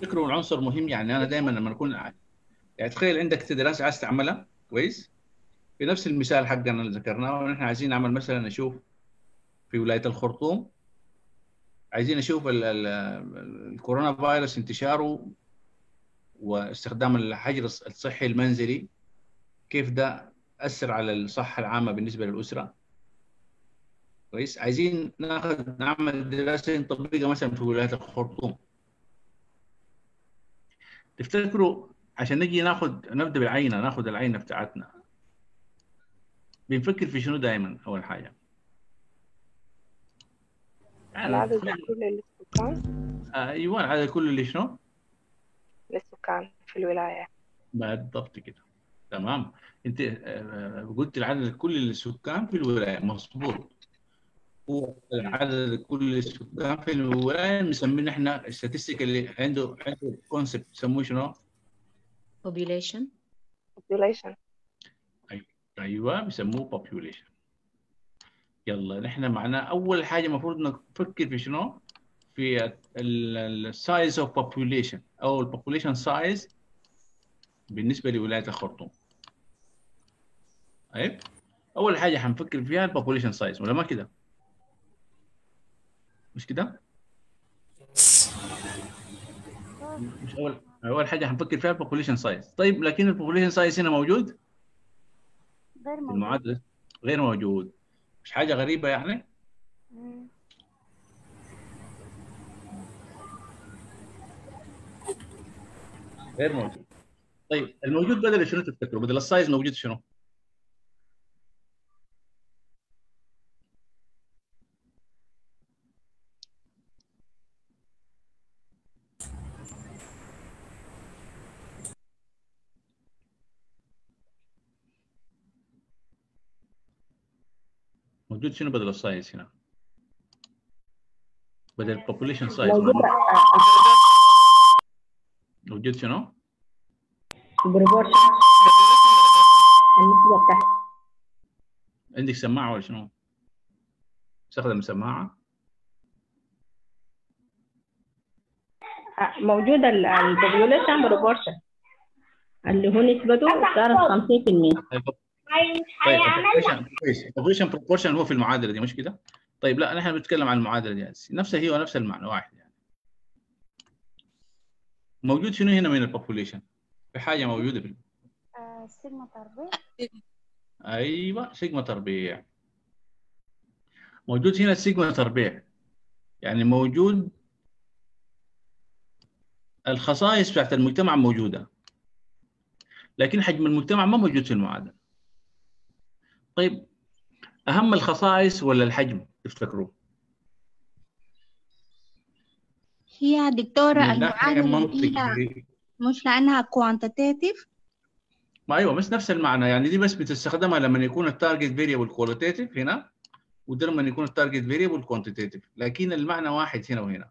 فكره العنصر مهم. يعني انا دائما لما اكون يعني تخيل عندك دراسه عايز تعملها كويس، في نفس المثال حقنا اللي ذكرناه، ونحن عايزين نعمل مثلا نشوف في ولايه الخرطوم، عايزين نشوف الكورونا فيروس انتشاره واستخدام الحجر الصحي المنزلي، كيف ده أثر على الصحة العامة بالنسبة للأسرة. كويس، عايزين نعمل دراسة نطبقها مثلا في ولاية الخرطوم. تفتكروا عشان نجي نبدأ بالعينة، ناخد العينة بتاعتنا، بنفكر في شنو دائما أول حاجة؟ يعني العدد تخيل. الكلي للسكان. أيوة، العدد كله اللي شنو؟ للسكان في الولاية. بالضبط كده. تمام. انت قلت العدد الكلي للسكان في الولاية، مظبوط. هو العدد كل السكان في الولايه مسمين احنا statistical اللي عنده كونسبت يسموه شنو؟ population. population. ايوه بيسموه population. يلا نحن معنا اول حاجه المفروض نفكر في شنو؟ في السايز اوف population او البوبوليشن سايز بالنسبه لولايه الخرطوم. طيب، اول حاجه حنفكر فيها البوبوليشن سايز، ولا ما كده؟ مش كده؟ مش اول حاجه حنفكر فيها البوبوليشن سايز. طيب لكن البوبوليشن سايز هنا موجود غير في موجود. المعادله؟ غير موجود. مش حاجه غريبه يعني؟ مم. غير موجود. طيب الموجود بدل شنو تفتكروا؟ بدل السايز موجود شنو؟ موجود شنو بدل السايز هنا؟ بدل البوبوليشن سايز موجود موجود شنو؟ البروبورشن، النسبة بتاعته. عندك سماعه ولا شنو؟ استخدم سماعه. موجود البوبوليشن بروبورشن اللي هو نسبته صارت 50%. طيب البوبوليشن كويس، البوبوليشن بروبورشن هو في المعادله دي مش كده؟ طيب لا، نحن بنتكلم عن المعادله دي نفسها هي ونفس المعنى واحد يعني. موجود شنو هنا من البوبوليشن؟ في حاجه موجوده في سيجما تربيع. ايوه سيجما تربيع. موجود هنا سيجما تربيع، يعني موجود الخصائص بتاعت المجتمع موجوده، لكن حجم المجتمع ما موجود في المعادله. طيب اهم الخصائص ولا الحجم تفتكروا؟ هي دكتورة من ناحيه المعادلة الأولى منطقيه. مش لأنها quantitative. ما ايوه بس نفس المعنى يعني، دي بس بتستخدمها لما يكون التارجت فيريبل كواليتيف هنا، وده لما يكون التارجت فيريبل كوانتيتيف، لكن المعنى واحد هنا وهنا.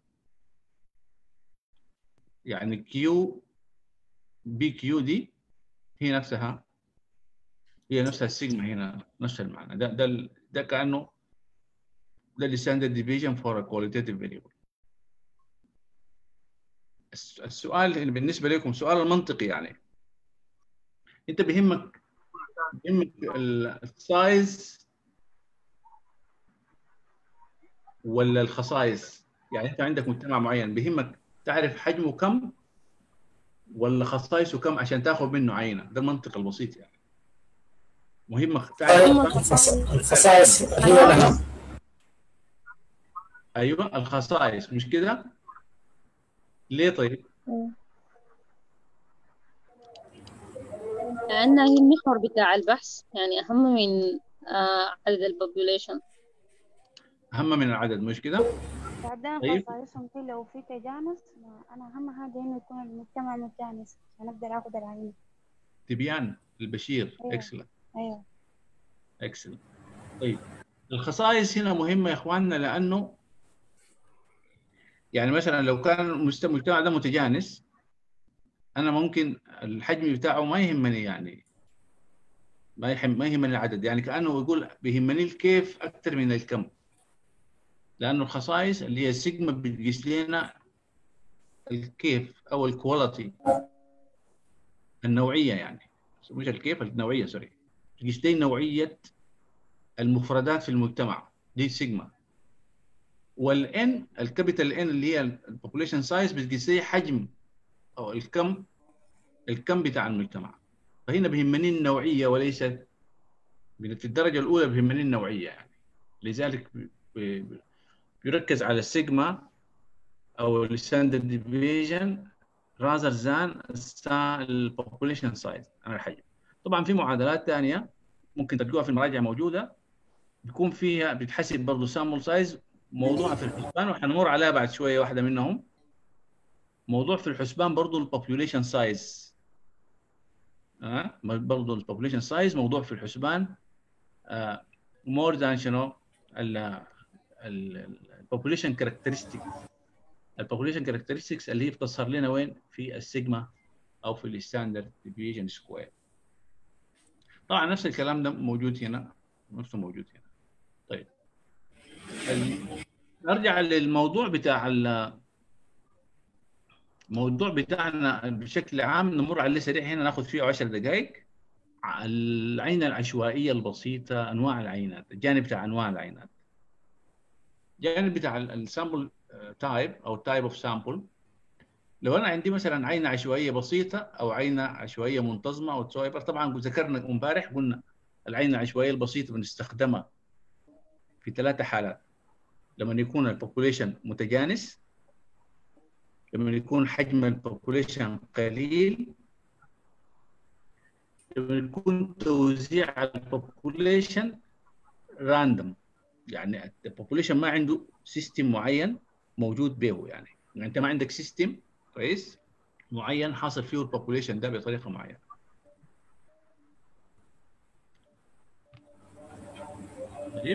يعني كيو بي كيو دي هي نفسها، هي نفسها السيجما هنا، نفس المعنى. ده كانه ده الستاندرد ديفيجن فور كواليتيف فيريبل. السؤال اللي بالنسبه لكم سؤال المنطقي يعني، انت بيهمك السايز ولا الخصائص؟ يعني انت عندك مجتمع معين بيهمك تعرف حجمه كم ولا خصائصه كم عشان تاخذ منه عينه؟ ده المنطق البسيط يعني. مهم تعرف الخصائص هي الأهم. ايوه الخصائص مش كده؟ ليه طيب؟ لأنها هي المحور بتاع البحث، يعني أهم من عدد البوبوليشن. اهم من العدد مش كده؟ بعدين طيب خصائصهم في لو في تجانس، أنا أهم حاجة إنه يكون المجتمع متجانس عشان أقدر آخد العينة. تبيان البشير. أيوه. اكسلنت أيوه. اكسلنت. طيب الخصائص هنا مهمه يا اخواننا، لانه يعني مثلا لو كان المجتمع ده متجانس، انا ممكن الحجم بتاعه ما يهمني يعني، ما يهمني العدد، يعني كانه يقول بيهمني الكيف اكثر من الكم، لانه الخصائص اللي هي السيجما بتقيس لنا الكيف او الكواليتي، النوعيه يعني، مش الكيف، النوعيه سوري. تقيس دي نوعيه المفردات في المجتمع، دي سيجما. والان الكابيتال ان اللي هي البوبوليشن سايز بتقيس لي حجم او الكم بتاع المجتمع. فهنا بيهمني النوعيه وليس في الدرجه الاولى، بيهمني النوعيه يعني. لذلك بيركز على السيجما او الستاندرد ديفيجن rather than البوبوليشن سايز عن الحجم. طبعا في معادلات ثانيه ممكن تلقوها في المراجع موجوده، بيكون فيها بتحسب برضه سامبل سايز، موضوع في الحسبان وحنمر عليها بعد شويه واحده منهم. موضوع في الحسبان برضه البوبوليشن سايز، برضه البوبوليشن سايز موضوع في الحسبان. مور ذان شنو البوبوليشن كاركترستيك. البوبوليشن كاركترستكس اللي هي بتظهر لنا وين؟ في السيجما او في الستاندرد ديفيجن سكوير. طبعا نفس الكلام ده موجود هنا، نفسه موجود هنا. طيب نرجع للموضوع بتاع الموضوع بتاعنا بشكل عام، نمر عليه سريع هنا، ناخذ فيه 10 دقائق. العينه العشوائيه البسيطه، انواع العينات، الجانب بتاع انواع العينات، الجانب بتاع السامبل تايب او تايب اوف سامبل. لو انا عندي مثلا عينه عشوائيه بسيطه او عينه عشوائيه منتظمه او تسايبر، طبعا ذكرنا امبارح قلنا العينه العشوائيه البسيطه بنستخدمها في 3 حالات: لما يكون البوبوليشن متجانس، لما يكون حجم البوبوليشن قليل، لما يكون توزيع البوبوليشن راندوم، يعني البوبوليشن ما عنده سيستم معين موجود به، يعني انت ما عندك سيستم كويس معين حاصل فيه البوبوليشن ده بطريقه معينه. طيب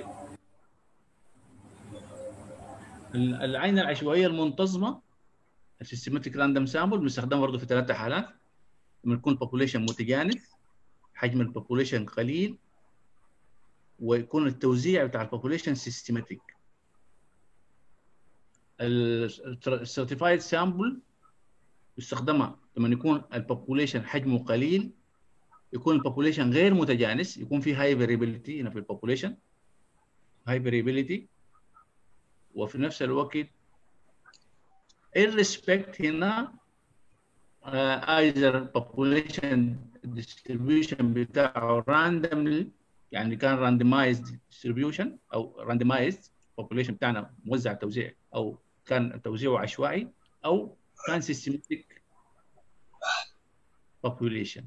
العينه العشوائيه المنتظمه السيستماتيك راندوم سامبل بنستخدمها برضه في 3 حالات: لما يكون البوبوليشن متجانس، حجم البوبوليشن قليل، ويكون التوزيع بتاع البوبوليشن سيستماتيك. السيرتيفايد سامبل يستخدمها لما يكون البوبوليشن حجمه قليل، يكون البوبوليشن غير متجانس، يكون في هاي فاريبيليتي هنا في البوبوليشن، هاي فاريبيليتي، وفي نفس الوقت irrespect هنا either population distribution بتاعه randomly، يعني كان randomized distribution او randomized population بتاعنا موزع توزيع، او كان توزيعه عشوائي، او كان systematic population.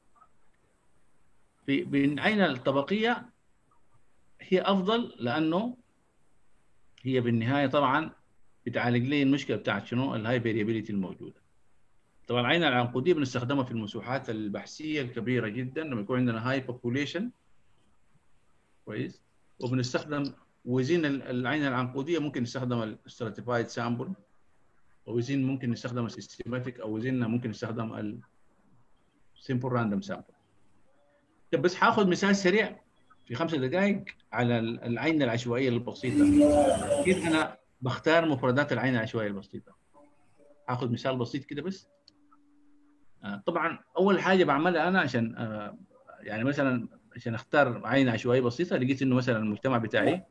بالعينة الطبقية هي افضل، لانه هي بالنهايه طبعا بتعالج لي المشكله بتاعت شنو؟ الهاي فاريبيليتي الموجوده. طبعا العينه العنقوديه بنستخدمها في المسوحات البحثيه الكبيره جدا لما يكون عندنا هاي بوبوليشن كويس، وبنستخدم وزين العينه العنقوديه ممكن نستخدم الستراتيفايد سامبل، وزين ممكن نستخدم السيستماتيك، او وزين ممكن نستخدم السيمبل راندوم سامبل. طب بس هاخذ مثال سريع في 5 دقائق على العينه العشوائيه البسيطه. كيف انا بختار مفردات العينه العشوائيه البسيطه؟ هاخذ مثال بسيط كده بس. طبعا اول حاجه بعملها انا عشان يعني مثلا عشان اختار عينه عشوائيه بسيطه، لقيت انه مثلا المجتمع بتاعي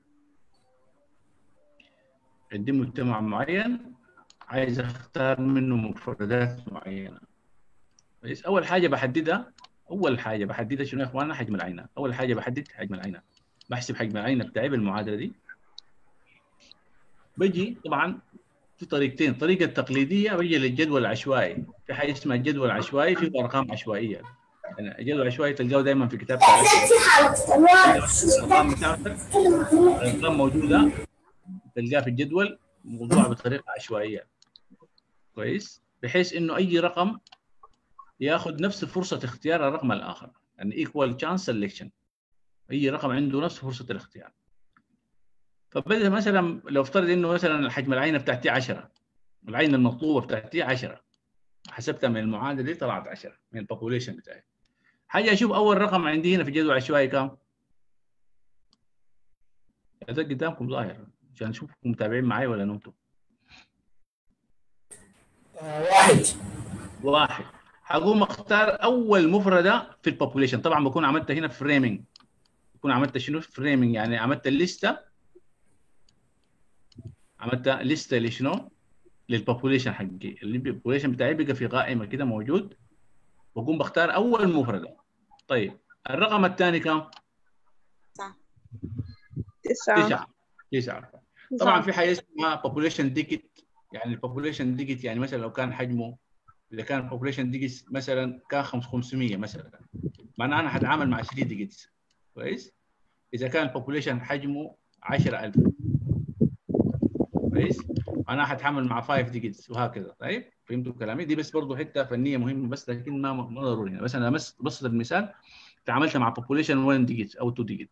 عندي مجتمع معين عايز اختار منه مفردات معينه. بس اول حاجه بحددها شنو يا اخوانا؟ حجم العينه. اول حاجه بحدد حجم العينه، بحسب حجم العينه بتاعي بالمعادله دي. بجي طبعا في طريقتين: طريقه تقليديه بجي للجدول العشوائي، في حاجه اسمها الجدول العشوائي، فيه ارقام عشوائيه. يعني الجدول العشوائي تلقاه دائما في كتاب الارقام بتاعتك، الارقام موجوده تلقاها في الجدول موضوعه بطريقه عشوائيه كويس، بحيث انه اي رقم ياخذ نفس فرصه اختيار الرقم الاخر، يعني ايكوال تشانس سelection، اي رقم عنده نفس فرصه الاختيار. فبدأ مثلا لو افترض انه مثلا حجم العينه بتاعتي 10، العينه المطلوبه بتاعتي 10، حسبتها من المعادله دي طلعت 10 من البوبوليشن بتاعي. حاجه اشوف اول رقم عندي هنا في الجدول العشوائي كام؟ هذا قدامكم ظاهر عشان نشوفكم متابعين معي ولا نمتوا. واحد. واحد. حقوم اختار اول مفرده في البوبوليشن. طبعا بكون عملت هنا فريمنج، بكون عملت شنو فريمنج، يعني عملت الليسته، عملت لسته لشنو للبوبوليشن حقي. البوبوليشن بتاعي بقى في قائمه كده موجود، بقوم بختار اول مفرده. طيب الرقم الثاني كم؟ 9. 9. طبعا في حاجه اسمها population digit، يعني البوبوليشن ديجيت يعني مثلا لو كان حجمه، اذا كان البوبوليشن ديجيت مثلا كان 500 مثلا، معناه انا هتعامل مع 3 ديجيتس. كويس؟ اذا كان البوبوليشن حجمه 10000 كويس، انا هتعامل مع 5 ديجيتس وهكذا. طيب فهمتوا كلامي؟ دي بس برضه حته فنيه مهمه بس، لكن ما ضروري هنا. بس انا بس المثال تعاملت مع population 1 ديجيت او 2 ديجيت.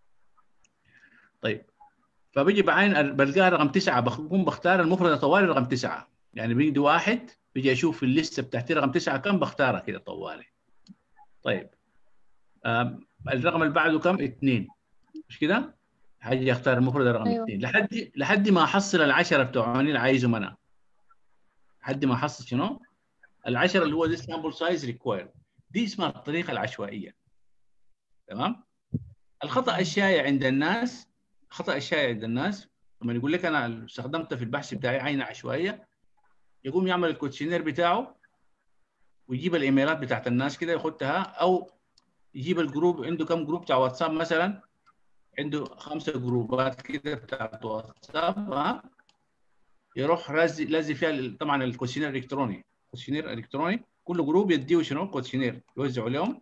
طيب فبيجي بعين بلقاها رقم 9، بقوم بختار المفردة طوالي رقم 9. يعني بيجي واحد بيجي اشوف في الليسته بتاعتي رقم 9 كم، بختارها كده طوالي. طيب الرقم اللي بعده كم؟ 2. مش كده؟ هاجي اختار المفردة رقم 2 لحد ما احصل ال10 بتوعاني اللي عايزهم انا. لحد ما احصل شنو؟ ال10 اللي هو السامبل سايز ريكوايرد. دي اسمها الطريقة العشوائية. تمام؟ الخطأ الشائع عند الناس، الخطأ الشائع عند الناس لما يقول لك انا استخدمت في البحث بتاعي عينة عشوائية، يقوم يعمل الكوتشينير بتاعه ويجيب الايميلات بتاعت الناس كده ياخدها، او يجيب الجروب، عنده كم جروب بتاع واتساب مثلا، عنده 5 جروبات كده بتاعت واتساب، يروح لازم فيها طبعا الكوتشينير الالكتروني، كوتشينير الكتروني كل جروب يديه شنو كوتشينير يوزعوا لهم،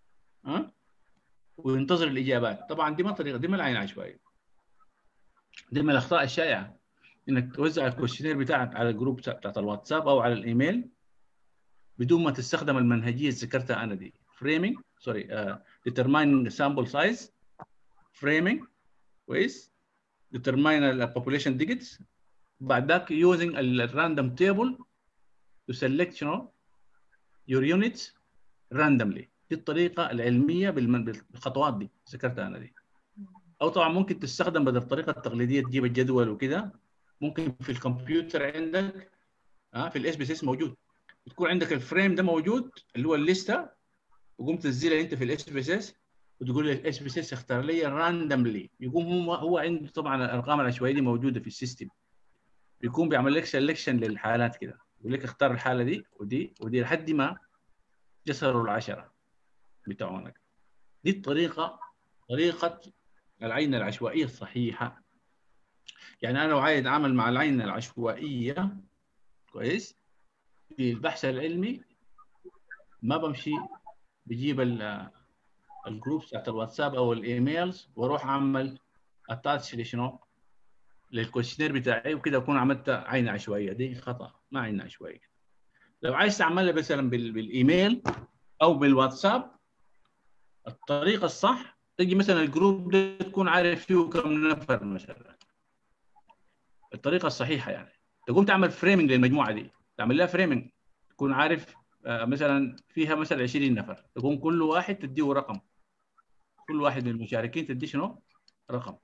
وينتظر الاجابات. طبعا دي ما طريقه، دي ما العين عشوائيه، دي من الاخطاء الشائعه، انك توزع الكوتشينير بتاعك على الجروب بتاعت الواتساب او على الايميل بدون ما تستخدم المنهجيه اللي ذكرتها انا دي. framing determining sample size, framing كويس، determine the population digits، بعد ذاك using الراندوم table to select your units randomly. دي الطريقه العلميه بالخطوات دي ذكرتها انا دي. او طبعا ممكن تستخدم بدل الطريقه التقليديه تجيب الجدول وكده، ممكن في الكمبيوتر عندك في الاس بي اس موجود، بتكون عندك الفريم ده موجود اللي هو الليسته، وقوم تنزلها انت في الاس بي اس وتقول للاس بي اس اختار لي راندوملي، يقوم هو عنده طبعا الارقام العشوائيه دي موجوده في السيستم، بيكون بيعمل لك سelection للحالات كده، يقول لك اختار الحاله دي ودي ودي لحد ما جسروا ال10 بتوعونك. دي الطريقه، طريقه العين العشوائيه الصحيحه. يعني انا لو عايز اتعامل مع العين العشوائيه كويس في البحث العلمي، ما بمشي بجيب الجروبس بتاعت الواتساب او الايميلز واروح اعمل اتاتش لشنو للكويشنير بتاعي وكده اكون عملت عين عشوائيه. دي خطا، ما عين عشوائيه. لو عايز تعملها مثلا بالايميل او بالواتساب، الطريقه الصح تجي مثلا الجروب ده تكون عارف فيه كم نفر مثلا، الطريقه الصحيحه يعني تقوم تعمل فريمنج للمجموعه دي، تعمل لها فريمنج تكون عارف مثلا فيها مثلا 20 نفر، تقوم كل واحد تديه رقم، كل واحد من المشاركين تديه شنو؟ رقم.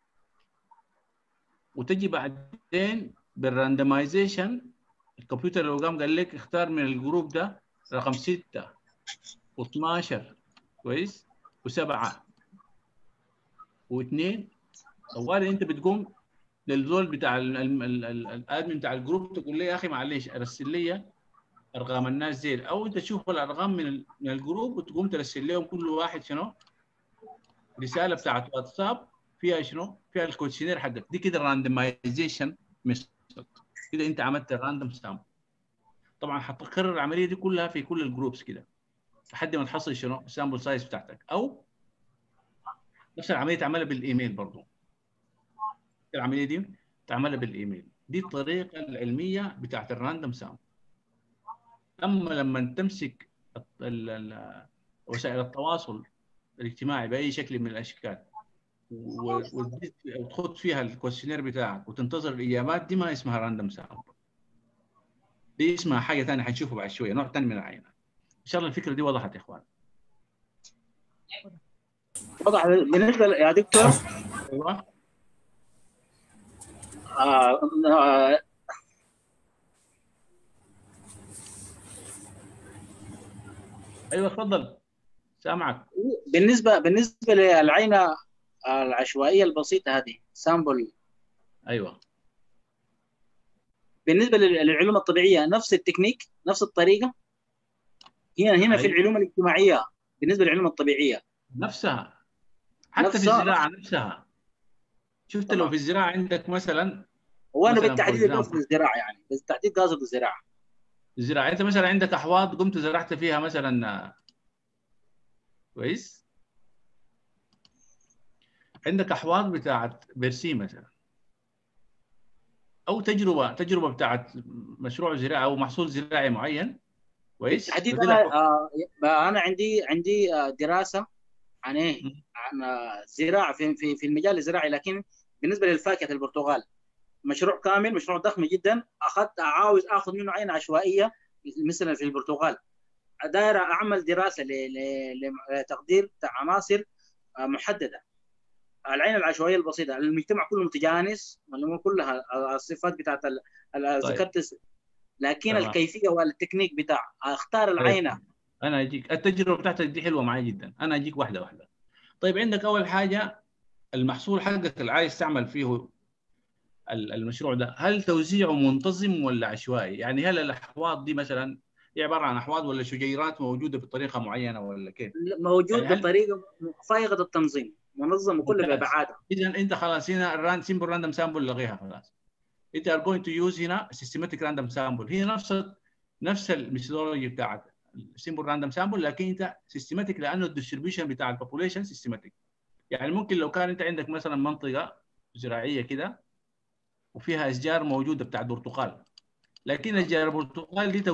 وتجي بعدين بالراندمايزيشن، الكمبيوتر لو قام قال لك اختار من الجروب ده رقم 6 و12 كويس و7 و2، طوالي انت بتقوم للزول بتاع الادمن بتاع الجروب تقول له يا اخي معلش ارسل لي ارقام الناس زي، او انت تشوف الارقام من الجروب وتقوم ترسل لهم كل واحد شنو؟ رساله بتاعت واتساب فيها شنو؟ فيها الكوتشينير حقك. دي كده راندمايزيشن ميثود، كده انت عملت راندوم سامبل. طبعا هتكرر العمليه دي كلها في كل الجروبس كده لحد ما تحصل شنو؟ السامبل سايز بتاعتك. او نفس العمليه تعملها بالايميل برضه، العمليه دي تعملها بالايميل. دي الطريقه العلميه بتاعت الراندوم سامبل. اما لما تمسك وسائل التواصل الاجتماعي باي شكل من الاشكال وتحط فيها الكويشنير بتاعك وتنتظر الاجابات، دي ما اسمها راندوم سامبل، دي اسمها حاجه ثانيه حنشوفها بعد شويه، نوع ثاني من العينات. ان شاء الله الفكره دي وضحت يا اخوان. وضح بالنسبه يا دكتور. ايوه ايوه تفضل سامعك. بالنسبه للعينه العشوائيه البسيطه هذه سامبل، ايوه بالنسبه للعلوم الطبيعيه نفس التكنيك نفس الطريقه. هنا في أيوة. العلوم الاجتماعيه بالنسبه للعلوم الطبيعيه نفسها، حتى في نفسها الزراعه نفسها. شفت لو تمام. في الزراعه عندك مثلا، وانا مثلا فور بالتحديد قاصد اكزامبل الزراعه، يعني بالتحديد قاصد الزراعه. الزراعه، انت مثلا عندك احواض قمت زرعت فيها مثلا، كويس، عندك احواض بتاعت برسيم مثلا، او تجربه بتاعت مشروع زراعي او محصول زراعي معين، كويس، بالتحديد فطلع انا عندي دراسه عن ايه، عن زراعه في المجال الزراعي، لكن بالنسبه للفاكهه البرتقال مشروع كامل، مشروع ضخم جدا. عاوز اخذ منه عين عشوائيه مثلا في البرتقال. داير اعمل دراسه لتقدير عناصر محدده. العين العشوائيه البسيطه، المجتمع كله متجانس، كلها الصفات بتاعت طيب ذكرت، لكن تمام. الكيفيه والتكنيك بتاع اختار طيب العينه. انا اجيك، التجربه بتاعتك دي حلوه معي جدا، انا اجيك واحده واحده. طيب عندك اول حاجه المحصول حقك اللي عايز تعمل فيه المشروع ده، هل توزيعه منتظم ولا عشوائي؟ يعني هل الاحواض دي مثلا هي عباره عن احواض ولا شجيرات موجوده بطريقه معينه ولا كيف؟ موجود يعني هل بطريقه فائقه التنظيم، منظم وكله ممتاز. بابعاده. اذا انت خلاص هنا سيمبل راندوم سامبل لغيها خلاص. انت ار جوينج تو يوز هنا سيستماتيك راندوم سامبل، هي نفس الميثودولوجي بتاعت السيمبل راندوم سامبل، لكن انت سيستماتيك لانه الديستريبيوشن بتاع البوبوليشن سيستماتيك. يعني ممكن لو كان انت عندك مثلا منطقه زراعيه كده وفيها اشجار موجوده بتاعت برتقال، لكن اشجار البرتقال دي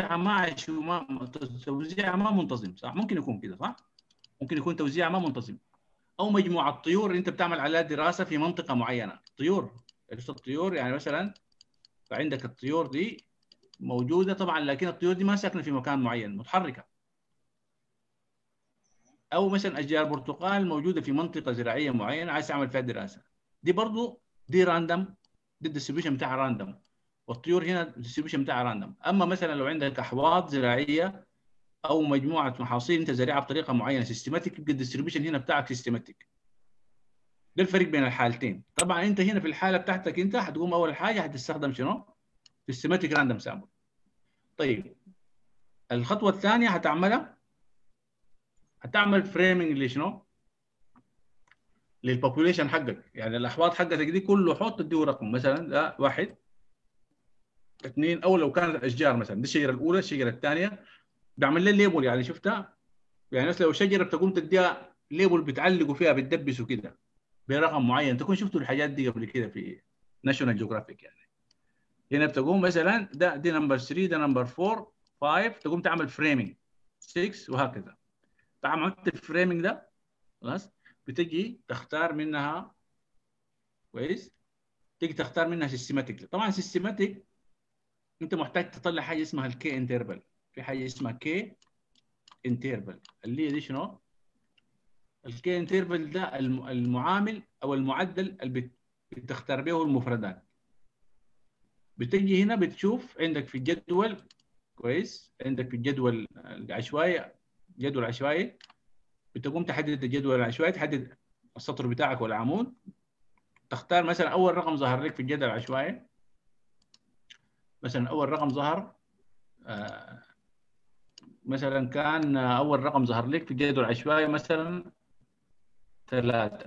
توزيعها ما منتظم، صح؟ ممكن يكون كده، صح؟ ممكن يكون توزيعها ما منتظم. او مجموعه طيور انت بتعمل عليها دراسه في منطقه معينه، طيور، عرفت الطيور يعني مثلا، فعندك الطيور دي موجوده طبعا، لكن الطيور دي ما ساكنه في مكان معين، متحركه. او مثلا اشجار برتقال موجوده في منطقه زراعيه معينه عايز تعمل فيها دراسه، دي برضو دي راندوم، دي الديستريبيوشن بتاعها راندوم، والطيور هنا الديستريبيوشن بتاعها راندوم. اما مثلا لو عندك احواض زراعيه او مجموعه محاصيل انت زارعها بطريقه معينه سيستماتيك، يبقى الديستريبيوشن هنا بتاعك سيستماتيك. ده الفرق بين الحالتين. طبعا انت هنا في الحاله بتاعتك انت هتقوم اول حاجه هتستخدم شنو؟ سيستماتيك راندوم سامبل. طيب الخطوه الثانيه هتعملها، هتعمل فريمنج لشنو؟ للبوبوليشن حقك، يعني الاحواض حقتك دي كله حط تديه رقم، مثلا ده 1 2، او لو كانت اشجار مثلا دي الشجره الاولى الشجره الثانيه بعمل لها ليبل، يعني شفتها؟ يعني مثلا لو شجره بتقوم تديها ليبل بتعلقوا فيها بتدبسوا كده برقم معين، تكون شفتوا الحاجات دي قبل كده في ناشونال جيوغرافيك. يعني هنا بتقوم مثلا دي نمبر 3، ده نمبر 4 5، تقوم تعمل فريمنج 6 وهكذا. طبعا عملت الفريمنج ده خلاص، بتجي تختار منها، كويس، تيجي تختار منها سيستماتيك. طبعا سيستماتيك انت محتاج تطلع حاجه اسمها الكي انترفال، في حاجه اسمها كي انترفال اللي هي دي شنو؟ الكي انترفال ده المعامل او المعدل اللي بتختار به المفردات. بتجي هنا بتشوف عندك في الجدول، كويس، عندك في الجدول العشوائي، جدول عشوائي، بتقوم تحدد الجدول العشوائي، تحدد السطر بتاعك والعمود، تختار مثلا اول رقم ظهر لك في الجدول العشوائي، مثلا اول رقم ظهر مثلا كان اول رقم ظهر لك في الجدول العشوائي مثلا 3،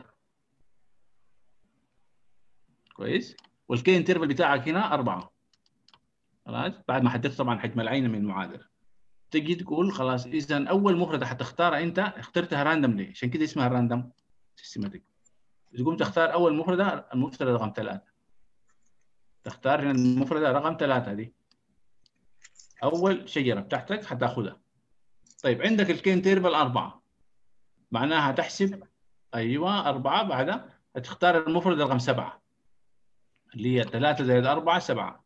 كويس، والكي انترفال بتاعك هنا 4، خلاص، بعد ما حددت طبعا حجم العين من المعادله. تجي تقول خلاص اذا اول مفرده حتختارها انت اخترتها راندوم ليه؟ عشان كده اسمها راندوم سيستماتيك. تقوم تختار اول مفرده، المفرده رقم 3، تختار هنا المفرده رقم 3 دي اول شجره بتاعتك حتاخذها. طيب عندك الكين تيربل 4، معناها تحسب، ايوه 4، بعدها هتختار المفرده رقم 7 اللي هي 3 زائد 4 7،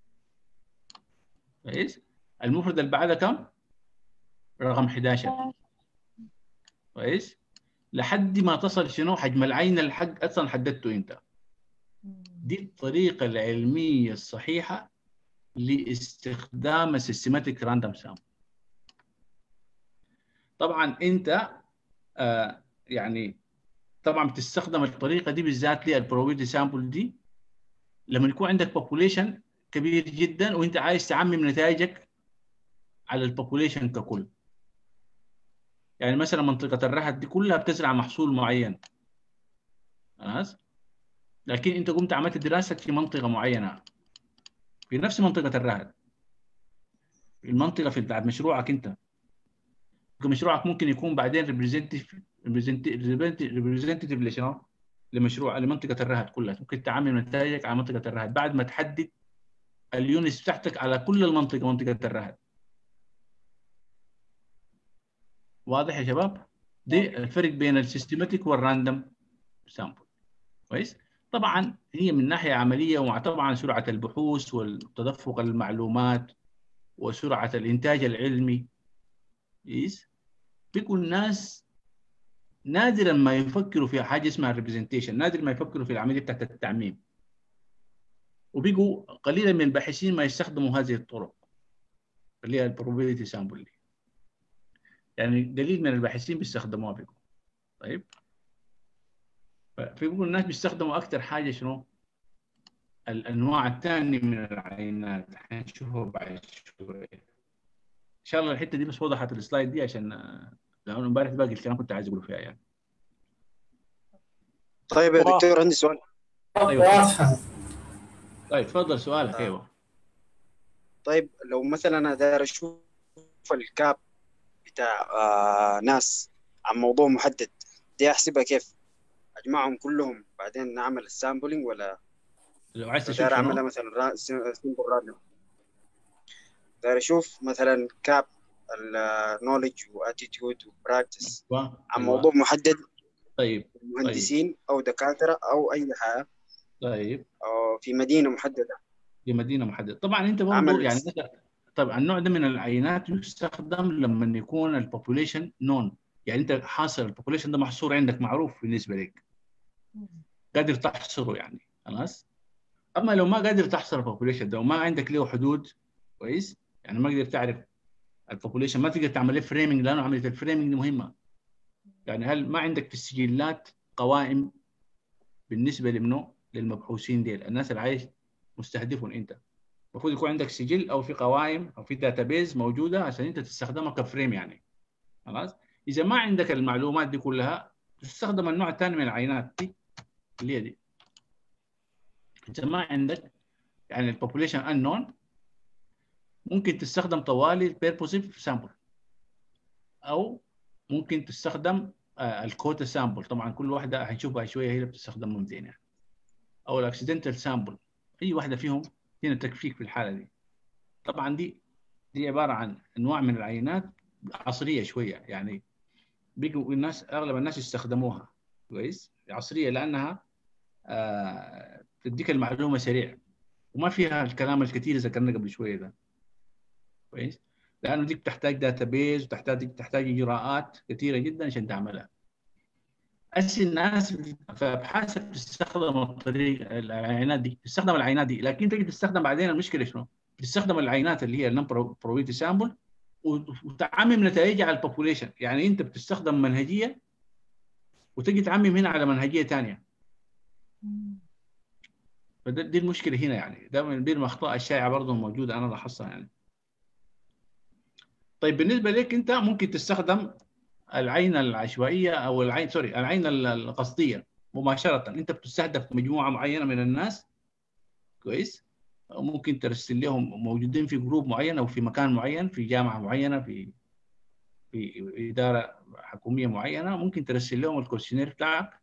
كويس. المفرده اللي بعدها كم؟ رقم 11، كويس، لحد ما تصل شنو؟ حجم العين الحق اصلا حددته انت. دي الطريقه العلميه الصحيحه لاستخدام السيستماتيك راندوم سامبل. طبعا انت يعني طبعا بتستخدم الطريقه دي بالذات للبروبابيلتي سامبل دي لما يكون عندك population كبير جدا وانت عايز تعمم نتائجك على البوبوليشن ككل. يعني مثلا منطقه الرهد دي كلها بتزرع محصول معين، خلاص، لكن انت قمت عملت دراستك في منطقه معينه في نفس منطقه الرهد، المنطقه في بتاعت مشروعك انت. مشروعك ممكن يكون بعدين ريبريزنتيف لشنو؟ لمشروع لمنطقه الرهد كلها، ممكن تعمم نتائجك على منطقه الرهد بعد ما تحدد اليونتس بتاعتك على كل المنطقه، منطقه الرهد. واضح يا شباب؟ دي الفرق بين السيستماتيك والراندوم سامبل. كويس؟ طبعا هي من ناحيه عمليه ومع طبعا سرعه البحوث وتدفق المعلومات وسرعه الانتاج العلمي. كويس؟ بيكون الناس نادرا ما يفكروا في حاجه اسمها الريبريزنتيشن، نادرا ما يفكروا في العمليه بتاعت التعميم. وبيجوا قليلا من الباحثين ما يستخدموا هذه الطرق اللي هي البروبابيلتي سامبل دي. يعني قليل من الباحثين بيستخدموها بيجوا. طيب؟ فبيقول الناس بيستخدموا اكثر حاجه شنو؟ الانواع الثانيه من العينات، حنشوفها بعد شويه. ان شاء الله الحته دي بس وضحت السلايد دي عشان لانه امبارح باقي الكلام كنت عايز اقوله فيها يعني. طيب يا دكتور عندي سؤال. واضحة. طيب تفضل سؤالك. ايوه. طيب لو مثلا انا داير اشوف الكاب بتاع ناس عن موضوع محدد، دي احسبها كيف؟ اجمعهم كلهم بعدين نعمل السامبلينج، ولا لو عايز تشوف داير اعملها مثلا سيمبل راندوم؟ داير اشوف مثلا كاب النولج واتيتيود وبراكتس عن موضوع محدد. طيب مهندسين او دكاتره او اي حاجه. طيب أو في مدينه محدده. في مدينه محدده. طبعا انت برضه يعني طبعا النوع ده من العينات يستخدم لما يكون البوبوليشن نون، يعني انت حاصر البوبوليشن ده محصور عندك معروف بالنسبه لك، قادر تحصره يعني. خلاص. اما لو ما قادر تحصر البوبوليشن ده وما عندك له حدود، كويس، يعني ما قدرت تعرف البوبوليشن، ما تقدر تعمل له فريمنج، لانه عمليه الفريمنج دي مهمه. يعني هل ما عندك في السجلات قوائم بالنسبه لمنو؟ للمبحوثين ديل، الناس اللي عايش مستهدفهم انت، المفروض يكون عندك سجل او في قوائم او في داتابيز موجوده عشان انت تستخدمها كفريم يعني. خلاص. اذا ما عندك المعلومات دي كلها تستخدم النوع الثاني من العينات دي اللي هي دي. اذا ما عندك يعني البوبوليشن انون، ممكن تستخدم طوالي البيربوسيف سامبل، او ممكن تستخدم الكوتا سامبل. طبعا كل واحده هنشوفها شويه هي اللي بتستخدم ممتين يعني، او الاكسيدنتال سامبل. اي واحده فيهم هنا تكفيك في الحاله دي. طبعا دي عباره عن انواع من العينات عصريه شويه، يعني بيجوا الناس اغلب الناس يستخدموها. كويس؟ عصريه لانها تديك المعلومه سريع وما فيها الكلام الكثير اللي ذكرنا قبل شويه ده. كويس؟ لانه دي بتحتاج داتابيز وتحتاج اجراءات كثيره جدا عشان تعملها. الناس في ابحاث بتستخدم الطريقه العينات دي، تستخدم العينات دي، لكن تجي تستخدم بعدين المشكله شنو؟ تستخدم العينات اللي هي النون بروبابيلتي سامبل وتعمم نتائجها على البوبوليشن. يعني انت بتستخدم منهجيه وتجي تعمم هنا على منهجيه ثانيه. فدي المشكله هنا يعني، ده من بين الاخطاء الشائعه برضه موجوده انا لاحظتها يعني. طيب بالنسبه لك انت ممكن تستخدم العين العشوائيه او العين القصديه مباشره. انت بتستهدف مجموعه معينه من الناس، كويس، ممكن ترسل لهم موجودين في جروب معين او في مكان معين، في جامعه معينه، في اداره حكوميه معينه، ممكن ترسل لهم الكويشنير بتاعك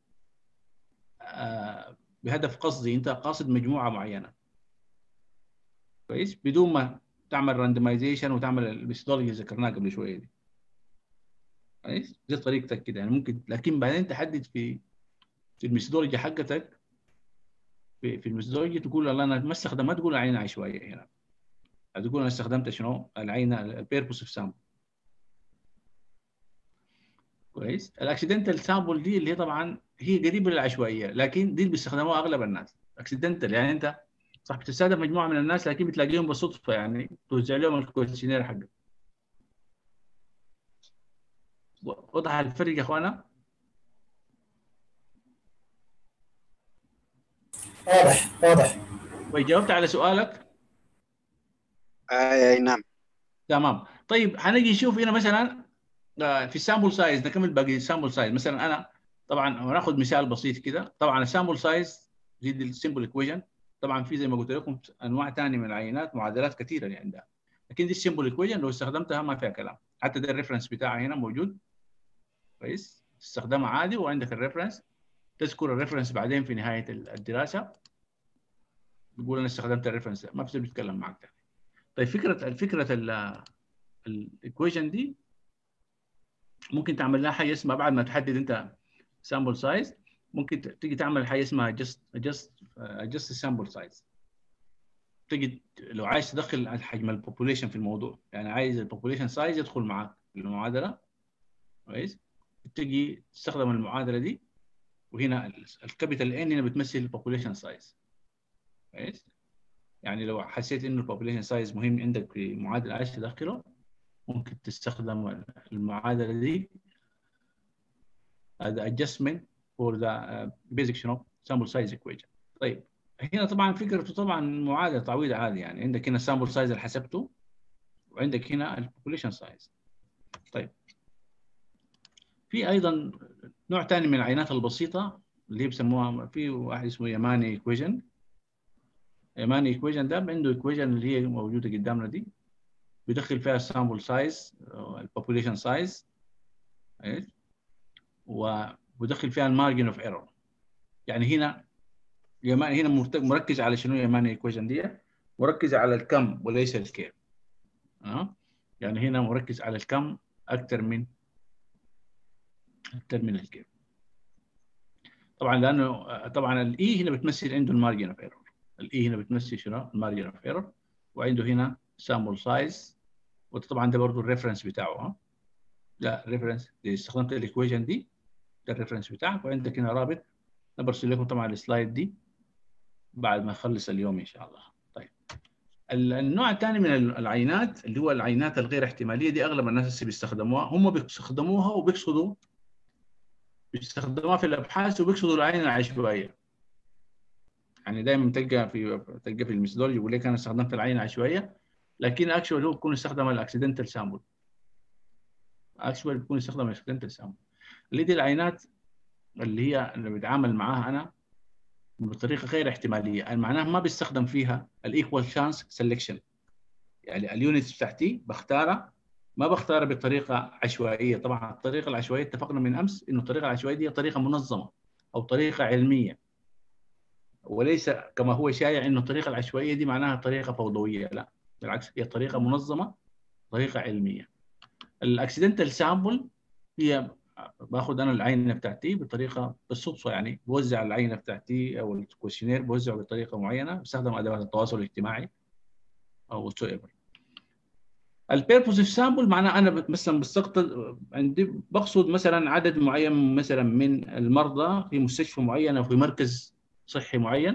بهدف قصدي، انت قاصد مجموعه معينه، كويس، بدون ما تعمل راندمايزيشن وتعمل الميثودولوجي اللي ذكرناها قبل شويه دي. كويس؟ دي طريقتك كده يعني ممكن، لكن بعدين تحدد في الميثودولوجي حقتك، في الميثودولوجي تقول والله انا ما استخدم، ما تقول عين عشوائيه هنا، تقول انا استخدمت شنو؟ العين البيربوسيف سامبل. كويس؟ الاكسيدنتال سامبل دي اللي هي طبعا هي قريبه للعشوائيه، لكن دي اللي بيستخدموها اغلب الناس. اكسيدنتال يعني انت صح بتستهدف مجموعه من الناس لكن بتلاقيهم بالصدفه، يعني توزع لهم الكويشنير حقك. وضح الفرق يا اخوانا؟ واضح واضح. وجاوبت على سؤالك؟ نعم. تمام. طيب هنجي نشوف هنا مثلا في السامبل سايز، نكمل باقي السامبل سايز. مثلا انا طبعا هناخذ مثال بسيط كده. طبعا السامبل سايز زي السمبل ايكويشن، طبعا في زي ما قلت لكم انواع ثانيه من العينات، معادلات كثيره اللي عندها، لكن دي السمبل ايكويشن لو استخدمتها ما فيها كلام. حتى ده الريفرنس بتاعها هنا موجود، كويس، تستخدمها عادي وعندك الريفرنس، تذكر الريفرنس بعدين في نهايه الدراسه تقول انا استخدمت الريفرنس، ما بصير بيتكلم معك تاني. طيب فكره الايكويشن دي ممكن تعمل لها حاجه اسمها، بعد ما تحدد انت سامبل سايز، ممكن تيجي تعمل حاجه اسمها adjust السامبل سايز. تيجي لو عايز تدخل حجم البوبوليشن في الموضوع، يعني عايز البوبوليشن سايز يدخل معاك في المعادله، كويس، تيجي تستخدم المعادله دي، وهنا الكابيتال ان هنا بتمثل البوبوليشن سايز، كويس. يعني لو حسيت انه البوبوليشن سايز مهم عندك في معادله عايز تدخله، ممكن تستخدم المعادله دي هذا adjustment for the basic sample size equation. طيب هنا طبعا فكرته طبعا معادله تعويض عادي، يعني عندك هنا sample size اللي حسبته، وعندك هنا البوبوليشن سايز. طيب في ايضا نوع ثاني من العينات البسيطه اللي بيسموها، في واحد اسمه يماني ايكويشن. يماني ايكويشن ده عنده ايكويشن اللي هي موجوده قدامنا دي، بيدخل فيها السامبل سايز، البوبوليشن سايز، وبدخل فيها المارجن اوف ايرور. يعني هنا مركز على شنو يماني ايكويشن دي؟ مركز على الكم وليس الكيف. يعني هنا مركز على الكم اكثر من الكيف. طبعا لانه طبعا الاي هنا بتمثل عنده المارجن اوف ايرور، الاي هنا بتمثل شنو؟ المارجن اوف ايرور، وعنده هنا سامبل سايز، وطبعا ده برضه الريفرنس بتاعه. لا الريفرنس اللي استخدمت الايكويشن دي ده الريفرنس بتاعك، وعندك هنا رابط برسل لكم طبعا السلايد دي بعد ما اخلص اليوم ان شاء الله. طيب النوع الثاني من العينات اللي هو العينات الغير احتماليه، دي اغلب الناس بيستخدموها، هم بيستخدموها وبيقصدوا بيستخدموها في الابحاث وبيقصدوا العين العشوائيه. يعني دائما تلقى في الميثودولوجي يقول لك انا استخدمت العين العشوائيه، لكن اكشوال هو بيكون استخدم الاكسيدنتال سامبل. اكشوال بيكون استخدم الاكسيدنتال سامبل، اللي دي العينات اللي بتعامل معاها انا بطريقه غير احتماليه، يعني معناها ما بيستخدم فيها الايكوال شانس سelection. يعني اليونتس بتاعتي بختارها، ما بختارها بطريقه عشوائيه. طبعا الطريقه العشوائيه اتفقنا من امس انه الطريقه العشوائيه دي طريقه منظمه او طريقه علميه، وليس كما هو شائع انه الطريقه العشوائيه دي معناها طريقه فوضويه. لا بالعكس، هي طريقه منظمه، طريقه علميه. الاكسيدنتال سامبل هي باخذ انا العينه بتاعتي بطريقه بالصدفه، يعني بوزع العينه بتاعتي او الكويشنير بوزعه بطريقه معينه، بستخدم ادوات التواصل الاجتماعي او واتس ايفر. البيربوزيف سامبل معناه انا مثلا بقصد مثلا عدد معين مثلا من المرضى في مستشفى معين او في مركز صحي معين،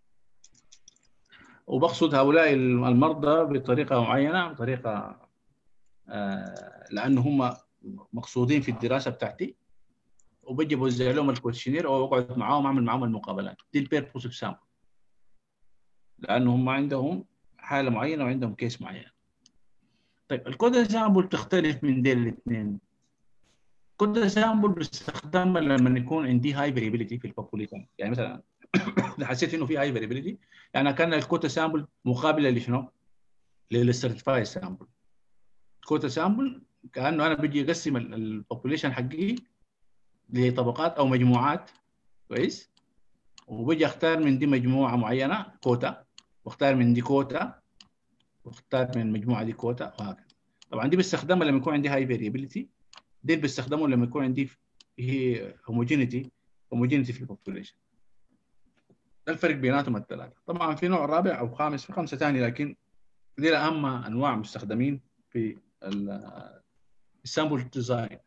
وبقصد هؤلاء المرضى بطريقه معينه، بطريقه لانه هم مقصودين في الدراسه بتاعتي، وبجي بوزع لهم الكويشنير او اقعد معاهم اعمل معاهم المقابلات. دي البيربوزيف سامبل، لانه هم عندهم حاله معينه وعندهم كيس معين. طيب الكود سامبل تختلف من ديل الاثنين. الكود سامبل بستخدمها لما يكون عندي هاي فاريبيليتي في البوبوليشن. يعني مثلا اذا حسيت انه في هاي فاريبيليتي، يعني كان الكود سامبل مقابله لشنو؟ للسيرتيفايد سامبل. الكود سامبل كانه انا بيجي اقسم البوبوليشن حقي لطبقات او مجموعات، كويس، وبيجي اختار من دي مجموعه معينه كوتا، واختار من دي كوتا، واختار من المجموعه دي كوتا، وهكذا. طبعا دي بستخدمها لما يكون عندي هاي فاريبيليتي، دي بستخدمه لما يكون عندي هي هوموجينيتي في البوبوليشن. ده الفرق بيناتهم الثلاثه. طبعا في نوع رابع او خامس، في خمسه ثانيه، لكن دي اهم انواع مستخدمين في السامبل ديزاين.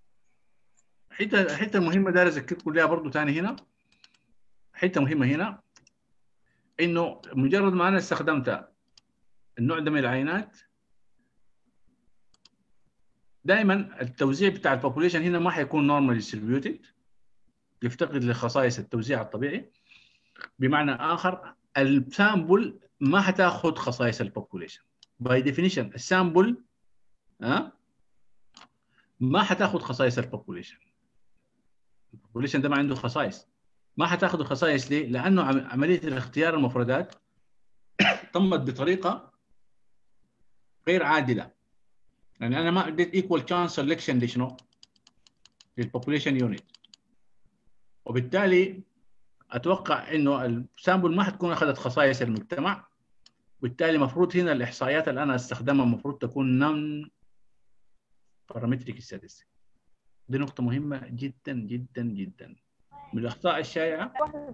حته مهمه داير اذكركم ليها برضه ثاني هنا، حته مهمه هنا، انه مجرد ما انا استخدمت النوع ده من العينات دائما التوزيع بتاع البوبوليشن هنا ما حيكون نورمال ديستريبيوتد، يفتقد لخصائص التوزيع الطبيعي. بمعنى اخر السامبل ما حتاخذ خصائص البوبوليشن باي ديفينيشن. السامبل ما حتاخذ خصائص البوبوليشن. البوبوليشن ده ما عنده خصائص، ما حتاخذ خصائص. ليه؟ لانه عمليه الاختيار المفردات تمت بطريقه غير عادله. يعني انا ما اديت ايكوال تشانس سelection لشنو؟ للبوبوليشن يونت، وبالتالي اتوقع انه السامبل ما حتكون اخذت خصائص المجتمع، وبالتالي المفروض هنا الاحصائيات اللي انا استخدمها المفروض تكون نون بارامتريك statistics. دي نقطة مهمة جدا جدا جدا. من الأخطاء الشائعة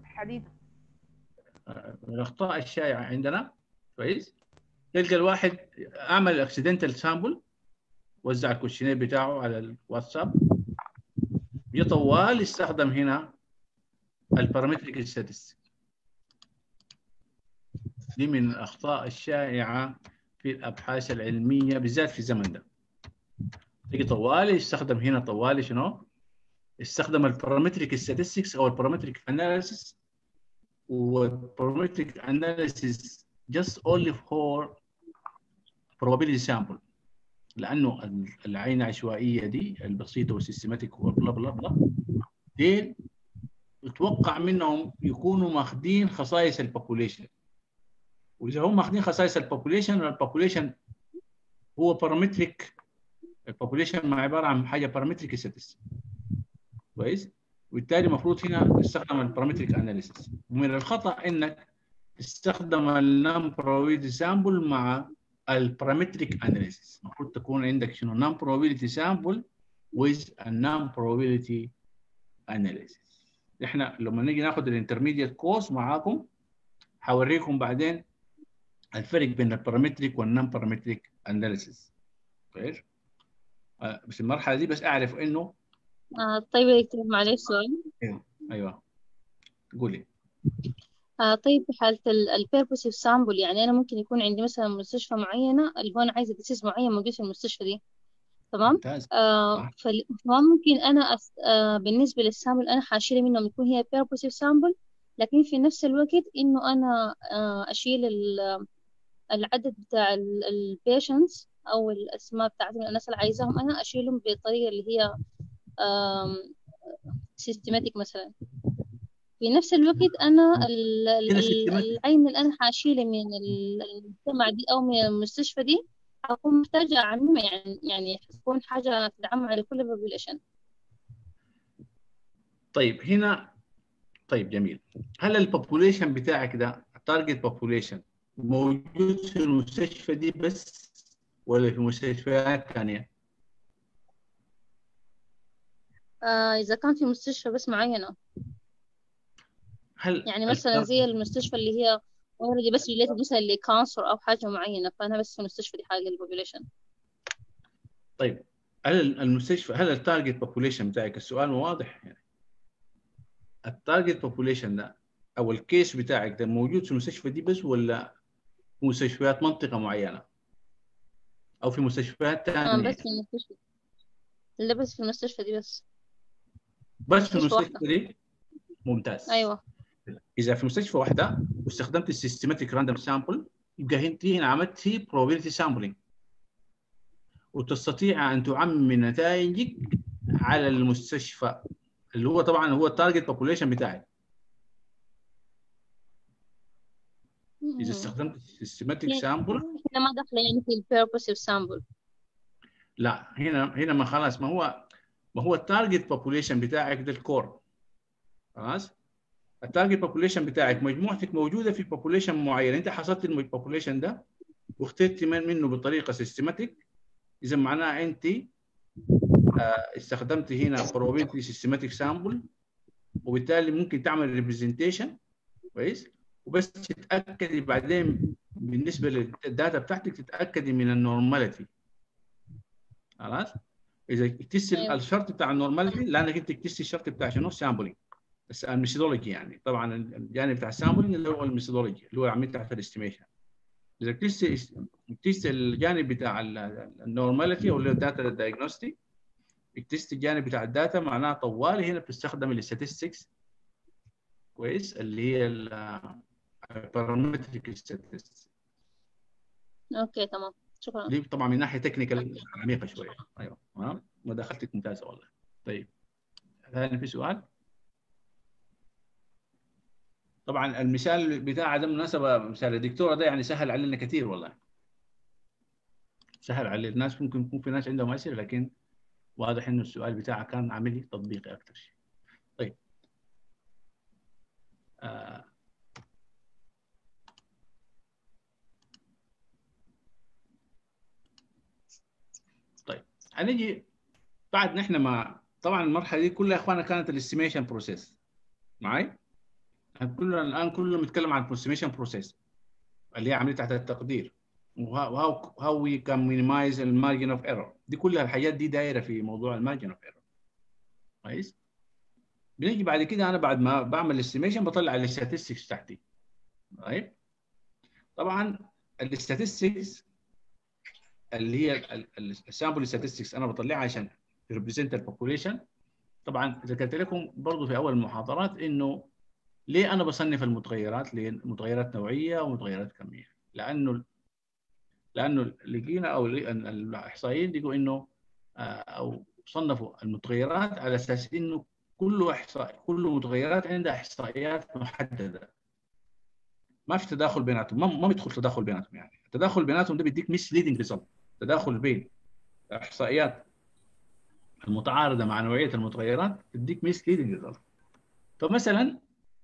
عندنا كويس، تلقى الواحد عمل اكسيدنتال سامبل، وزع الكوشنير بتاعه على الواتساب، طوال استخدم هنا البارامتريك statistics. دي من الأخطاء الشائعة في الأبحاث العلمية بالذات في الزمن ده. تيجي طوالي يستخدم هنا طوالي شنو؟ استخدم البارامتريك statistics او البارامتريك analysis، والبارامتريك analysis just only for probability sample، لانه العين العشوائيه دي البسيطه والسيستماتيك وبلا بلا بلا دي يتوقع منهم يكونوا ماخذين خصائص البوبوليشن، واذا هم ماخذين خصائص البوبوليشن هو بارامتريك. البوبوليشن ما عباره عن حاجه بارامتريك statistics كويس، وبالتالي المفروض هنا تستخدم البارامتريك اناليسيس. ومن الخطا انك تستخدم النون probability سامبل مع البارامتريك اناليسيس. المفروض تكون عندك شنو؟ نون probability سامبل with a non probability analysis. احنا لما نيجي ناخذ الانترميديت كورس معاكم حوريكم بعدين الفرق بين البارامتريك والنون بارامتريك اناليسيس. كويس؟ بس المرحله دي بس اعرف انه طيب يا دكتور معلش سؤال. ايوه قولي. طيب في حالة البيربوسيف سامبل، يعني أنا ممكن يكون عندي مثلا مستشفى معينة اللي هو أنا عايزة ديسيز معين موجود في المستشفى دي، تمام؟ ممتاز. فممكن أنا بالنسبة للسامبل أنا حاشيل منهم يكون هي بيربوسيف سامبل، لكن في نفس الوقت إنه أنا أشيل العدد بتاع البيشنتس أو الأسماء بتاعت الناس اللي عايزاهم أنا أشيلهم بطريقة اللي هي سيستماتيك مثلا. في نفس الوقت أنا العين اللي أنا حاشيله من المجتمع دي أو من المستشفى دي أكون محتاجة أعممها، يعني تكون حاجة تدعم على كل البوبوليشن. طيب هنا طيب جميل. هل البوبوليشن بتاعك ده التارجت بوبوليشن موجود في المستشفى دي بس ولا في مستشفيات ثانية؟ إذا كان في مستشفى بس معينة، هل يعني مثلا زي المستشفى اللي هي اوريدي بس ريليتد مثلا لكانسر أو حاجة معينة، فأنا بس في المستشفى دي حاجة للبوبوليشن. طيب هل المستشفى هل التارجت بوبوليشن بتاعك، السؤال واضح يعني، التارجت بوبوليشن ده او الكيس بتاعك ده موجود في المستشفى دي بس ولا في مستشفيات منطقة معينة او في مستشفيات ثانية؟ بس في المستشفى. لا بس في المستشفى دي بس في المستشفى دي. ممتاز. أيوة. إذا في مستشفى واحدة واستخدمت السيستماتيك راندوم سامبل يبقى أنت هنا عملتي probability sampling، وتستطيع أن تعمم نتائجك على المستشفى اللي هو طبعا هو التارجت بوبوليشن بتاعك. إذا استخدمت السيستماتيك سامبل هنا ما دخل يعني في البيربوسيف سامبل. لا هنا ما خلاص، ما هو التارجت بوبوليشن بتاعك ده الكور. خلاص التارجت بوبوليشن بتاعك مجموعتك موجوده في بوبوليشن معين، انت حصلت البوبوليشن ده واخترت منه بطريقه سيستماتيك، اذا معناها انت استخدمت هنا probability systematic sample، وبالتالي ممكن تعمل ريبريزنتيشن كويس، وبس تتاكدي بعدين بالنسبه للداتا بتاعتك تتاكدي من النورماليتي. خلاص اذا اكتست الشرط بتاع النورماليتي، لانك انت اكتست الشرط بتاع شنو؟ سامبلينج، الميثودولوجي. يعني طبعا الجانب بتاع السامبلينج اللي هو الميثودولوجي اللي هو عمليه تحت الاستيميشن. اذا تيست الجانب بتاع النورماليتي او الداتا دايجنوستيك، التيست الجانب بتاع الداتا معناها طوالي هنا بتستخدم الاستاتستكس، كويس، اللي هي البارامتريك statistics. اوكي تمام، شكرا. دي طبعا من ناحيه تكنيكال عميقه شويه. ايوه تمام، مداخلتك ممتازه والله. طيب هل في سؤال؟ طبعا المثال بتاع ده بالمناسبه مثال الدكتوره ده يعني سهل علينا كثير والله، سهل على الناس. ممكن يكون في ناس عندهم اسئله، لكن واضح انه السؤال بتاعه كان عملي تطبيقي اكثر شيء. طيب طيب هنيجي بعد نحن ما طبعا المرحله دي كلها يا اخوانا كانت الاستيميشن بروسيس معي. كلنا الان بنتكلم عن الاستيميشن بروسيس اللي هي عمليه تحت التقدير، وهاو وي كان مينيمايز المارجن اوف ايرور. دي كلها الحاجات دي دايره في موضوع المارجن اوف ايرور، كويس. بنيجي بعد كده انا بعد ما بعمل الاستيميشن بطلع الاستاتستكس بتاعتي. طيب طبعا الاستاتستكس اللي هي السامبل statistics انا بطلعها عشان ريبريزنت البوبوليشن. طبعا ذكرت لكم برضه في اول المحاضرات انه ليه انا بصنف المتغيرات لمتغيرات نوعيه ومتغيرات كميه، لانه لقينا او الاحصائيين لقوا انه او صنفوا المتغيرات على اساس انه كل متغيرات عندها احصائيات محدده، ما في تداخل بيناتهم، ما بيدخل تداخل بيناتهم. يعني التداخل بيناتهم ده بيديك misleading result. تداخل بين الاحصائيات المتعارضه مع نوعيه المتغيرات تديك misleading result. فمثلا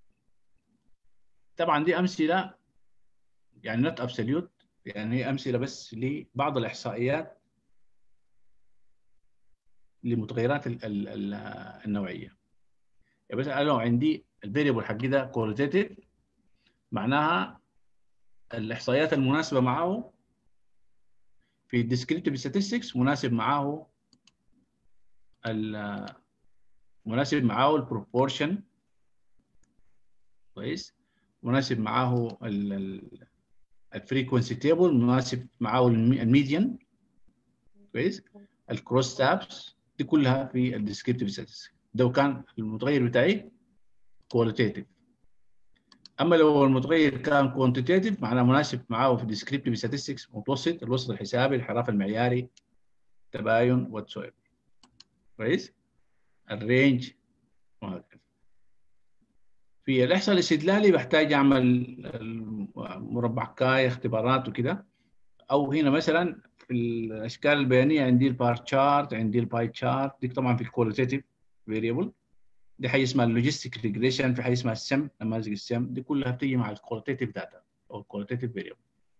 طبعا دي امثله يعني not absolute، يعني هي امثله بس لبعض الاحصائيات لمتغيرات النوعيه. يعني مثلا لو عندي الفاريبل حقي ده qualitative، معناها الاحصائيات المناسبه معه في الديسكريبتيف statistics مناسب معه البروبورشن، كويس، مناسب معه الفريكونسي تيبل، مناسب معه الميديان، كويس، الكروس تابس، دي كلها في الديسكريبتيف statistics. ده كان المتغير بتاعي كواليتيتيف. اما لو المتغير كان كوانتيتيف معناه مناسب معه في الديسكريبتيف statistics متوسط، الوسط الحسابي، الانحراف المعياري، تباين واتسويفر، كويس، الرينج وهكذا. في الاحصاء الاستدلالي بحتاج اعمل مربع كاي، اختبارات وكده. او هنا مثلا في الاشكال البيانيه عندي البار تشارت، عندي الباي تشارت، دي طبعا في الكواليتيتيف فيريبل. دي حاجه اسمها اللوجيستيك ريجريشن، في حاجه اسمها السم، نماذج السم، دي كلها بتيجي مع الكواليتيتيف داتا او الكواليتيتيف فيريبل.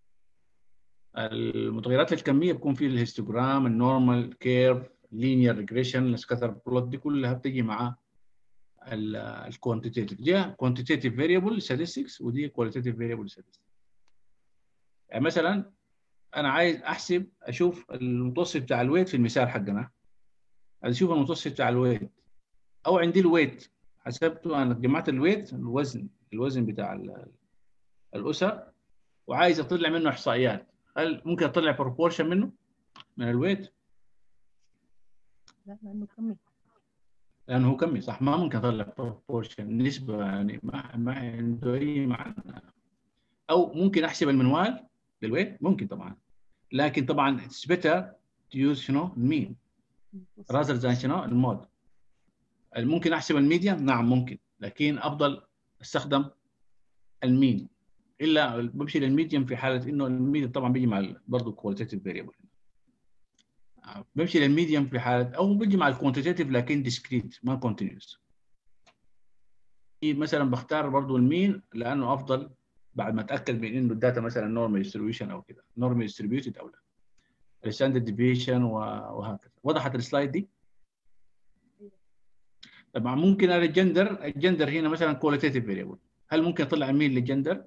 المتغيرات الكميه بيكون في الهيستوجرام، النورمال كيرف، لينير ريجريشن، السكاتر بلوت، دي كلها بتيجي مع الكوانتيتيف. دي كوانتيتيف فيريبل statistics ودي كواليتيتيف فيريبل statistics. يعني مثلا انا عايز احسب اشوف المتوسط بتاع الويت في المثال حقنا، عايز اشوف المتوسط بتاع الويت، او عندي الويت حسبته انا، جمعت الويت الوزن بتاع الاسر، وعايز اطلع منه احصائيات. هل ممكن اطلع بروبورشن منه من الويت؟ لا، لانه كمي. لانه هو كمي، صح، ما ممكن اطلع بروبورشن نسبه، يعني ما عنده اي معنى. او ممكن احسب المنوال بالويت، ممكن طبعا، لكن طبعا it's better to use شنو المين rather than شنو المود. ممكن احسب الميديان، نعم ممكن، لكن افضل استخدم المين. الا بمشي للميديان في حاله انه الميديان طبعا بيجي مع برضه كواليتيف فيريبل. بمشي للميديان في حاله، او بيجي مع الكوانتيتيف لكن ديسكريت ما كونتينيوس. مثلا بختار برضه المين لانه افضل بعد ما اتاكد من انه الداتا مثلا نورمال ديستريبيوشن او كده، نورمال ديستريبيوتد او لا، الستاندرد ديفيشن وهكذا. وضحت السلايد دي؟ طبعا ممكن على الجندر هنا مثلا كواليتيف فيريبل، هل ممكن اطلع المين للجندر؟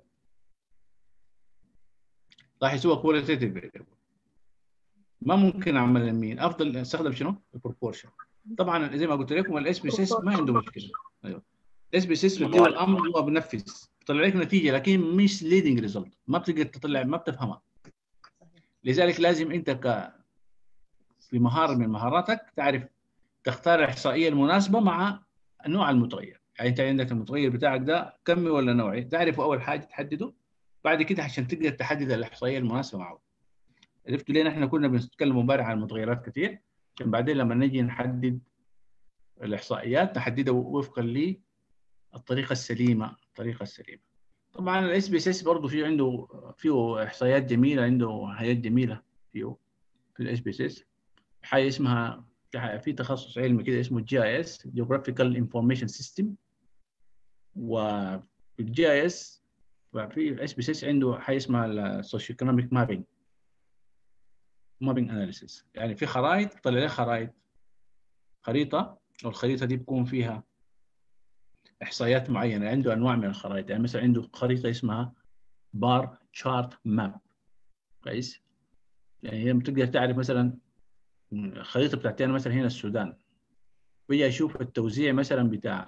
راح يسوى كواليتيف فيريبل، ما ممكن اعمل المين. افضل استخدم شنو؟ البروبورشن. طبعا زي ما قلت لكم الاس بي سيس ما عنده مشكله. ايوه الاس بي سيس بديه الامر هو بنفذ تطلع لك نتيجه لكن مش ليدنج ريزلت، ما بتقدر تطلع، ما بتفهمها. لذلك لازم انت في مهاره من مهاراتك تعرف تختار الاحصائيه المناسبه مع نوع المتغير. يعني انت عندك المتغير بتاعك ده كمي ولا نوعي، تعرفه اول حاجه تحدده، بعد كده عشان تقدر تحدد الاحصائيه المناسبه معه. عرفتوا ليه نحن كنا بنتكلم امبارح عن المتغيرات كثير؟ عشان بعدين لما نجي نحدد الاحصائيات نحددها وفقا للطريقه السليمه، طبعا الاس بي اس اس برضه فيه احصائيات جميله، عنده حاجات جميله فيه في الاس بي اس اس. حاجه اسمها في تخصص علمي كده اسمه جي اي اس، جيوغرافيكال انفورميشن سيستم. وفي الجي اي اس في الاس بي اس عنده حاجه اسمها السوشيو ايكونوميك مابينج اناليسيس. يعني في خرائط، طلع لي خريطه، والخريطه دي بيكون فيها احصائيات معينه. عنده انواع من الخرائط، يعني مثلا عنده خريطه اسمها بار تشارت ماب، كويس؟ يعني هي بتقدر تعرف مثلا الخريطه بتاعتي انا مثلا هنا السودان، بيجي اشوف التوزيع مثلا بتاع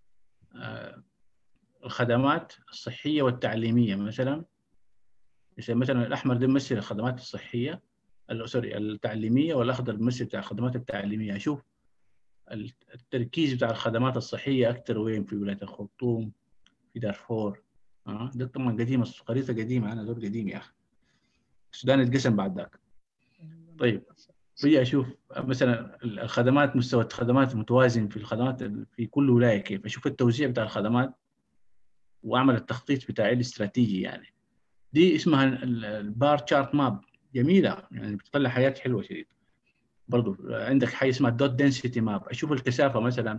الخدمات الصحيه والتعليميه. مثلا الاحمر ده بيمثل الخدمات الصحيه، سوري التعليميه، والاخضر بيمثل بتاع الخدمات التعليميه. اشوف التركيز بتاع الخدمات الصحيه اكثر وين، في ولايه الخرطوم، في دارفور. ده طبعا قديمه، الخريطه قديمه، انا زول قديم يا اخي. السودان اتقسم بعد ذاك. طيب بيجي اشوف مثلا الخدمات، مستوى الخدمات متوازن في الخدمات في كل ولايه كيف، اشوف التوزيع بتاع الخدمات واعمل التخطيط بتاعي الاستراتيجي. يعني دي اسمها البار تشارت ماب، جميله يعني بتطلع حاجات حلوه شديد. برضو عندك حاجه اسمها الدوت دنسيتي ماب، اشوف الكثافه مثلا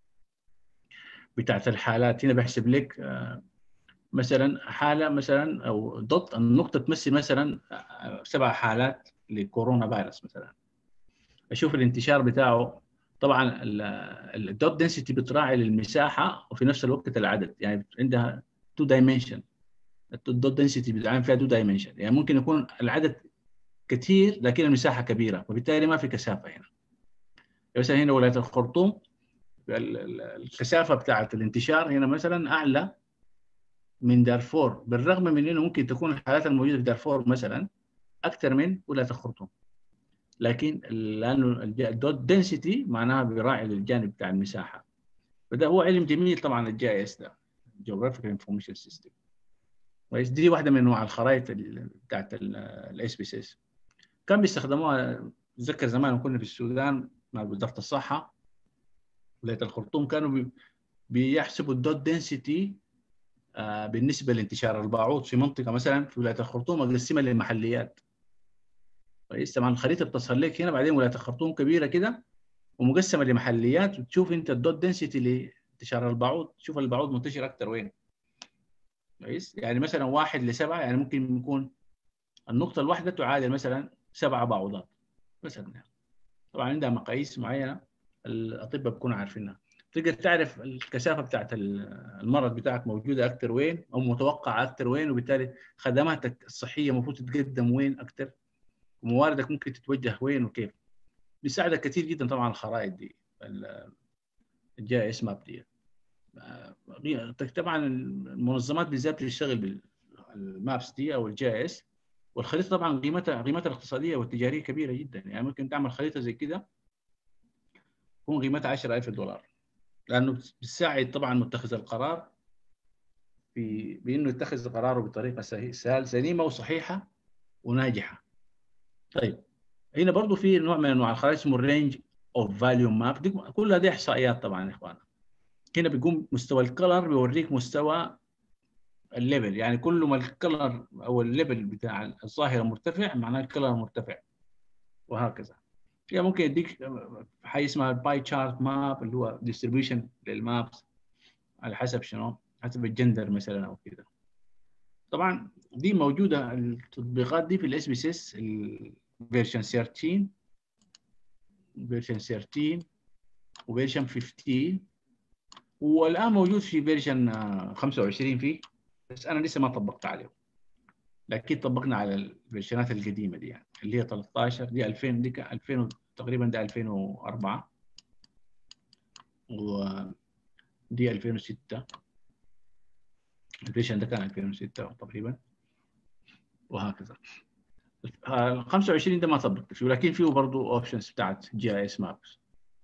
بتاعت الحالات. هنا بحسب لك مثلا حاله مثلا او دوت، النقطه تمثل مثلا 7 حالات لكورونا فيروس مثلا. اشوف الانتشار بتاعه. طبعا الدوت دنسيتي بتراعي للمساحه وفي نفس الوقت العدد، يعني عندها 2 دايمنشن. الدوت دنسيتي بتعامل فيها 2 دايمنشن، يعني ممكن يكون العدد كثير لكن المساحه كبيره، وبالتالي ما في كثافه هنا. مثلا هنا ولايه الخرطوم الكثافه بتاعت الانتشار هنا مثلا اعلى من دارفور، بالرغم من انه ممكن تكون الحالات الموجوده في دارفور مثلا اكثر من ولايه الخرطوم، لكن لانه الدوت دنسيتي معناها بيراعي للجانب بتاع المساحه. فده هو علم جميل طبعا الجي اي اس ده، جيوغرافيكال انفورميشن سيستم. كويس؟ دي واحده من انواع الخرائط بتاعت الاس بي اس. كان بيستخدموها، اتذكر زمان كنا في السودان مع وزاره الصحه ولايه الخرطوم، كانوا بيحسبوا الدوت دنسيتي بالنسبه لانتشار الباعوض في منطقه مثلا في ولايه الخرطوم، اقسمها لمحليات. كويس؟ طبعا الخريطه بتظهر لك هنا، بعدين ولايه الخرطوم كبيره كده ومقسمه لمحليات، وتشوف انت الدوت دنسيتي لانتشار الباعوض، تشوف الباعوض منتشر اكثر وين. كويس؟ يعني مثلا 1 ل7، يعني ممكن يكون النقطه الواحده تعادل مثلا 7 باعوضات مثلا. طبعا عندها مقاييس معينه الاطباء بيكونوا عارفينها. تقدر تعرف الكثافه بتاعت المرض بتاعك موجوده اكثر وين او متوقعه اكثر وين، وبالتالي خدماتك الصحيه المفروض تتقدم وين اكثر، ومواردك ممكن تتوجه وين وكيف. بيساعدك كثير جدا طبعا الخرائط دي، الجي اس ماب دي. طبعا المنظمات بالذات بتشتغل بالمابس دي او الجي اس، والخريطه طبعا قيمتها الاقتصاديه والتجاريه كبيره جدا. يعني ممكن تعمل خريطه زي كده تكون قيمتها $10,000، لانه بتساعد طبعا متخذ القرار بانه يتخذ قراره بطريقه سليمه وصحيحه وناجحه. طيب هنا برضو في نوع من انواع الخرائط اسمه الرينج اوف فاليو ماب، كلها دي احصائيات طبعا يا اخوانا. هنا بيقوم مستوى الكلر بيوريك مستوى الليفل، يعني كل ما الكلر او الليفل بتاع الظاهره مرتفع معناه الكلر مرتفع، وهكذا. يعني ممكن يديك حاجه اسمها الباي تشارت ماب، اللي هو ديستريبيوشن للمابس على حسب شنو، حسب الجندر مثلا او كده. طبعا دي موجوده التطبيقات دي في الاس بي اس الفيرجن 13 وفيرجن 15، والان موجود في فيرجن 25 فيه، بس انا لسه ما طبقت عليه. لكن طبقنا على الفيرجنات القديمه دي، يعني اللي هي 13 دي 2000، دي 2000 تقريبا، ده 2004 ودي 2006 الفيشن ده كان 2006 تقريبا وهكذا. ال 25 ده ما طبقت فيه، ولكن فيه برضه اوبشنز بتاعت جي اي اس مابس.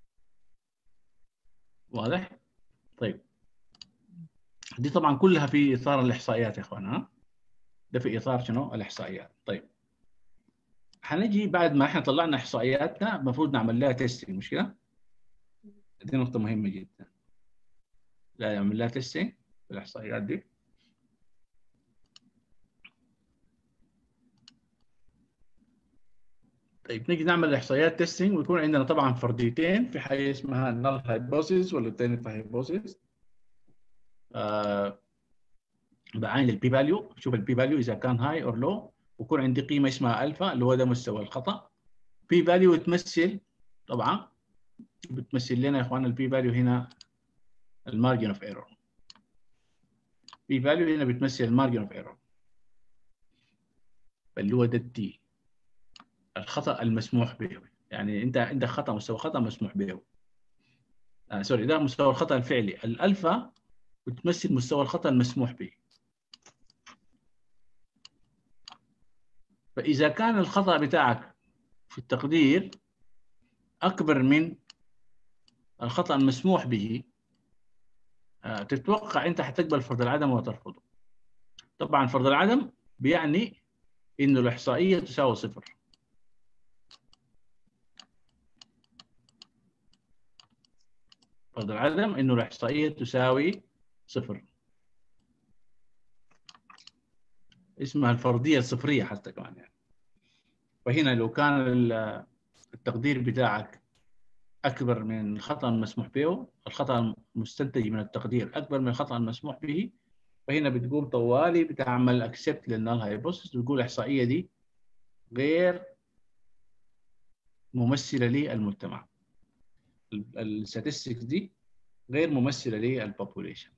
واضح؟ طيب دي طبعا كلها في اطار الاحصائيات يا اخوان. ها ده في اطار شنو؟ الاحصائيات. طيب حنجي بعد ما احنا طلعنا احصائياتنا المفروض نعمل لها تيستنج، مش كده؟ دي نقطة مهمة جدا. لا نعمل لها تيستنج في الاحصائيات دي. طيب نيجي نعمل احصائيات تيستنج، ويكون عندنا طبعا فرضيتين، في حاجة اسمها النل هايبوثيسيس والالترناتيف هايبوثيسيس. بعين البي فاليو، شوف البي فاليو اذا كان هاي اور لو، ويكون عندي قيمه اسمها الفا اللي هو ده مستوى الخطا. بي فاليو تمثل طبعا بتمثل لنا يا اخوان البي فاليو هنا المارجن اوف ايرور. بي فاليو هنا بتمثل المارجن اوف ايرور اللي هو ده الدي، الخطا المسموح به. يعني انت عندك خطا، مستوى خطا مسموح به. سوري، ده مستوى الخطا الفعلي. الالفا بتمثل مستوى الخطا المسموح به. فاذا كان الخطا بتاعك في التقدير اكبر من الخطا المسموح به، تتوقع انت حتقبل فرض العدم ولا ترفضه. طبعا فرض العدم بيعني انه الاحصائيه تساوي صفر. فرض العدم انه الاحصائيه تساوي صفر، اسمها الفرضيه الصفريه حتى كمان يعني. فهنا لو كان التقدير بتاعك اكبر من الخطا المسموح به، الخطا المستنتج من التقدير اكبر من الخطا المسموح به، فهنا بتقوم طوالي بتعمل اكسبت للنال هايبوثيسيس، وتقول الاحصائيه دي غير ممثله للمجتمع. الستاتستكس دي غير ممثله للبوبوليشن،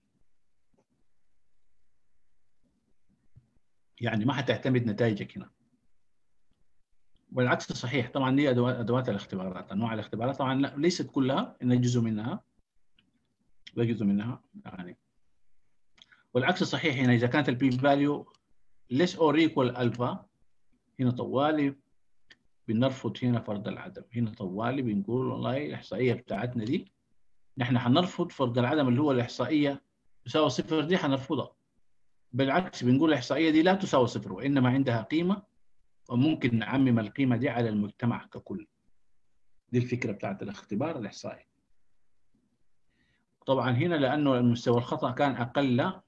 يعني ما حتعتمد نتائجك هنا. والعكس صحيح طبعا. دي ادوات الاختبارات، انواع الاختبارات طبعا ليست كلها، ان جزء منها يعني. والعكس صحيح هنا، اذا كانت البي فاليو less or equal الفا، هنا طوالي بنرفض هنا فرض العدم. هنا طوالي بنقول والله الاحصائيه بتاعتنا دي نحن حنرفض فرض العدم اللي هو الاحصائيه تساوي صفر، دي حنرفضها. بالعكس بنقول الاحصائيه دي لا تساوي صفر، وانما عندها قيمه، وممكن نعمم القيمه دي على المجتمع ككل. دي الفكره بتاعت الاختبار الاحصائي. طبعا هنا لانه المستوى الخطا كان اقل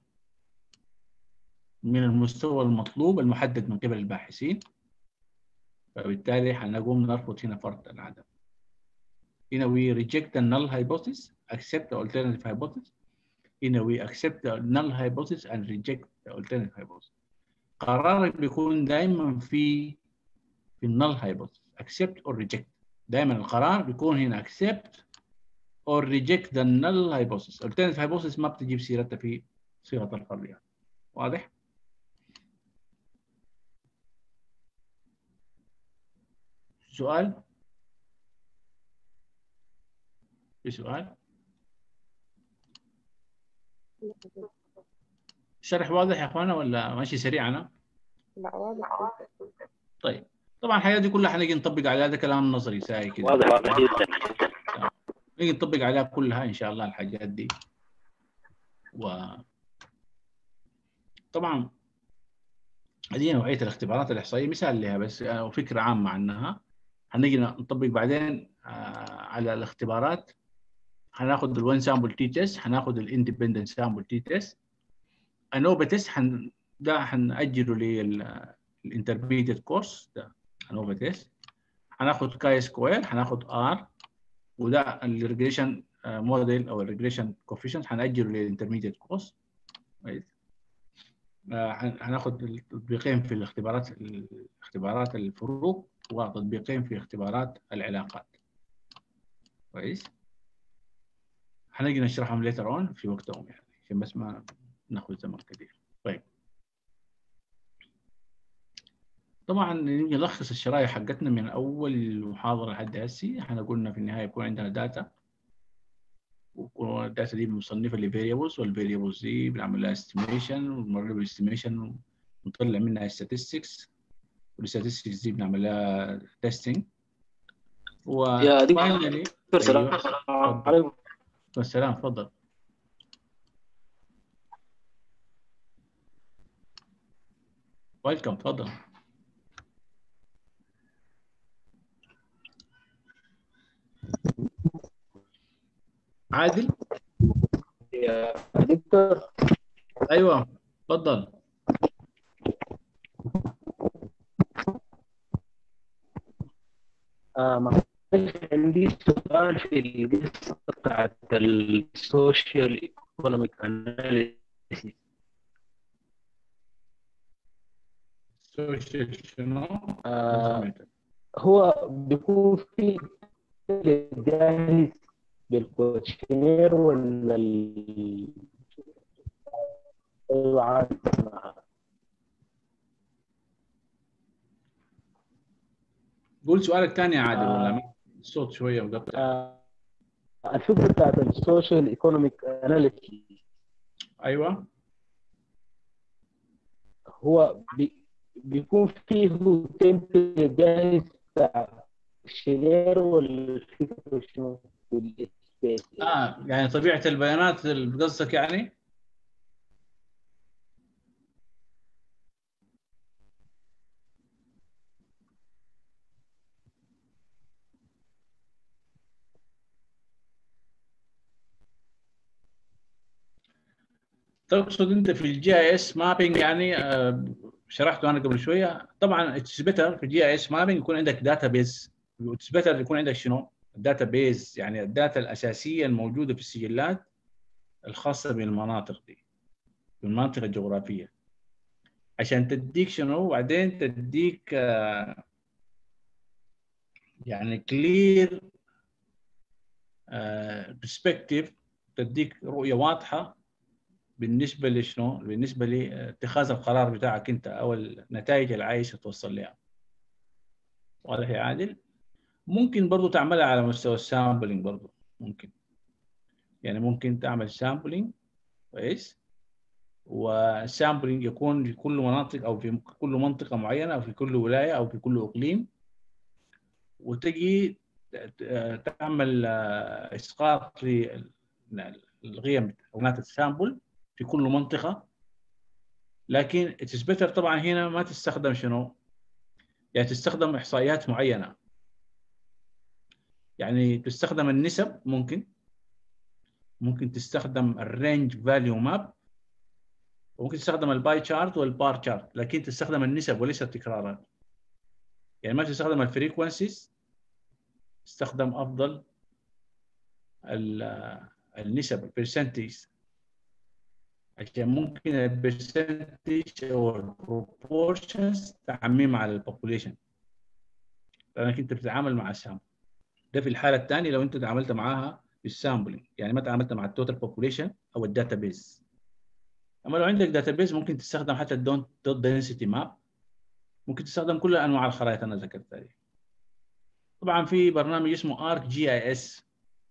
من المستوى المطلوب المحدد من قبل الباحثين، فبالتالي حنقوم نرفض هنا فرض العدم. هنا we reject the null hypothesis, accept the alternative hypothesis. هنا we accept the null hypothesis and reject the alternative hypothesis. قرارك بيكون دائما في الnull hypothesis accept or reject. دائما القرار بيكون هنا accept or reject the null hypothesis. alternative hypothesis ما بتجيب سيرتها في صيغة الفرضيات. واضح؟ سؤال؟ في سؤال؟ الشرح واضح يا اخوانا ولا ماشي سريع انا؟ لا واضح. طيب طبعا الحياة دي كلها حنيجي نطبق عليها، ده كلام نظري ساي كده. واضح جدا. نيجي نطبق عليها كلها ان شاء الله الحاجات دي. طبعا هذه نوعية الاختبارات الإحصائية مثال لها بس، وفكرة عامة عنها. هنيجي نطبق بعدين على الاختبارات. هناخد الون سامبل تي تيست، هناخد الاندبندنت سامبل تي تيست. انوفا تيست ده هنأجله للانترميديت كورس. ده انوفا تيست. هناخد كاي سكوير، هناخد ار، وده الريجريشن موديل او الريجريشن كوفيشنت هنأجله للانترميديت كورس. هناخد تطبيقين في اختبارات الفروق، وتطبيقين في اختبارات العلاقات. كويس. هنجي نشرحهم ليتر اون في وقتهم يعني، عشان بس ما ناخذ زمن كثير. طيب طبعا نيجي نلخص الشرائح حقتنا من اول محاضره لحد هسه. احنا قلنا في النهايه يكون عندنا داتا والداتا دي مصنفه لفاريبلز، والفاريبلز دي بنعمل لها استيميشن، ونمرر بالاستيميشن ونطلع منها statistics، والstatistics دي بنعمل لها تيستنج. يا دكتور وفاينلي سلام عليكم. السلام، تفضل. ويلكم، تفضل. عادل. يا دكتور. ايوه تفضل. عندي سؤال في القصة بتاعت السوشيال ايكونوميك اناليسيس. سوشيال شنو؟ هو بيكون في جاهز بالكوتشنير ولا قول سؤالك ثاني يا عادل، ولا الصوت شويه مقطع. الفكره بتاعت السوشيال ايكونوميك اناليسيس. ايوه. هو بيكون فيه تمبلت جاهز بتاع الشير ولا الفكره شنو؟ يعني طبيعه البيانات اللي قصدك يعني؟ تقصد انت في الجي اي اس مابينج يعني؟ شرحته انا قبل شويه. طبعا اتس بيتر في الجي اي اس مابينج يكون عندك داتا بيز. اتس بيتر يكون عندك شنو؟ الداتا بيز، يعني الداتا الاساسيه الموجوده في السجلات الخاصه بالمناطق دي، بالمناطق الجغرافيه، عشان تديك شنو، وبعدين تديك يعني كلير برسبكتيف، تديك رؤيه واضحه بالنسبه لشنو؟ بالنسبه لاتخاذ القرار بتاعك انت او النتائج اللي عايز توصل لها. واضح يا عادل؟ ممكن برضو تعملها على مستوى السامبلينج برضو، ممكن يعني ممكن تعمل سامبلينج كويس، والسامبلينج يكون في كل مناطق او في كل منطقه معينه او في كل ولايه او في كل اقليم، وتجي تعمل اسقاط للقيم بتاعت السامبل في كل منطقه. لكن التسبيتر طبعا هنا ما تستخدم شنو؟ يعني تستخدم احصائيات معينه، يعني تستخدم النسب، ممكن تستخدم الرينج فاليو ماب، وممكن تستخدم الباي تشارت والبار تشارت، لكن تستخدم النسب وليس التكرارات. يعني ما تستخدم الفريكونسيز، تستخدم افضل النسب، البرسنتيج، عشان ممكن البرسنتيج او البروبورشنز تعميم على البوبوليشن، لانك انت بتتعامل مع السامبل. ده في الحاله الثانيه لو انت تعاملت معاها بالسامبلينج، يعني ما تعاملت مع التوتال بوبوليشن او الداتا بيز. اما لو عندك داتا بيز ممكن تستخدم حتى الدوت دنسيتي ماب، ممكن تستخدم كل انواع الخرائط انا ذكرتها دي. طبعا في برنامج اسمه ارك جي اي اس.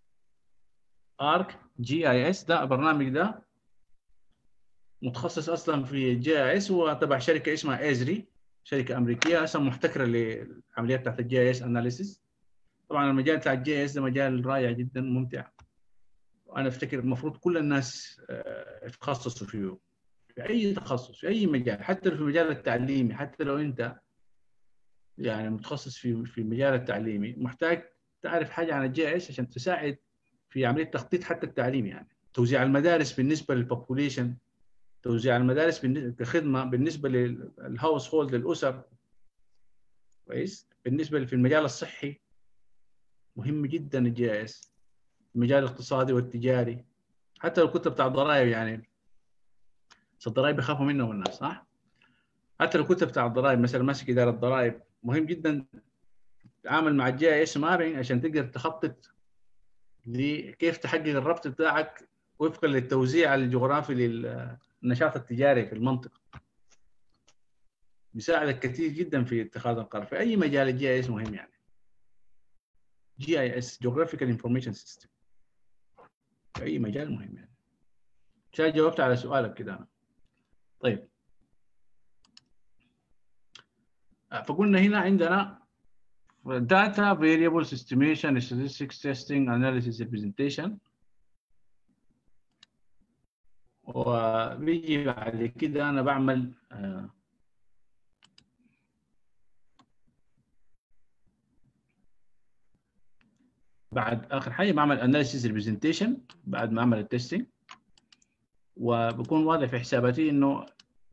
ارك جي اي اس ده البرنامج ده متخصص اصلا في الجي اي اس، وتبع شركه اسمها ايزري، شركه امريكيه اصلا محتكره للعمليات بتاعت الجي اي اس اناليسيس. طبعا المجال بتاع الجي اي اس ده مجال رائع جدا ممتع، وانا افتكر المفروض كل الناس يتخصصوا فيه، في اي تخصص في اي مجال، حتى في المجال التعليمي. حتى لو انت يعني متخصص في المجال التعليمي، محتاج تعرف حاجه عن الجي اس عشان تساعد في عمليه تخطيط حتى التعليمي. يعني توزيع المدارس بالنسبه للبوبوليشن، توزيع المدارس كخدمه بالنسبه للهاوس هولد، للاسر، كويس. بالنسبه في المجال الصحي مهم جدا الجي اس، المجال الاقتصادي والتجاري، حتى لو كنت بتاع الضرائب، يعني الضرائب بيخافوا منهم الناس، صح؟ حتى لو كنت بتاع الضرائب مثلا ماسك اداره الضرائب، مهم جدا تتعامل مع الجي اي اس مابينج عشان تقدر تخطط لكيف تحقق الربط بتاعك وفقا للتوزيع الجغرافي للنشاط التجاري في المنطقه. بيساعدك كثير جدا في اتخاذ القرار في اي مجال. الجي اي اس مهم، يعني جي اي اس Geographical Information System. في اي مجال مهم يعني. عشان جاوبت على سؤالك كده انا. طيب فقلنا هنا عندنا data variables estimation statistics testing analysis representation، وبيجي بعد كده انا بعمل بعد اخر حاجه بعمل analysis representation بعد ما اعمل التستنج، وبكون واضح في حساباتي انه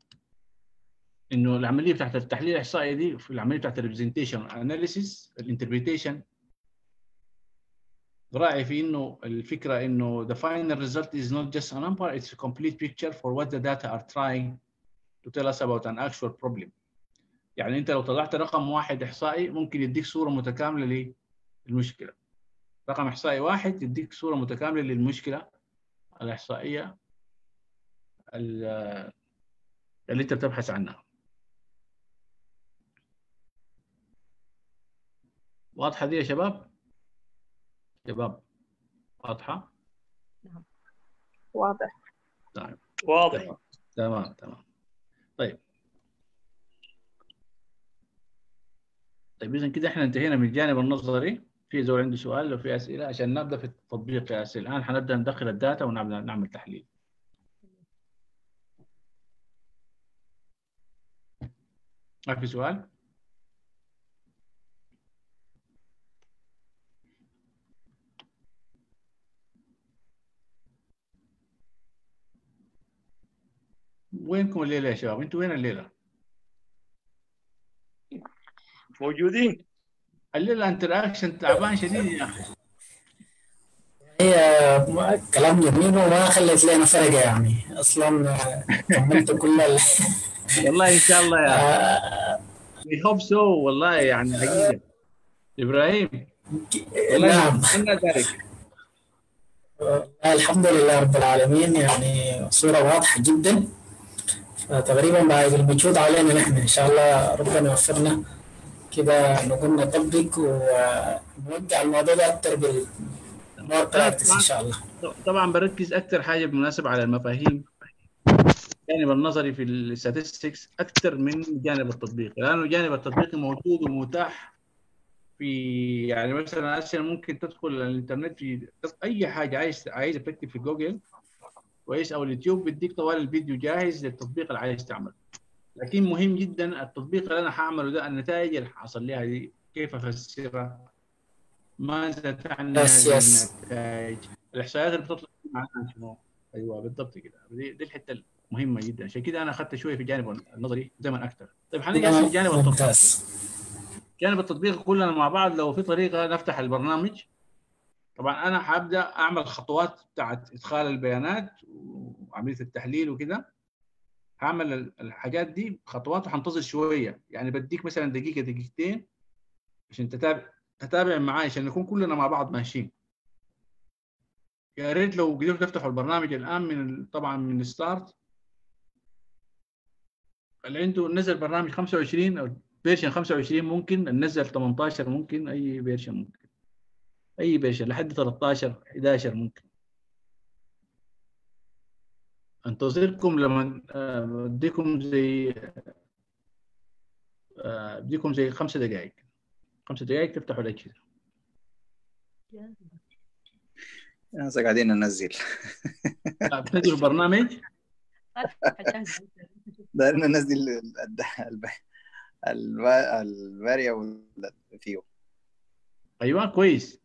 العمليه بتاعت التحليل الاحصائي دي في العمليه بتاعت الريبريزنتيشن اناليسيس الانتربريتيشن راعي في انه الفكره انه the final result is not just a number, it's a complete picture for what the data are trying to tell us about an actual problem. يعني انت لو طلعت رقم واحد احصائي ممكن يديك صوره متكامله للمشكله. رقم احصائي واحد يديك صوره متكامله للمشكله الاحصائيه اللي انت بتبحث عنها. واضحه دي يا شباب؟ شباب واضحه؟ نعم واضح. طيب واضح. تمام. طيب اذا كده احنا انتهينا من الجانب النظري. في زول عنده سؤال لو في اسئله عشان نبدا في التطبيق يا اسئله. الان حنبدا ندخل الداتا ونعمل تحليل. ما في سؤال؟ وينكم الليله يا شباب؟ انتوا وين الليله؟ موجودين. الليله انتراكشن تعبان شديد يا اخي. هي كلام جميل وما خلت لنا فرقة يعني أصلا كملت كل والله ان شاء الله يا we hope so والله يعني حقيقه. ابراهيم نعم أنا ذلك. الحمد لله رب العالمين، يعني صورة واضحة جدا. تقريبا بعد المجهود علينا نحن إن شاء الله ربنا يوفقنا كده نقوم نطبق ونوقع الموضوع ده أكتر بالمور براكتس إن شاء الله. طبعا بركز اكثر حاجه بالمناسبه على المفاهيم، الجانب النظري في الستاتستكس اكثر من الجانب التطبيقي، لانه الجانب التطبيقي موجود ومتاح في يعني مثلا هسه ممكن تدخل الانترنت في اي حاجه عايز تكتب في جوجل كويس او اليوتيوب بيديك طوال الفيديو جاهز للتطبيق اللي عايز تعمله. لكن مهم جدا التطبيق اللي انا هعمله ده النتائج اللي حصل لها دي كيف افسرها؟ ماذا تعني هذه النتائج؟ الاحصائيات اللي بتطلع معانا شنو؟ ايوه بالضبط كده، دي الحته المهمه جدا. عشان كده انا اخذت شويه في الجانب النظري زمن اكثر. طيب حنيجي هسه الجانب التطبيقي. جانب التطبيق كلنا مع بعض لو في طريقه نفتح البرنامج. طبعا انا حابدا اعمل خطوات بتاعت ادخال البيانات وعمليه التحليل وكده. هعمل الحاجات دي خطوات وحنتظر شويه، يعني بديك مثلا دقيقه دقيقتين عشان تتابع معايا عشان نكون كلنا مع بعض ماشيين. يا ريت لو قدرتوا تفتحوا البرنامج الان طبعا من ستارت. اللي عنده نزل برنامج 25 او فيرجن 25 ممكن، ننزل 18 ممكن، اي فيرجن ممكن، اي فيرجن لحد 13 11 ممكن. انتظركم لما بديكم زي 5 دقائق. 5 دقائق تفتحوا الاجهزه. هسه قاعدين ننزل. بتنزلوا البرنامج؟ دايرين ننزل الفاريبل فيه. ايوه كويس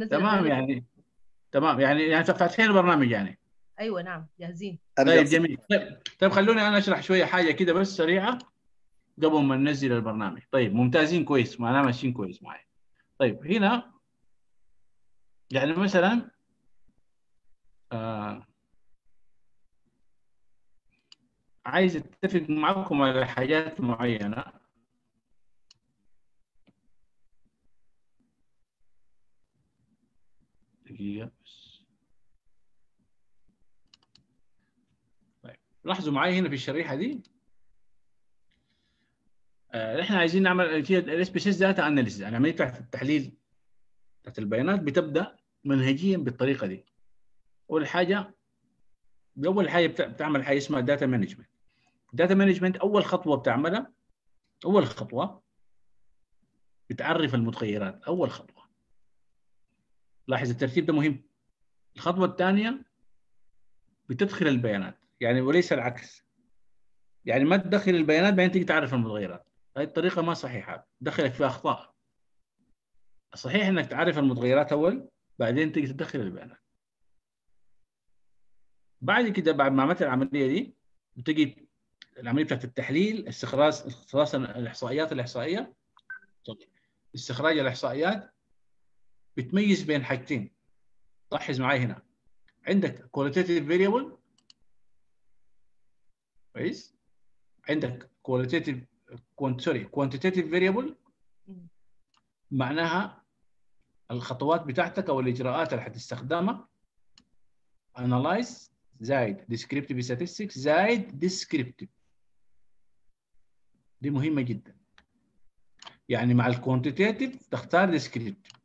تمام يعني فاتحين البرنامج يعني. ايوه نعم جاهزين. طيب جميل. طيب خلوني انا اشرح شويه حاجه كده بس سريعه قبل ما ننزل البرنامج. طيب ممتازين كويس معنا ماشيين كويس معايا. طيب هنا يعني مثلا عايز اتفق معكم على حاجات معينه. دقيقه بس. طيب لاحظوا معي هنا في الشريحه دي احنا عايزين نعمل السبيشيز داتا اناليسيس، يعني عمليه التحليل بتاعت البيانات بتبدا منهجيا بالطريقه دي. اول حاجه بتعمل حاجه اسمها داتا مانجمنت. داتا مانجمنت اول خطوه بتعملها، اول خطوه بتعرف المتغيرات. اول خطوه، لاحظ الترتيب ده مهم. الخطوه الثانيه بتدخل البيانات، يعني وليس العكس. يعني ما تدخل البيانات بعدين تيجي تعرف المتغيرات، هذه الطريقه ما صحيحه، تدخلك في اخطاء. الصحيح انك تعرف المتغيرات اول بعدين تيجي تدخل البيانات. بعد كده بعد ما عملت العمليه دي بتجي العمليه بتاعت التحليل، استخلاص الاحصائيه، استخراج الاحصائيات. بتميز بين حاجتين، لاحظ معي هنا، عندك qualitative variable كويس، عندك quantitative variable معناها الخطوات بتاعتك او الاجراءات اللي حتستخدمها analyze زائد descriptive statistics زائد descriptive. دي مهمه جدا. يعني مع الكوانتيتيف تختار descriptive.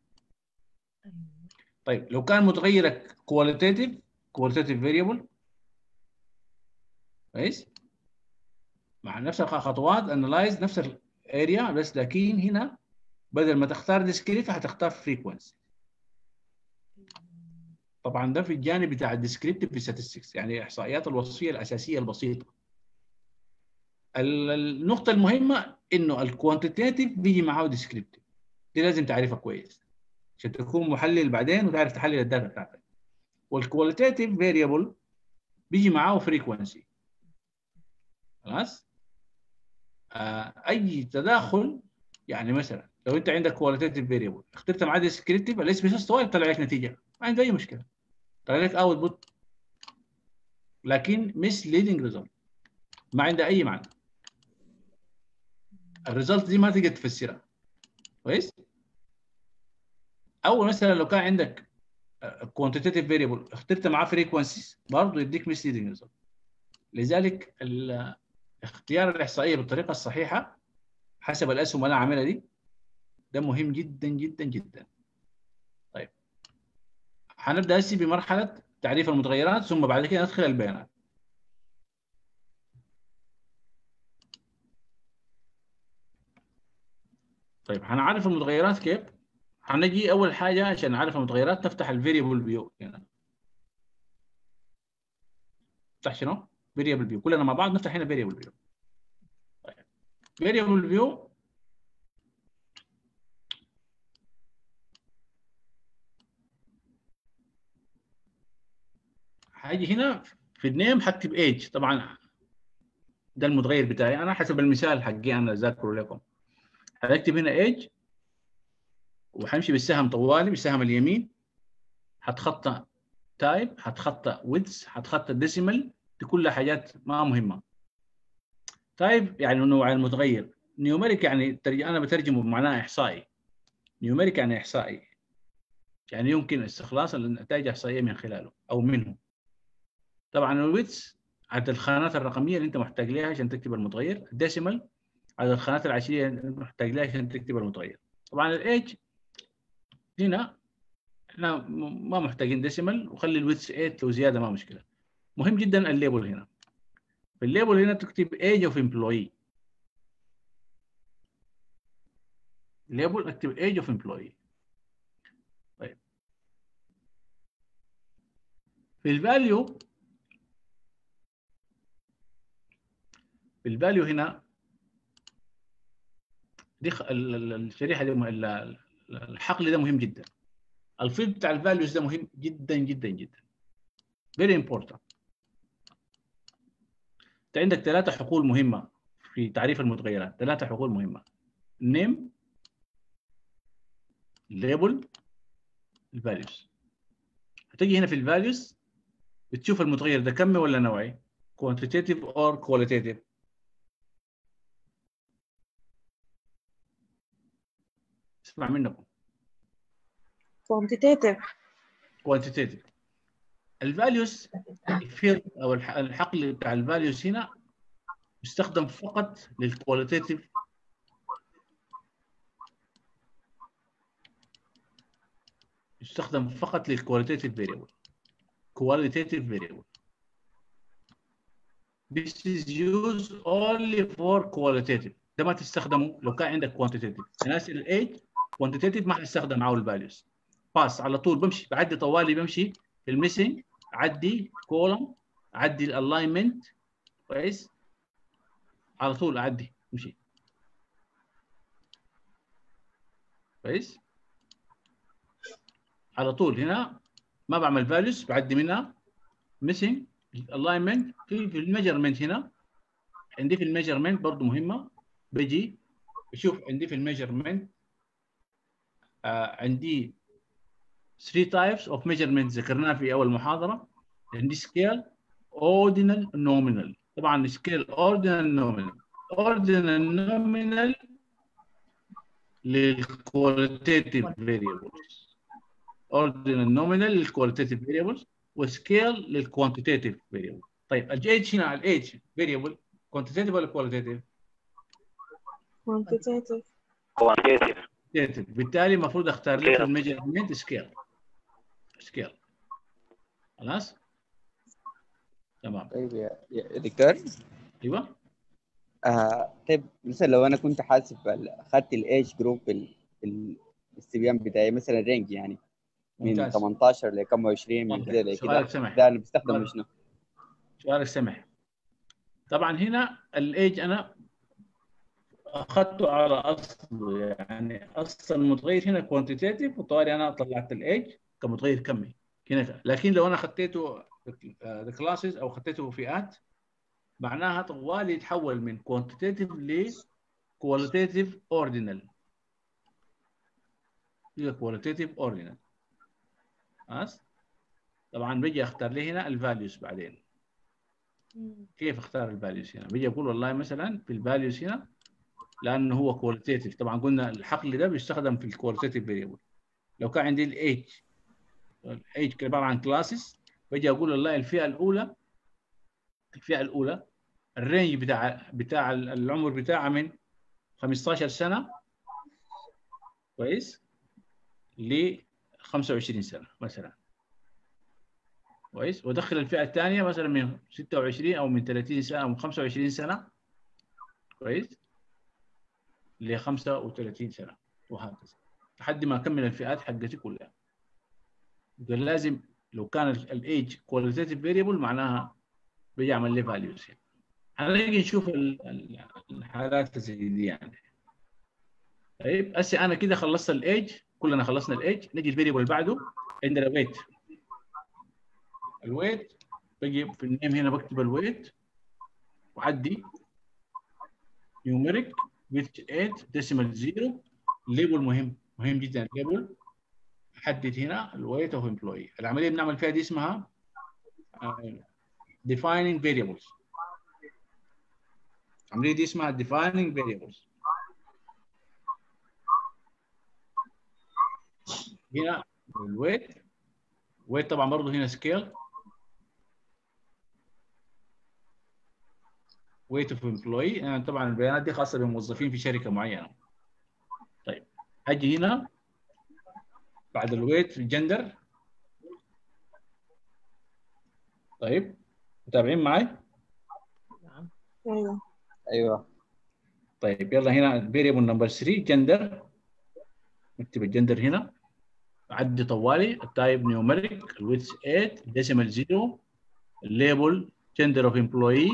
طيب لو كان متغيرك qualitative variable كويس، مع نفس الخطوات analyze نفس الاريا، بس لكن هنا بدل ما تختار descriptive هتختار frequency. طبعا ده في الجانب بتاع الديسكريبتيف statistics، يعني الاحصائيات الوصفيه الاساسيه البسيطه. النقطه المهمه انه الكوانتيتيف بيجي معاه ديسكريبتيف، دي لازم تعرفها كويس عشان تكون محلل بعدين وتعرف تحلل الداتا بتاعتك. والكواليتيف فاريبل بيجي معاه فريكونسي. خلاص؟ اي تداخل، يعني مثلا لو انت عندك كواليتيف فاريبل اخترت معاه ديسكريبتيف، الاس بي اس طوال يطلع لك نتيجه، ما عنده اي مشكله، طلع لك اوت بوت، لكن مس ليدنج ريزلت، ما عنده اي معنى. الريزلت دي ما تقدر تفسرها كويس. او مثلا لو كان عندك كوانتيتيف فاريبل اخترت معاه فريكونسيز برضه يديك مس ليدنج ريزلت. لذلك اختيار الاحصائيه بالطريقه الصحيحه حسب الاسهم اللي انا عاملها دي، ده مهم جدا جدا جدا. طيب هنبدا هسه بمرحله تعريف المتغيرات، ثم بعد كده ندخل البيانات. طيب هنعرف المتغيرات كيف؟ هنجي اول حاجه عشان نعرف المتغيرات نفتح الفاريبل فيو هنا. نفتح شنو؟ فاريبل فيو، كلنا مع بعض نفتح هنا فاريبل فيو. طيب فاريبل فيو هاجي هنا في النيم هكتب ايج، طبعا ده المتغير بتاعي انا حسب المثال حقي انا ذاكره لكم. هكتب هنا ايج وحمشي بالسهم طوالي، بالسهم اليمين هتخطى تايب، هتخطى ويدز، هتخطى ديسيمال، دي كلها حاجات ما مهمه. تايب يعني نوع المتغير، نيوميريك يعني انا بترجمه بمعناه احصائي، نيوميريك يعني احصائي، يعني يمكن استخلاص النتائج الاحصائيه من خلاله او منه. طبعا الويدز عدد الخانات الرقميه اللي انت محتاج لها عشان تكتب المتغير، الديسيمال عدد الخانات العشريه اللي انت محتاج لها عشان تكتب المتغير. طبعا الايج هنا احنا ما محتاجين ديسيمال، وخلي الويدز 8 لو زياده ما مشكله. مهم جدا الليبل هنا، في الليبل هنا تكتب age of employee، ليبل اكتب age of employee. طيب في الفاليو، هنا دي الشريحه دي الحقل ده مهم جدا. الفيلد بتاع الفاليوز ده مهم جدا جدا جدا، very important. انت عندك 3 حقول مهمه في تعريف المتغيرات، 3 حقول مهمه: name، label، الفاليوز. هتيجي هنا في الفاليوز بتشوف المتغير ده كمي ولا نوعي، quantitative or qualitative. اسمع منكم. quantitative. الفاليوز او الحقل بتاع الفاليوز هنا يستخدم فقط للكواليتيف، يستخدم فقط للكواليتيف فاريبل. qualitative variable. This is used only for qualitative. ده ما تستخدمه لو كان عندك quantitative. الناس الايج quantitative ما حتستخدم معه الفاليوز. باس على طول بمشي بعدي طوالي، بمشي في الميسنج، اعدي كولوم، اعدي الالاينمنت، كويس؟ على طول اعدي امشي. كويس؟ على طول هنا ما بعمل فاليوز، بعدي منها ميسنج الالاينمنت. في الميجرمنت هنا عندي في الميجرمنت برضه مهمه، بجي بشوف عندي في الميجرمنت عندي 3 types of measurements ذكرناها في اول محاضره. عندي سكيل، اوردينال، نومينال. طبعا سكيل، اوردينال، نومينال. اوردينال نومينال للكواليتيف فاريبلز، اوردينال نومينال للكواليتيف فاريبلز، وسكيل للكوانتيتيف فاريبل. طيب الايدج هنا، الايدج فاريبل كوانتيتيف ولا كواليتيف؟ quantitative. بالتالي المفروض اختار لي في الميجرمنت سكيل. خلاص؟ تمام. طيب يا دكتور. ايوه. طيب مثلا لو انا كنت حاسب اخذت الايج جروب في الاستبيان بتاعي مثلا رينج يعني من ممتاز. 18 لكم 20 من كده لكده، سؤالك سمح. ده انا بستخدم شنو؟ سؤالك سمح. طبعا هنا الايج انا اخذته على اصله، يعني اصل المتغير هنا كوانتيتيف، وطوالي انا طلعت الايج كمتغير كمي هنا. لكن لو انا خطيته كلاسز او خطيته فئات، معناها طوالي يتحول من كوانتيتيف ل كواليتيف اوردينال. هي كواليتيف اوردينال. خلاص؟ طبعا بيجي اختار لي هنا الفاليوز بعدين. كيف اختار الفاليوز هنا؟ بيجي اقول والله مثلا في الفاليوز هنا، لانه هو كواليتيف، طبعا قلنا الحقل ده بيستخدم في الكواليتيف فاريبل. لو كان عندي الايج عباره عن كلاسز، بيجي اقول والله الفئه الاولى الرينج بتاع العمر بتاعها من 15 سنه، كويس، ل 25 سنه مثلا، كويس. وادخل الفئه الثانيه مثلا من 26 او من 30 سنه او من 25 سنه، كويس، ل 35 سنه، وهكذا لحد ما اكمل الفئات حقتي كلها. قال لازم لو كان الايج كواليتيف فاريبل معناها بيجي يعمل لي فاليوز. هنيجي نشوف الحالات زي دي يعني. طيب هسه انا كده خلصت الايج، كلنا خلصنا الايج. نجي الفاريبل اللي بعده، عندنا ويت. الويت بجي في النيم هنا بكتب الويت وعدي نيوميريك with 8 decimal 0. ليبل مهم جدا. ليبل حدد هنا الويت اوف امبلوي. العمليه اللي بنعمل فيها دي اسمها defining variables. العمليه دي اسمها defining variables. هنا الويت، ويت طبعا برضه هنا سكيل، ويت اوف امبلوي. يعني طبعا البيانات دي خاصه بموظفين في شركه معينه. طيب اجي هنا بعد الويت الجندر. طيب متابعين معي؟ نعم. ايوه. طيب يلا هنا الفاريبل نمبر 3 جندر. نكتب الجندر هنا، عدي طوالي التايب نيوميريك، الويتس 8 ديسيمال 0، الليبل جندر اوف امبلوي.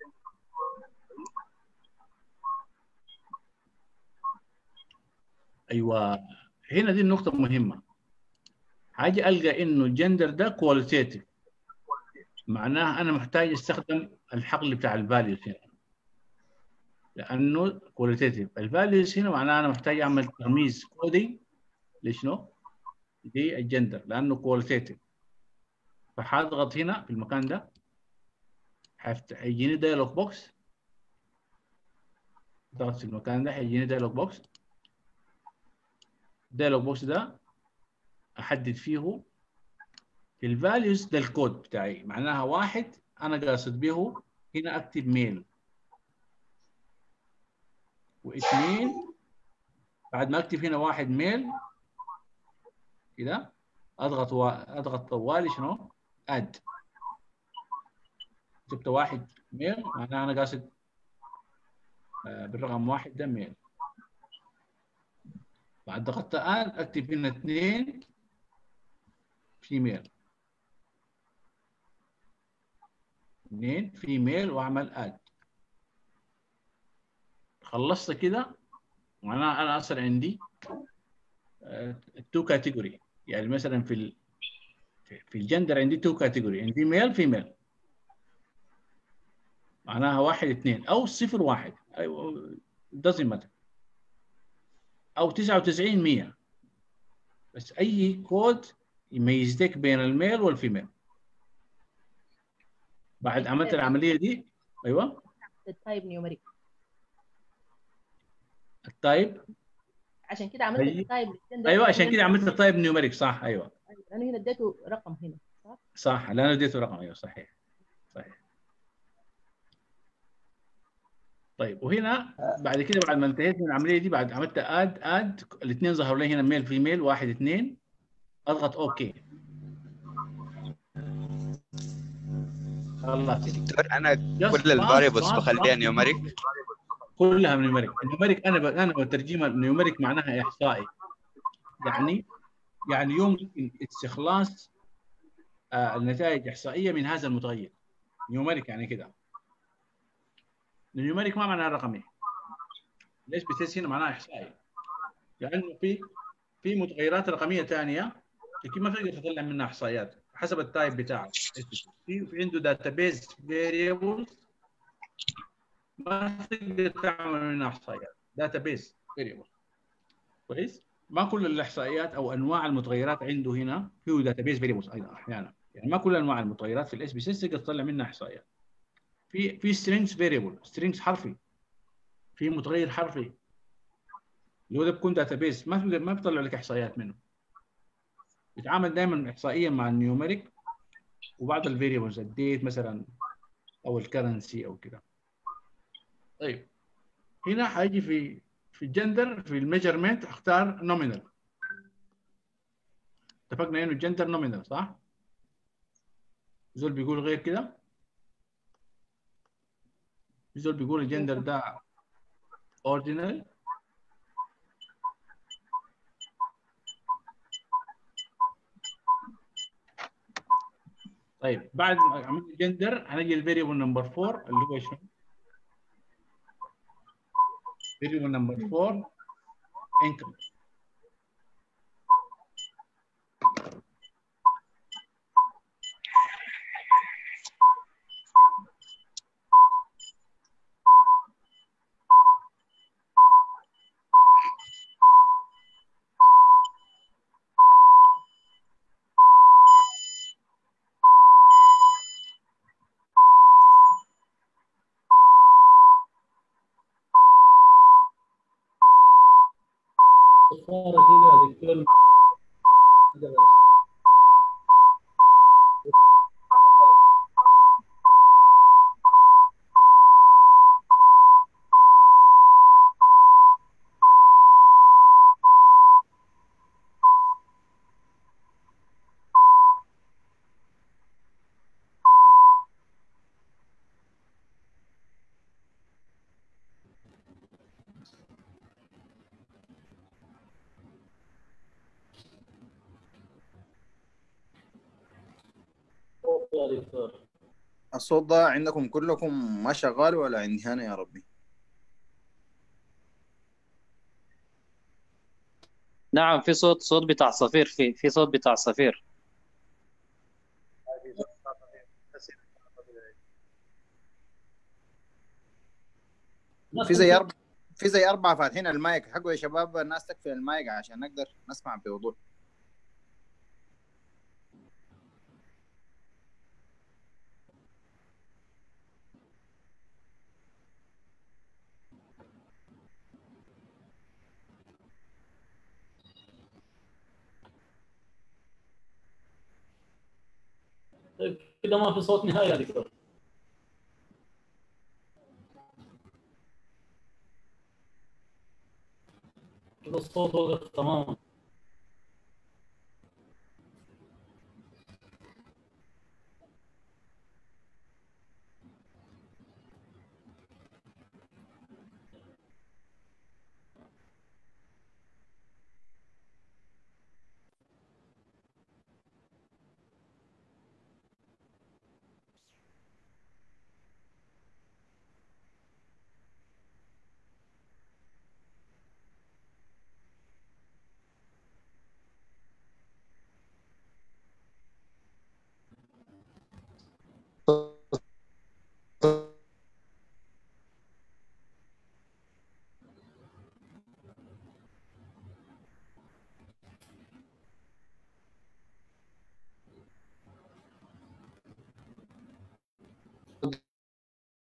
ايوه هنا دي النقطه مهمه. حاجه القى انه الجندر ده كواليتيف، معناه انا محتاج استخدم الحقل بتاع الفاليوز هنا، لانه كواليتيف. الفاليوز هنا معناه انا محتاج اعمل ترميز كودي لشنو؟ للجندر، لانه كواليتيف. فحاضغط هنا في المكان ده، هيجيني دايلوج بوكس. ضغط في المكان ده هيجيني دايلوج بوكس. الدايلوج بوكس ده احدد فيه الفاليوز ده الكود بتاعي، معناها واحد انا قاصد به هنا اكتب ميل، واثنين بعد ما اكتب هنا واحد ميل كده اضغط طوالي شنو؟ اد، كتبت واحد ميل معناها انا قاصد بالرقم واحد ده ميل. بعد ضغطت اد اكتب هنا 2 فيميل، 2 فيميل واعمل اد. خلصت كده معناها انا اصلا عندي تو كاتيجوري. يعني مثلا في الجندر عندي تو كاتيجوري، عندي ميل فيميل معناها 1 2 او 0 1 doesn't matter او 99 100، بس اي كود يميز لك بين الميل والفيميل. بعد عملت العمليه دي ايوه التايب نيوميريك، التايب عشان كده عملت التايب للجندر. ايوه عشان كده عملت التايب نيوميريك صح. ايوه لانه هنا اديته رقم هنا صح؟ صح لان اديته رقم. ايوه صحيح صحيح. طيب وهنا بعد كده بعد ما انتهيت من العمليه دي، بعد عملت اد الاثنين ظهروا لي هنا ميل فيميل 1 2، اضغط اوكي. خلاص دكتور انا كل الفاريبلز بخليها نيوميريك، كلها نيوميريك. النيوميريك انا بترجمها نيوميريك معناها احصائي، يعني يمكن استخلاص النتائج احصائيه من هذا المتغير. نيوميريك يعني كده. النيوميريك ما معناها رقمي، ليش بتحس هنا معناها احصائي؟ لانه في متغيرات رقميه ثانيه لكن ما تقدر تطلع منها احصائيات حسب التايب بتاعه. في عنده داتابيز فيريبلز ما تقدر تعمل منها احصائيات، داتابيز فيريبل كويس. ما كل الاحصائيات او انواع المتغيرات عنده هنا فيه داتابيز فيريبلز ايضا احيانا، يعني ما كل انواع المتغيرات في الاس بي سي تقدر تطلع منها احصائيات. في سترينجز فيريبل، سترينجز حرفي، في متغير حرفي اللي هو ده بيكون داتابيز ما بيطلع لك احصائيات منه. بيتعامل دائما احصائيا مع النيوميريك وبعض الفيريبلز الديت مثلا او الكرنسي او كده. طيب هنا حاجي في الجندر في الميجرمنت اختار نومينال. اتفقنا انه الجندر نومينال صح؟ زول بيقول غير كده؟ زول بيقول الجندر ده اوردينال. طيب بعد ما عملت الجندر هنجي الفيريبل نمبر 4 اللي هو شنو؟ فيريبل نمبر 4 انكم. الصوت ده عندكم كلكم ما شغال ولا عندي أنا يا ربي؟ نعم في صوت بتاع صفير، في صوت بتاع صفير. في زي أربعة فاتحين المايك حقه يا شباب، الناس تقفل المايك عشان نقدر نسمع بوضوح. طيب كده ما في صوت نهائي يا دكتور. كده الصوت وقف تماما.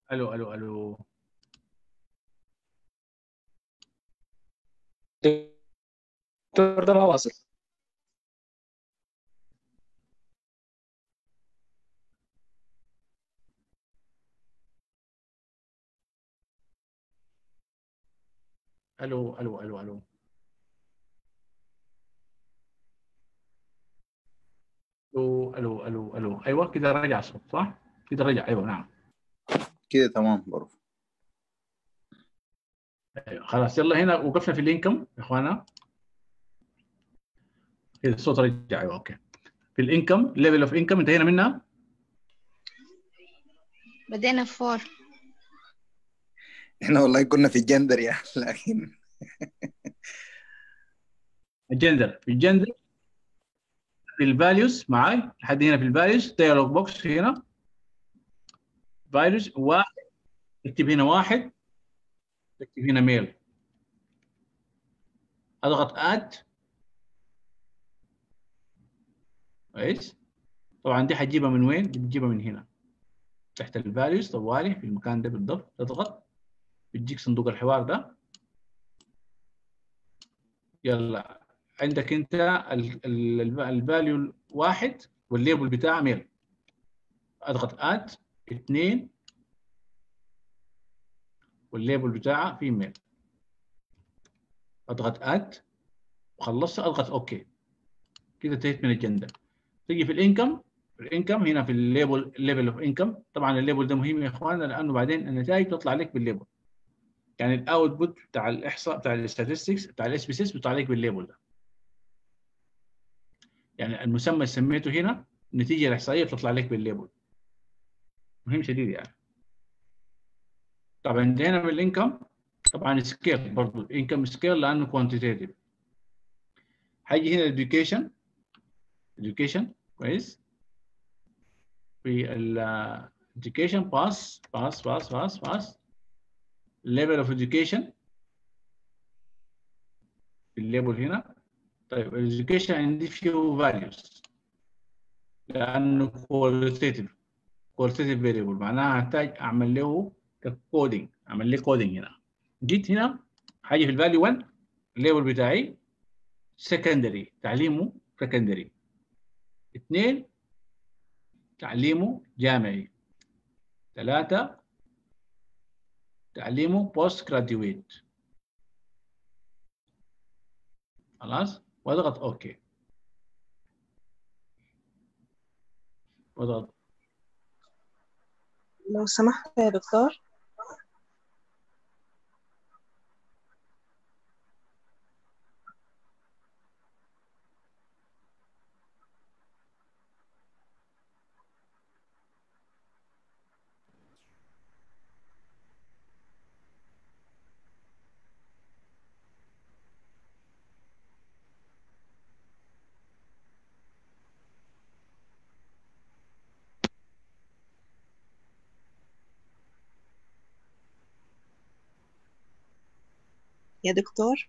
الو الو الو. دكتور ده ما واصل. الو الو الو الو. الو الو الو الو. ايوه كده رجع الصوت صح؟ كده رجع. ايوه نعم. كده تمام برضه. أيوة. خلاص يلا هنا وقفنا في الانكم يا اخوانا. كده الصوت رجع. ايوه اوكي. في الانكم ليفل اوف انكم انتهينا منها. بدينا في 4. احنا والله كنا في الجندر يا لكن الجندر في الجندر في الفاليوز معاي لحد هنا. في الفاليوز دايلوج بوكس هنا فاليوز واحد. اكتب هنا واحد. اكتب هنا ميل. اضغط اد. كويس. طبعا دي حتجيبها من وين؟ بتجيبها من هنا تحت الفاليوز طوالي في المكان ده بالضبط. تضغط بتجيك صندوق الحوار ده. يلا عندك انت الفاليو واحد والليبل بتاعه ميل. اضغط اد. 2 والليبل بتاعه في ميل. اضغط اد وخلصت. اضغط اوكي. كده انتهيت من الجندر. تيجي في الانكم. الانكم هنا في الليبل اوف انكم. طبعا الليبل ده مهم يا اخواننا لانه بعدين النتائج تطلع لك بالليبل. يعني الاوتبوت بتاع الاحصاء بتاع الاستاتستكس بتاع الاس بي سيس بيطلع لك بالليبل ده. يعني المسمى اللي سميته هنا النتيجه الاحصائيه بتطلع لك بالليبل. مهم شديد يعني. طبعا انتهينا من الانكم. طبعا سكيل برضه الانكم سكيل لانه كوانتيتيف. هاجي هنا education. education كويس. في ال education pass level of education في الليبل هنا. طيب education عندي فيه values لانه qualitative variable معناها هحتاج اعمل له كودينج. اعمل لي كودينج هنا. جيت هنا حاجه في الفاليو 1 الليبل بتاعي secondary تعليمه secondary. 2 تعليمه جامعي. 3 تعليمه بوست جراديويت. خلاص واضغط اوكي. واضغط. لو سمحت يا دكتور. يا دكتور.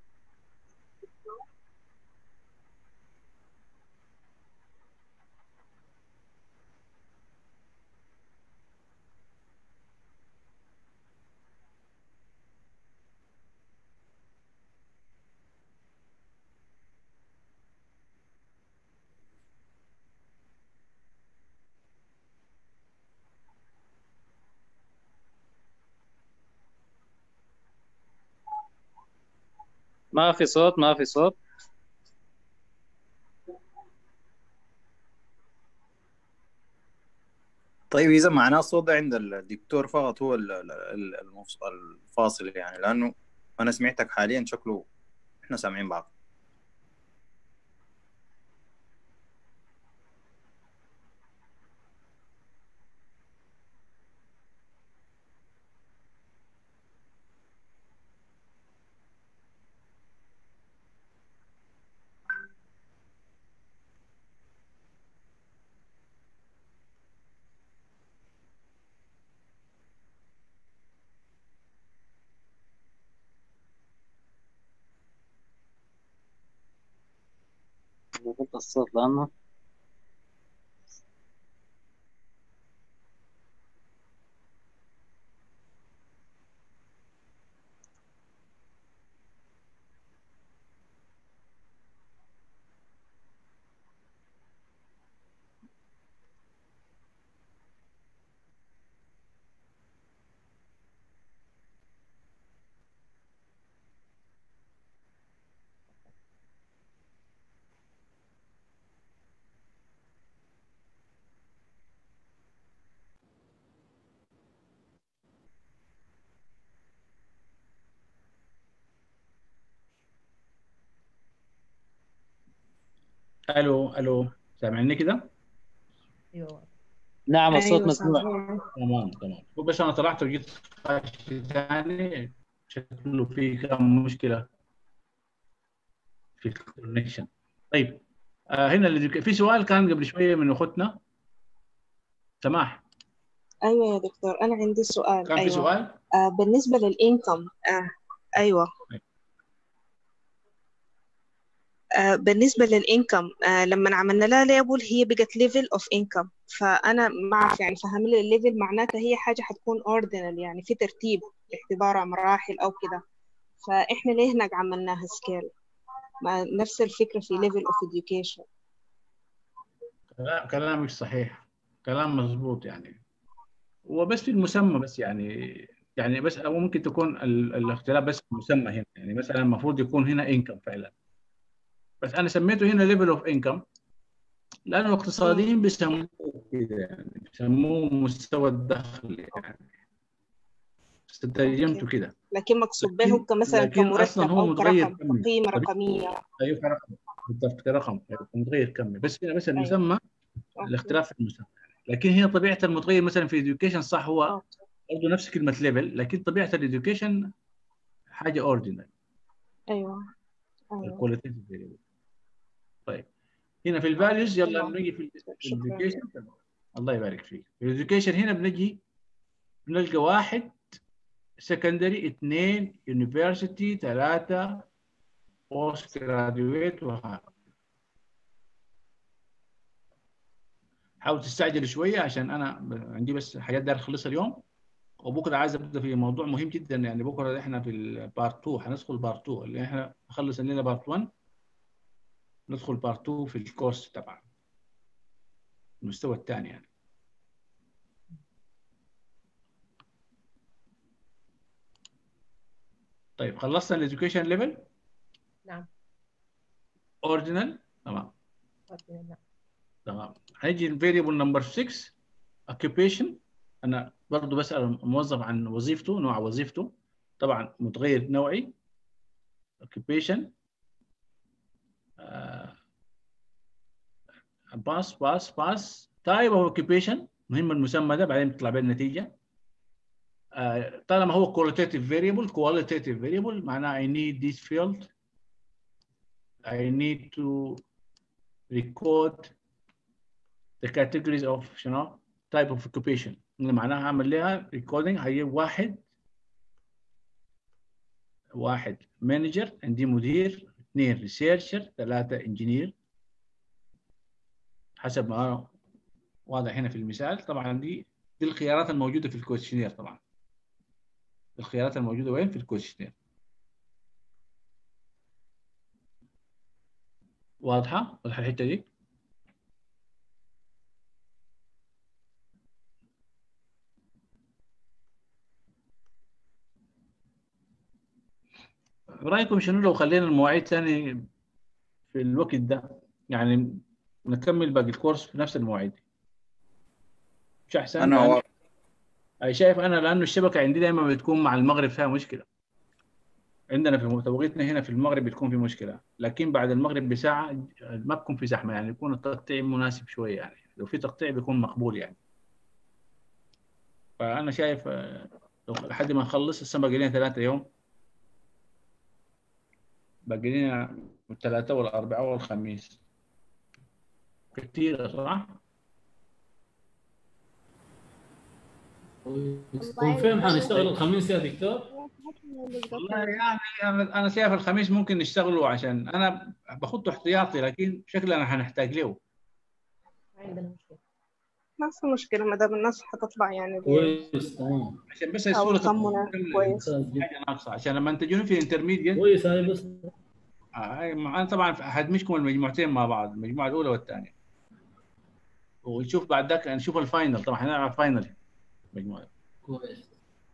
ما في صوت ما في صوت. طيب اذا معناه الصوت ده عند الدكتور فقط هو الفاصل يعني، لانه انا سمعتك حاليا شكله احنا سامعين بعض. قلت الصوت لأنه الو الو، سامعني كده؟ ايوه نعم الصوت أيوة مسموع. سامعين. تمام. هو بس انا طلعت وجيت خاشي ثاني، شكله في كم مشكله في الكونكشن. طيب هنا في سؤال كان قبل شويه من اخوتنا سماح، أيوة يا دكتور، أنا عندي سؤال. كان في أيوة. سؤال. بالنسبة للإنكم. أيوة. بالنسبة للإنكم، لما عملنا لها ليبل هي بقت ليفل أوف إنكم، فأنا ما أعرف يعني فهم لي الليفل معناتها هي حاجة حتكون أوردينال، يعني في ترتيب باعتبارها مراحل أو كده، فإحنا ليه هناك عملناها سكيل؟ نفس الفكرة في ليفل أوف إديوكيشن. لا كلامك صحيح، كلام مظبوط يعني، هو بس في المسمى بس يعني بس او ممكن تكون الاختلاف بس في المسمى هنا، يعني مثلا المفروض يكون هنا انكم فعلا، بس انا سميته هنا ليفل اوف انكم لانه الاقتصاديين بيسموه كده، يعني بيسموه مستوى الدخل يعني، ترجمته كده. لكن مقصود به كمثلا لكن اصلا كمرتب هو أو متغير كرقم، كمي. قيمة رقمية. ايوه كرقم، بالضبط كرقم، متغير كمي، بس هنا مثلا أيوة. المسمى الاختلاف في المسمى، لكن هي طبيعه المتغير مثلا في الاديوكيشن صح هو برضه نفس كلمه ليفل، لكن طبيعه الاديوكيشن حاجه اوردينال. أيوة. أيوة. الكواليتيف فيريبل. طيب هنا في الفاليوز يلا تمام. نيجي في شكرا. الاديوكيشن. الله يبارك فيك. في الاديوكيشن هنا بنجي بنلقى 1 سكندري، 2 يونيفرسيتي، 3 بوست جراديويت، وهكذا. حاول تستعجل شويه عشان انا عندي بس حاجات داير اخلصها اليوم، وبكره عايز ابدا في موضوع مهم جدا، يعني بكره احنا في البارت 2 هندخل بارت 2 اللي احنا نخلص الليله بارت 1 ندخل بارت 2 في الكورس طبعا المستوى الثاني يعني. طيب خلصنا الاديوكيشن ليفل. نعم. اوردينال. تمام. نعم. تمام. هنيجي الفاريبل نمبر 6 occupation. انا برضه بسال الموظف عن وظيفته، نوع وظيفته، طبعا متغير نوعي occupation. باس type of occupation، مهم المسمى ده بعدين بيطلع بين النتيجه. طالما هو qualitative variable معناه I need this field، I need to record the categories of شنو type of occupation، اللي معناها اعمل لها recording. هي واحد مانجر، عندي مدير، 2 ريسيرشر، 3 انجينير، حسب ما واضح هنا في المثال. طبعا دي الخيارات الموجوده في الكويشنير، طبعا الخيارات الموجوده وين في الكويشنير. واضحه الحته دي؟ رايكم شنو لو خلينا المواعيد ثاني في الوقت ده، يعني نكمل باقي الكورس في نفس المواعيد، مش احسن؟ انا أي شايف انا، لانه الشبكه عندي دائما بتكون مع المغرب فيها مشكله. عندنا في توقيتنا هنا في المغرب بتكون في مشكله، لكن بعد المغرب بساعه ما بكون في زحمه، يعني يكون التقطيع مناسب شويه، يعني لو في تقطيع بيكون مقبول يعني. فانا شايف لو لحد ما نخلص، هسه باقي لنا 3 يوم، باقي لنا الثلاثاء والاربعاء والخميس، كثير صح؟ فين حنشتغل الخميس يا دكتور؟ والله يعني انا شايف الخميس ممكن نشتغله، عشان انا بخطه احتياطي، لكن شكلنا هنحتاج له. عندنا مشكلة. ما في مشكلة ما دام الناس حتطلع يعني كويس تمام. عشان بس أو الصوره تخمنا كويس. حاجه ناقصه، عشان لما تجون في الانترميديت كويس هاي بس. انا طبعا هدمجكم المجموعتين مع بعض، المجموعه الاولى والثانيه، ونشوف بعد ذاك نشوف الفاينل. طبعا هنلعب فاينل مجموعه كويس.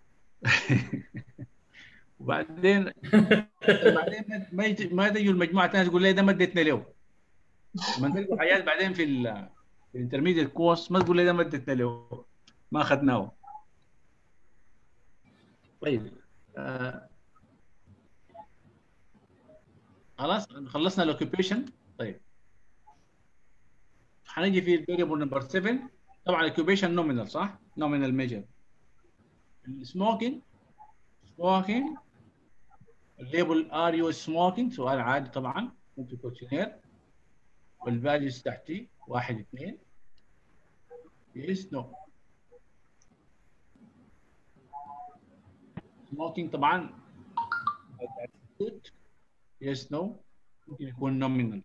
وبعدين ما تجوا المجموعه الثانيه تقول لي ده ما اديتنا له. لما تلقوا حاجات بعدين في الانترميديت كورس ما تقول لي ده ما اديتنا له، ما اخذناه. طيب خلاص خلصنا الاوكيبيشن. طيب هنيجي في الفاريبل نمبر 7. طبعا الاوكيوبيشن نومينال صح؟ نومينال ميجر. السموكينج الليبل ار يو سموكينج سؤال عادي طبعا ممكن كوتشنير، والفاليوز تحتي 1 2 يس نو. سموكينج طبعا يس نو ممكن يكون نومينال.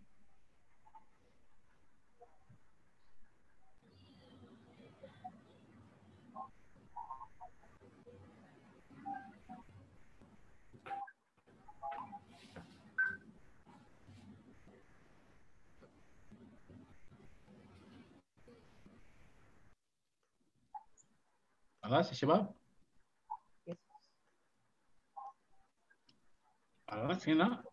خلاص يا شباب؟ خلاص هنا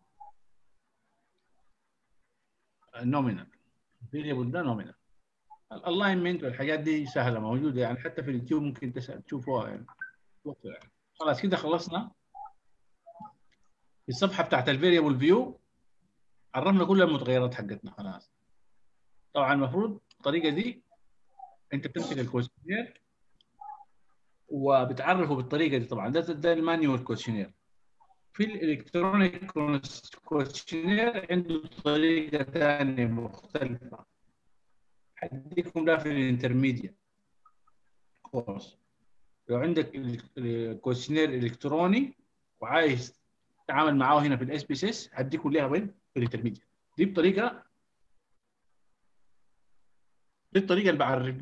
النومينال فيريبل ده نومينال. الالاينمنت والحاجات دي سهله موجوده يعني حتى في اليوتيوب ممكن تشوفوها يعني. خلاص كده خلصنا في الصفحه بتاعت الفيريبل فيو، عرفنا كل المتغيرات حقتنا خلاص. طبعا المفروض الطريقه دي انت بتمسك الكويشنير وبتعرفه بالطريقه دي. طبعا ده المانيوال كويشنير. في الالكترونيك كويشنير عنده طريقه ثانيه مختلفه، هديكم ده في الانترميديت كورس. لو عندك كويشنير الكتروني وعايز تتعامل معاه هنا في الاس بي اس اس هديكم ليها وين في الانترميديت. دي الطريقه اللي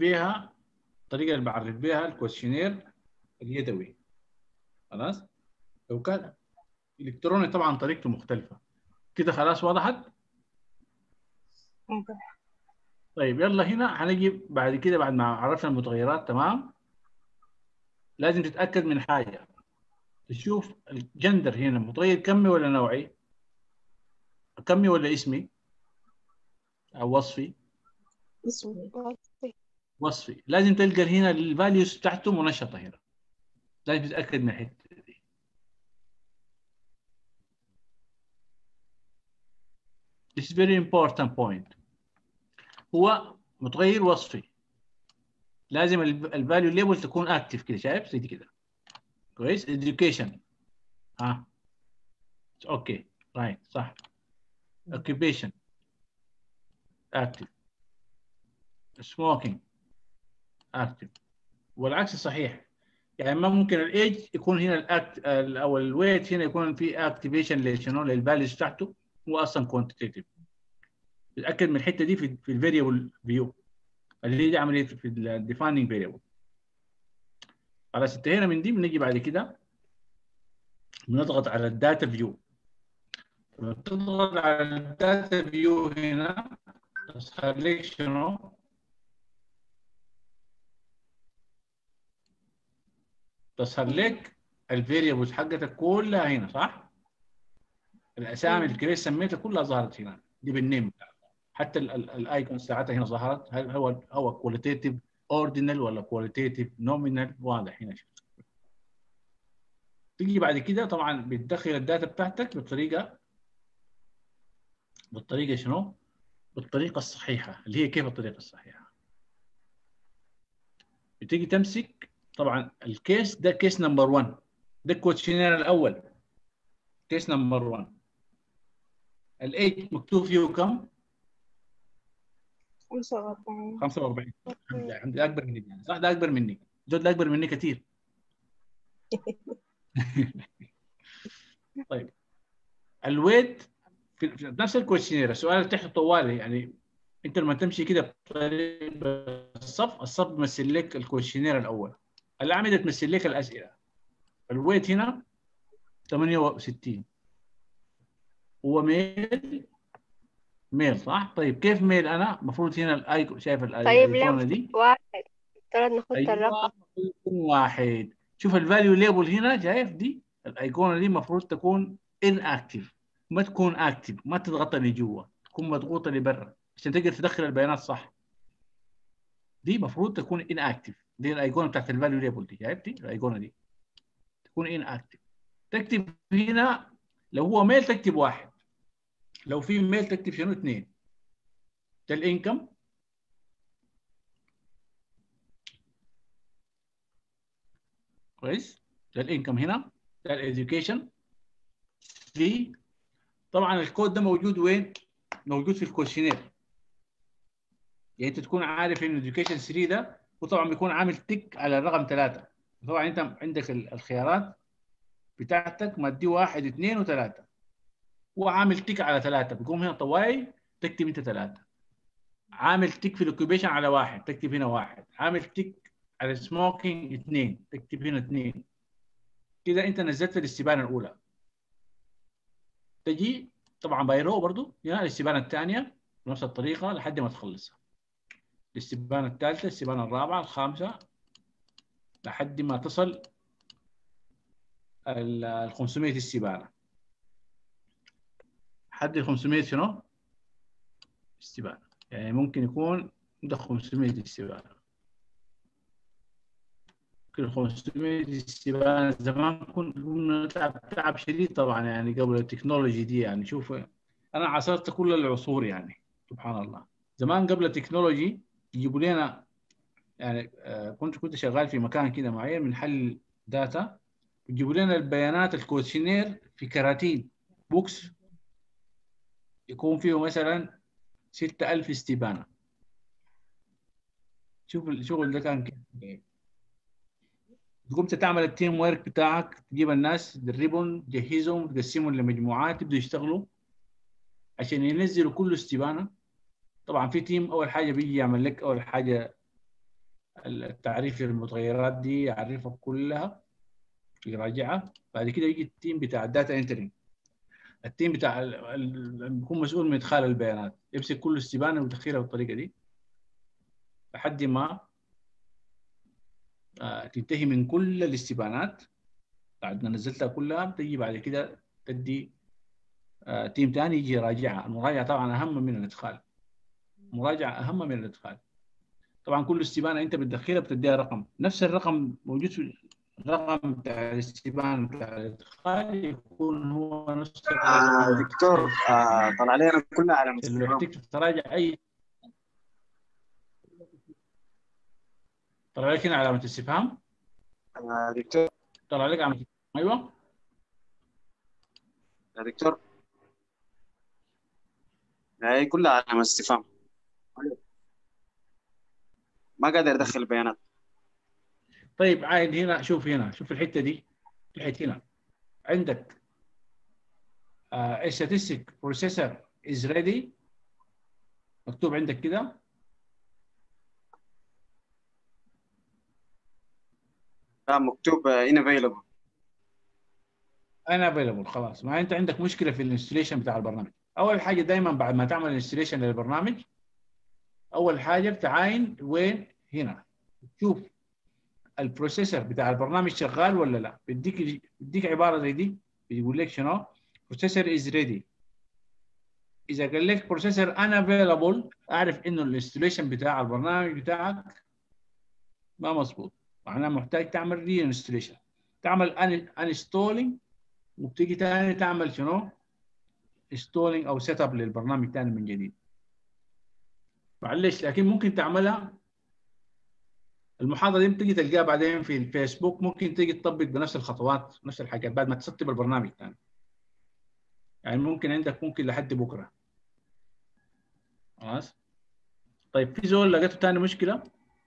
بعرف بيها الكويشنير اليدوي. خلاص لو كان الكتروني طبعا طريقته مختلفه. كده خلاص وضحت؟ طيب يلا هنا هنجي بعد كده بعد ما عرفنا المتغيرات تمام، لازم تتاكد من حاجه. تشوف الجندر هنا متغير كمي ولا نوعي؟ كمي ولا اسمي او وصفي؟ وصفي. لازم تلقى هنا الفاليوز بتاعته منشطه هنا، لازم تتاكد من الحته دي. This is very important point. هو متغير وصفي، لازم الفاليو ليبل تكون اكتف كده، شايف زي كده كويس. education اوكي رايت صح. occupation active. smoking active. والعكس صحيح، يعني ما ممكن الايج يكون هنا الاكت او الويت هنا يكون في اكتيفيشن لشنو للفاليوز بتاعته، هو اصلا كوانتيتيف. تتاكد من الحته دي في الفاريبل فيو اللي هي دي عمليه في الديفايننج فاريبل. خلاص انتهينا من دي. بنيجي بعد كده بنضغط على الداتا فيو. لما تضغط على الداتا فيو هنا تظهر لك شنو؟ تظهر لك الفاريبلز حقتك كلها هنا صح؟ الاسامي اللي كريس سميتها كلها ظهرت هنا، دي بالنيم بتاعها. حتى الايكون ساعتها هنا ظهرت. هل هو كواليتيتيف اوردينال ولا كواليتيتيف نومينال؟ واضح هنا. تيجي بعد كده طبعا بتدخل الداتا بتاعتك بالطريقه شنو؟ بالطريقه الصحيحه. اللي هي كيف الطريقه الصحيحه؟ بتيجي تمسك طبعا الكيس ده كيس نمبر 1، ده الكوتشنير الاول كيس نمبر 1. الايج مكتوب فيه كم؟ 45. 45. الحمد لله اكبر مني يعني. صح ده اكبر مني، جود اكبر مني كثير. طيب الويت في نفس الكويشنير السؤال اللي تحت طوالي، يعني انت لما تمشي كده الصف بيمثل لك الكويشنير الاول، الاعمده تمثل لك الاسئله. الويت هنا 68. هو ميل صح؟ طيب كيف ميل؟ انا المفروض هنا الايكون، شايف الايقونه دي؟ واحد افترض ناخد ايوه الرقم. يكون واحد. شوف الفاليو ليبل هنا، شايف دي الايقونه دي المفروض تكون inactive، ما تكون اكتف، ما تضغط لجوا، تكون مضغوطه لبرا عشان تقدر تدخل البيانات صح. دي المفروض تكون inactive. دي الايقونه بتاعت الفاليو ليبل دي، شايف دي الايقونه دي تكون inactive. تكتب هنا لو هو ميل تكتب 1، لو في ميل تكتب شنو 2. ده الانكم كويس؟ ده الانكم هنا، ده الاديوكيشن 3. طبعا الكود ده موجود وين؟ موجود في الكوشنير. يعني انت تكون عارف ان education 3 ده وطبعا بيكون عامل تك على الرقم 3. طبعا انت عندك الخيارات بتاعتك مدي 1 2 و3. هو عامل تك على 3 بيقوم هنا طوالي تكتب انت 3. عامل تك في الاوكيبيشن على 1 تكتب هنا 1. عامل تك على سموكينج 2 تكتب هنا 2. كده انت نزلت الاستبانه الاولى. تجي طبعا بايرو برضو هنا الاستبانه الثانيه بنفس الطريقه لحد ما تخلصها. الاستبانه الثالثه، الاستبانه الرابعه، الخامسه، لحد ما تصل ال 500 استبانه. حد ال 500 شنو؟ استبانه. يعني ممكن يكون ده 500 استبانه. ممكن 500 استبانه. زمان كنا تعب شديد طبعا يعني قبل التكنولوجي دي. يعني شوف انا عاصرت كل العصور يعني سبحان الله. زمان قبل التكنولوجي يجيبوا لنا يعني كنت شغال في مكان كده معين من حل داتا، يجيبوا لنا البيانات الكوتشنير في كراتين بوكس يكون فيه مثلا 6000 استبانة. شوف الشغل ده كان كيف. تقوم تعمل التيم ورك بتاعك، تجيب الناس تدربهم تجهزهم تقسمهم لمجموعات يبدوا يشتغلوا عشان ينزلوا كل استبانة. طبعا في تيم أول حاجة بيجي يعمل لك أول حاجة التعريف للمتغيرات دي، يعرفها كلها يراجعها. بعد كده يجي التيم بتاع الداتا انتري، التيم بتاع بيكون مسؤول من ادخال البيانات، يمسك كل استبانه ويدخلها بالطريقه دي لحد ما تنتهي من كل الاستبانات. بعد ما نزلتها كلها بتجي بعد كده تدي تيم ثاني يجي يراجعها. المراجعه طبعا اهم من الادخال. المراجعه اهم من الادخال. طبعا كل استبانه انت بتدخلها بتديها رقم، نفس الرقم موجود في الرقم بتاع الاستبانه بتاع الادخال يكون هو نفس الرقم. دكتور طلع لنا كلها على لو مستوى. احتجت تراجع اي طلع لك هنا علامه استفهام. دكتور طلع لك علامه ايوه يا دكتور هي كلها على استفهام، ما قادر ادخل بيانات. طيب عايد هنا شوف شوف الحته دي. الحته هنا عندك statistic processor is ready مكتوب عندك كده. لا مكتوب unavailable. انا available خلاص. ما انت عندك مشكله في الانستليشن بتاع البرنامج. اول حاجه دايما بعد ما تعمل انستليشن للبرنامج اول حاجه بتعاين وين هنا تشوف البروسيسور بتاع البرنامج شغال ولا لا. بديك عباره زي دي بيقول لك شنو بروسيسور از ريدي. اذا قال لك بروسيسور ان افيلابل اعرف انه الانستليشن بتاع البرنامج بتاعك ما مظبوط، معناه محتاج تعمل ري انستليشن، تعمل انستولينج وبتيجي ثاني تعمل شنو انستولينج او سيت اب للبرنامج ثاني من جديد. معلش لكن ممكن تعملها. المحاضره دي بتيجي تلقاها بعدين في الفيسبوك، ممكن تيجي تطبق بنفس الخطوات نفس الحاجات بعد ما تسطب البرنامج ثاني. يعني ممكن عندك لحد بكره. خلاص. طيب في زول لقيته ثاني مشكله.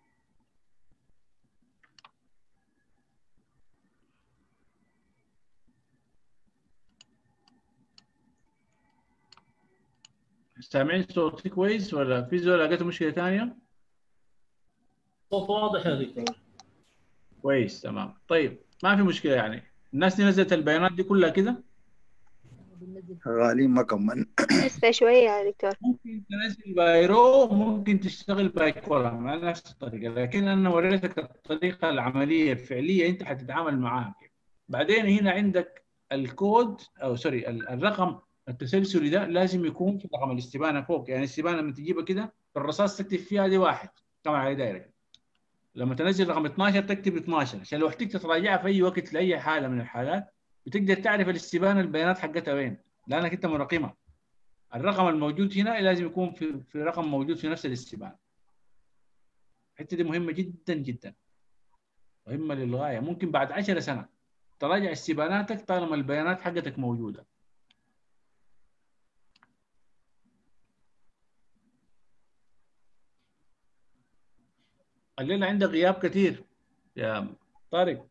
سامعين صوتي كويس ولا في زول لقيته مشكله ثانيه؟ صوت واضح يا دكتور. كويس تمام. طيب ما في مشكله. يعني الناس دي نزلت البيانات دي كلها كده غالين ما كمان. لسه شوية يا دكتور. ممكن تنزل بايرو ممكن تشتغل باي كولم على نفس الطريقه، لكن انا وريتك الطريقه العمليه الفعليه انت حتتعامل معاها كيف. بعدين هنا عندك الكود او سوري الرقم التسلسلي ده لازم يكون في رقم الاستبانه فوق. يعني الاستبانه لما تجيبها كده بالرصاص تكتب فيها دي 1 طبعا على دايره. لما تنزل رقم 12 تكتب 12 عشان لو احتجت تراجعها في اي وقت لاي حاله من الحالات بتقدر تعرف الاستبانه البيانات حقتها وين لانك انت مراقمها. الرقم الموجود هنا لازم يكون في رقم موجود في نفس الاستبانه. الحته دي مهمه جدا جدا. مهمه للغايه. ممكن بعد 10 سنه تراجع استبياناتك طالما البيانات حقتك موجوده. الليله عندك غياب كثير يا طارق.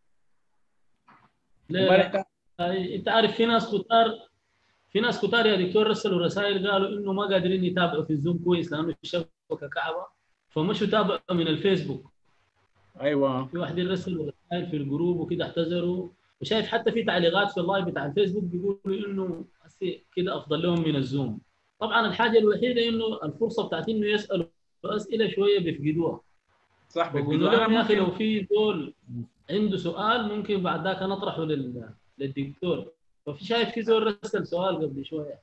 لا انت عارف في ناس كتار يا دكتور رسلوا رسائل قالوا انه ما قادرين يتابعوا في الزوم كويس لانه الشبكه كعبه، فمشوا تابعوا من الفيسبوك. ايوه في واحد رسلوا رسائل في الجروب وكده اعتذروا، وشايف حتى في تعليقات في اللايف بتاع الفيسبوك بيقولوا انه كده افضل لهم من الزوم. طبعا الحاجه الوحيده انه الفرصه بتاعت انه يسالوا اسئله شويه بيفقدوها. صح بيقولوا لهم يا اخي لو في زول عنده سؤال ممكن بعد ذاك نطرحه للدكتور. ففي شايف في زول رسل سؤال قبل شويه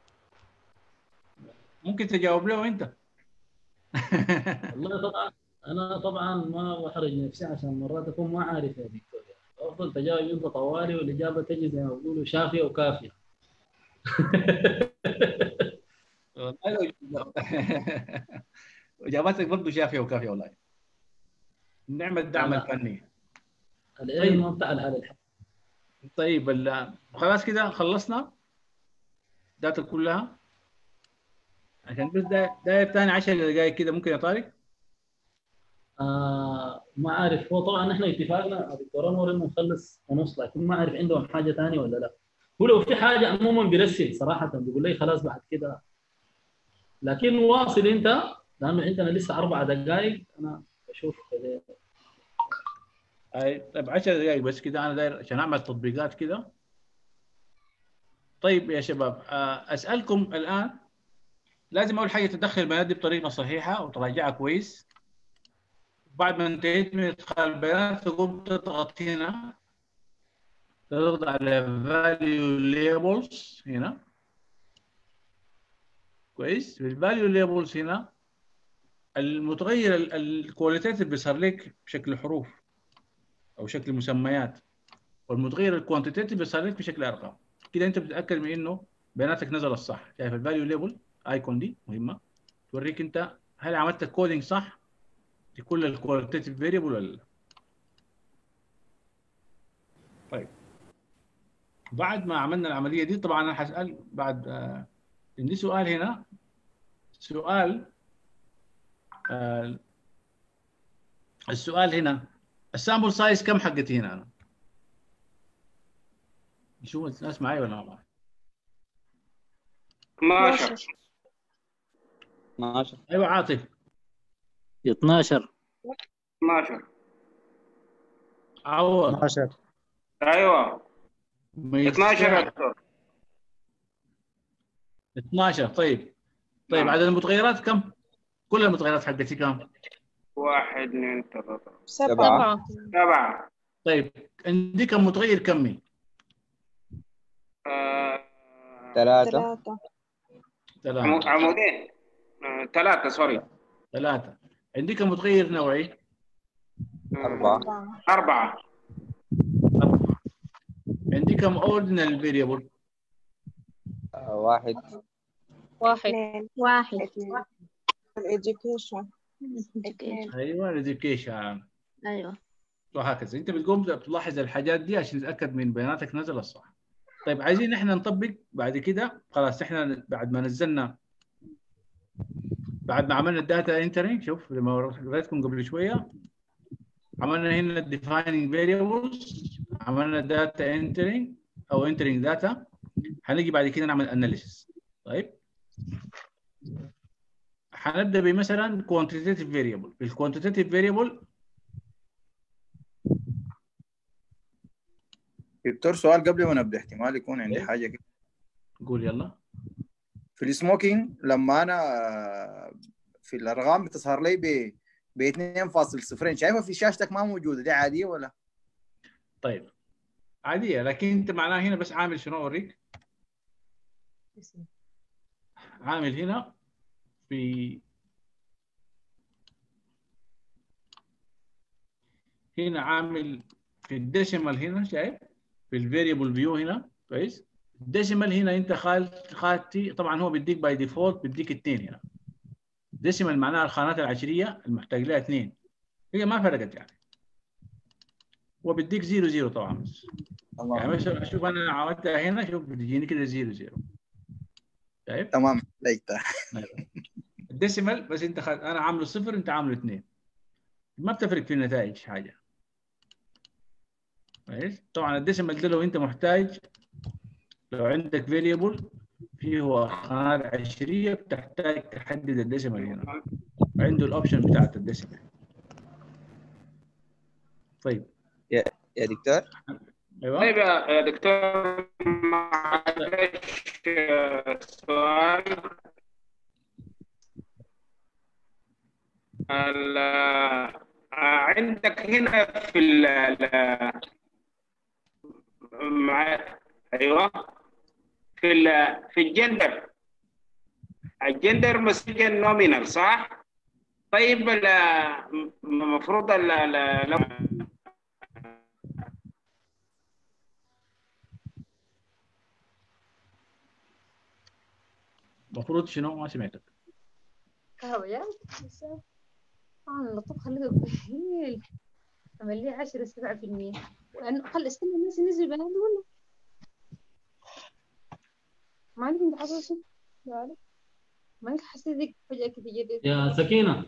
ممكن تجاوب له انت. والله طبعا ما بحرج نفسي عشان مرات اكون ما عارف يا دكتور، يعني افضل تجاوب انت طوالي والاجابه تجي زي ما بيقولوا شافيه وكافيه. اجاباتك برضه شافيه وكافيه والله. نعم الدعم الفني. العلم بتاع الحل. طيب خلاص كده خلصنا الداتا كلها عشان بس داير ثاني 10 دقائق كده ممكن يا طارق؟ ما عارف، هو طبعا احنا اتفقنا دكتور انور انه نخلص ونص، لكن ما عارف عندهم حاجه ثانيه ولا لا. هو لو في حاجه عموما بيرسل صراحه بيقول لي خلاص بعد كده، لكن واصل انت لانه عندنا لسه 4 دقائق انا بشوف كده. طيب 10 دقائق بس كده انا داير عشان اعمل تطبيقات كده. طيب يا شباب اسالكم الان، لازم اول حاجه تدخل البيانات دي بطريقه صحيحه وتراجعها كويس. بعد ما انتهيت من ادخال البيانات تقوم تضغط هنا، تضغط على value labels هنا كويس. في الفاليو ليبلز هنا المتغير الكواليتيتيف بيظهر لك بشكل حروف او شكل مسميات، والمتغير الكوانتيتيف بيظهر لك بشكل ارقام. كده انت بتتاكد من انه بياناتك نزلت صح. شايف الفاليو ليبل ايكون دي مهمه توريك انت هل عملت كودينج صح لكل الكواليتيف فيريبل ولا لا. طيب بعد ما عملنا العمليه دي طبعا انا هسال بعد عندي سؤال هنا، سؤال السؤال هنا السامبل سايز كم حقتي هنا؟ انا نشوف الناس معي ولا ما معي. 12. ايوه عاطف 12 عوض 12 ايوه 12 يا دكتور 12. طيب عدد المتغيرات كم؟ كل المتغيرات حقتي كم؟ 1 2 3 7. 7. طيب عندي كم متغير كمي؟ 3 عمودين 3 سوري 3. عندي كم متغير نوعي؟ 4. عندي كم اوردينال فيريبل؟ 1. الإديوكيشن. ايوه الإديوكيشن. ايوه وهكذا. انت بتقوم تلاحظ الحاجات دي عشان تتاكد من بياناتك نزلت صح. طيب عايزين احنا نطبق بعد كده. خلاص احنا بعد ما نزلنا، بعد ما عملنا الداتا انترنج، شوف لما وريتكم قبل شويه عملنا هنا defining variables، عملنا داتا انترنج او انترنج داتا. هنيجي بعد كده نعمل اناليسيس. طيب هنبدا بمثلا quantitative variable. في الكوانتيتيف فيريبل دكتور سؤال قبل ما نبدا، احتمال يكون عندي حاجه كده. قول يلا. في السموكينج لما انا في الارقام بتظهر لي ب 2.0 شايفها في شاشتك ما موجوده، دي عاديه ولا؟ طيب عاديه، لكن انت معناها هنا بس عامل شنو اوريك؟ عامل هنا هنا عامل في الديسيمال هنا، شايف في الفاريبل فيو هنا كويس. الديسيمال هنا انت خالتي طبعا هو بيديك باي ديفولت بيديك 2 هنا. ديسيمال معناها الخانات العشريه المحتاج لها 2، هي ما فرقت يعني. وبديك 0 0 طبعا. يعني مثلا اشوف انا عملتها هنا، شوف بتجيني كده 0 0. شايف؟ تمام لقيتها. الديسيمال بس انت انا عامله 0 انت عامله 2، ما بتفرق في النتائج حاجه. كويس؟ طبعا الديسيمال ده لو انت محتاج، لو عندك فيريبل فيه خانات عشريه بتحتاج تحدد الديسيمال هنا، عنده الاوبشن بتاعت الديسيمال. طيب يا دكتور. ايوه طيب يا دكتور، معلش سؤال. عندك هنا في ايوه في الجندر مسجل نومينال صح؟ طيب المفروض المفروض شنو؟ ما سمعتك. كهرباء اللطف خليه قليل، عمل لي 10 7%، لأنه خل استنى الناس ينزل بنات ولا ما عندي حاجة شيء. ما حسيت ذيك فجأة كده جديد. يا سكينة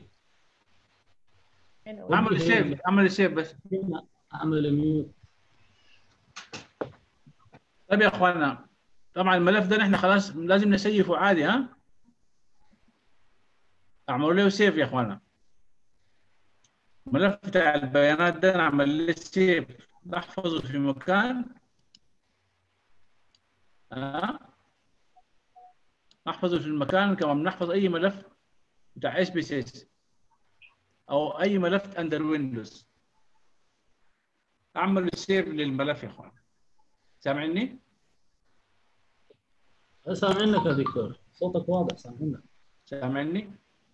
اعمل سيف، اعمل سيف بس. اعمل ميوت. طيب يا اخواننا، طبعا الملف ده نحن خلاص لازم نسيفه عادي. ها اعملوا له سيف يا اخواننا. الملف بتاع البيانات ده نعمل له سيف، نحفظه في مكان. نحفظه في المكان كما بنحفظ اي ملف بتاع SPSS او اي ملف اندر ويندوز. اعمل سيف للملف يا اخوان. سامعني؟ سامعينك يا دكتور، صوتك واضح. سامعني؟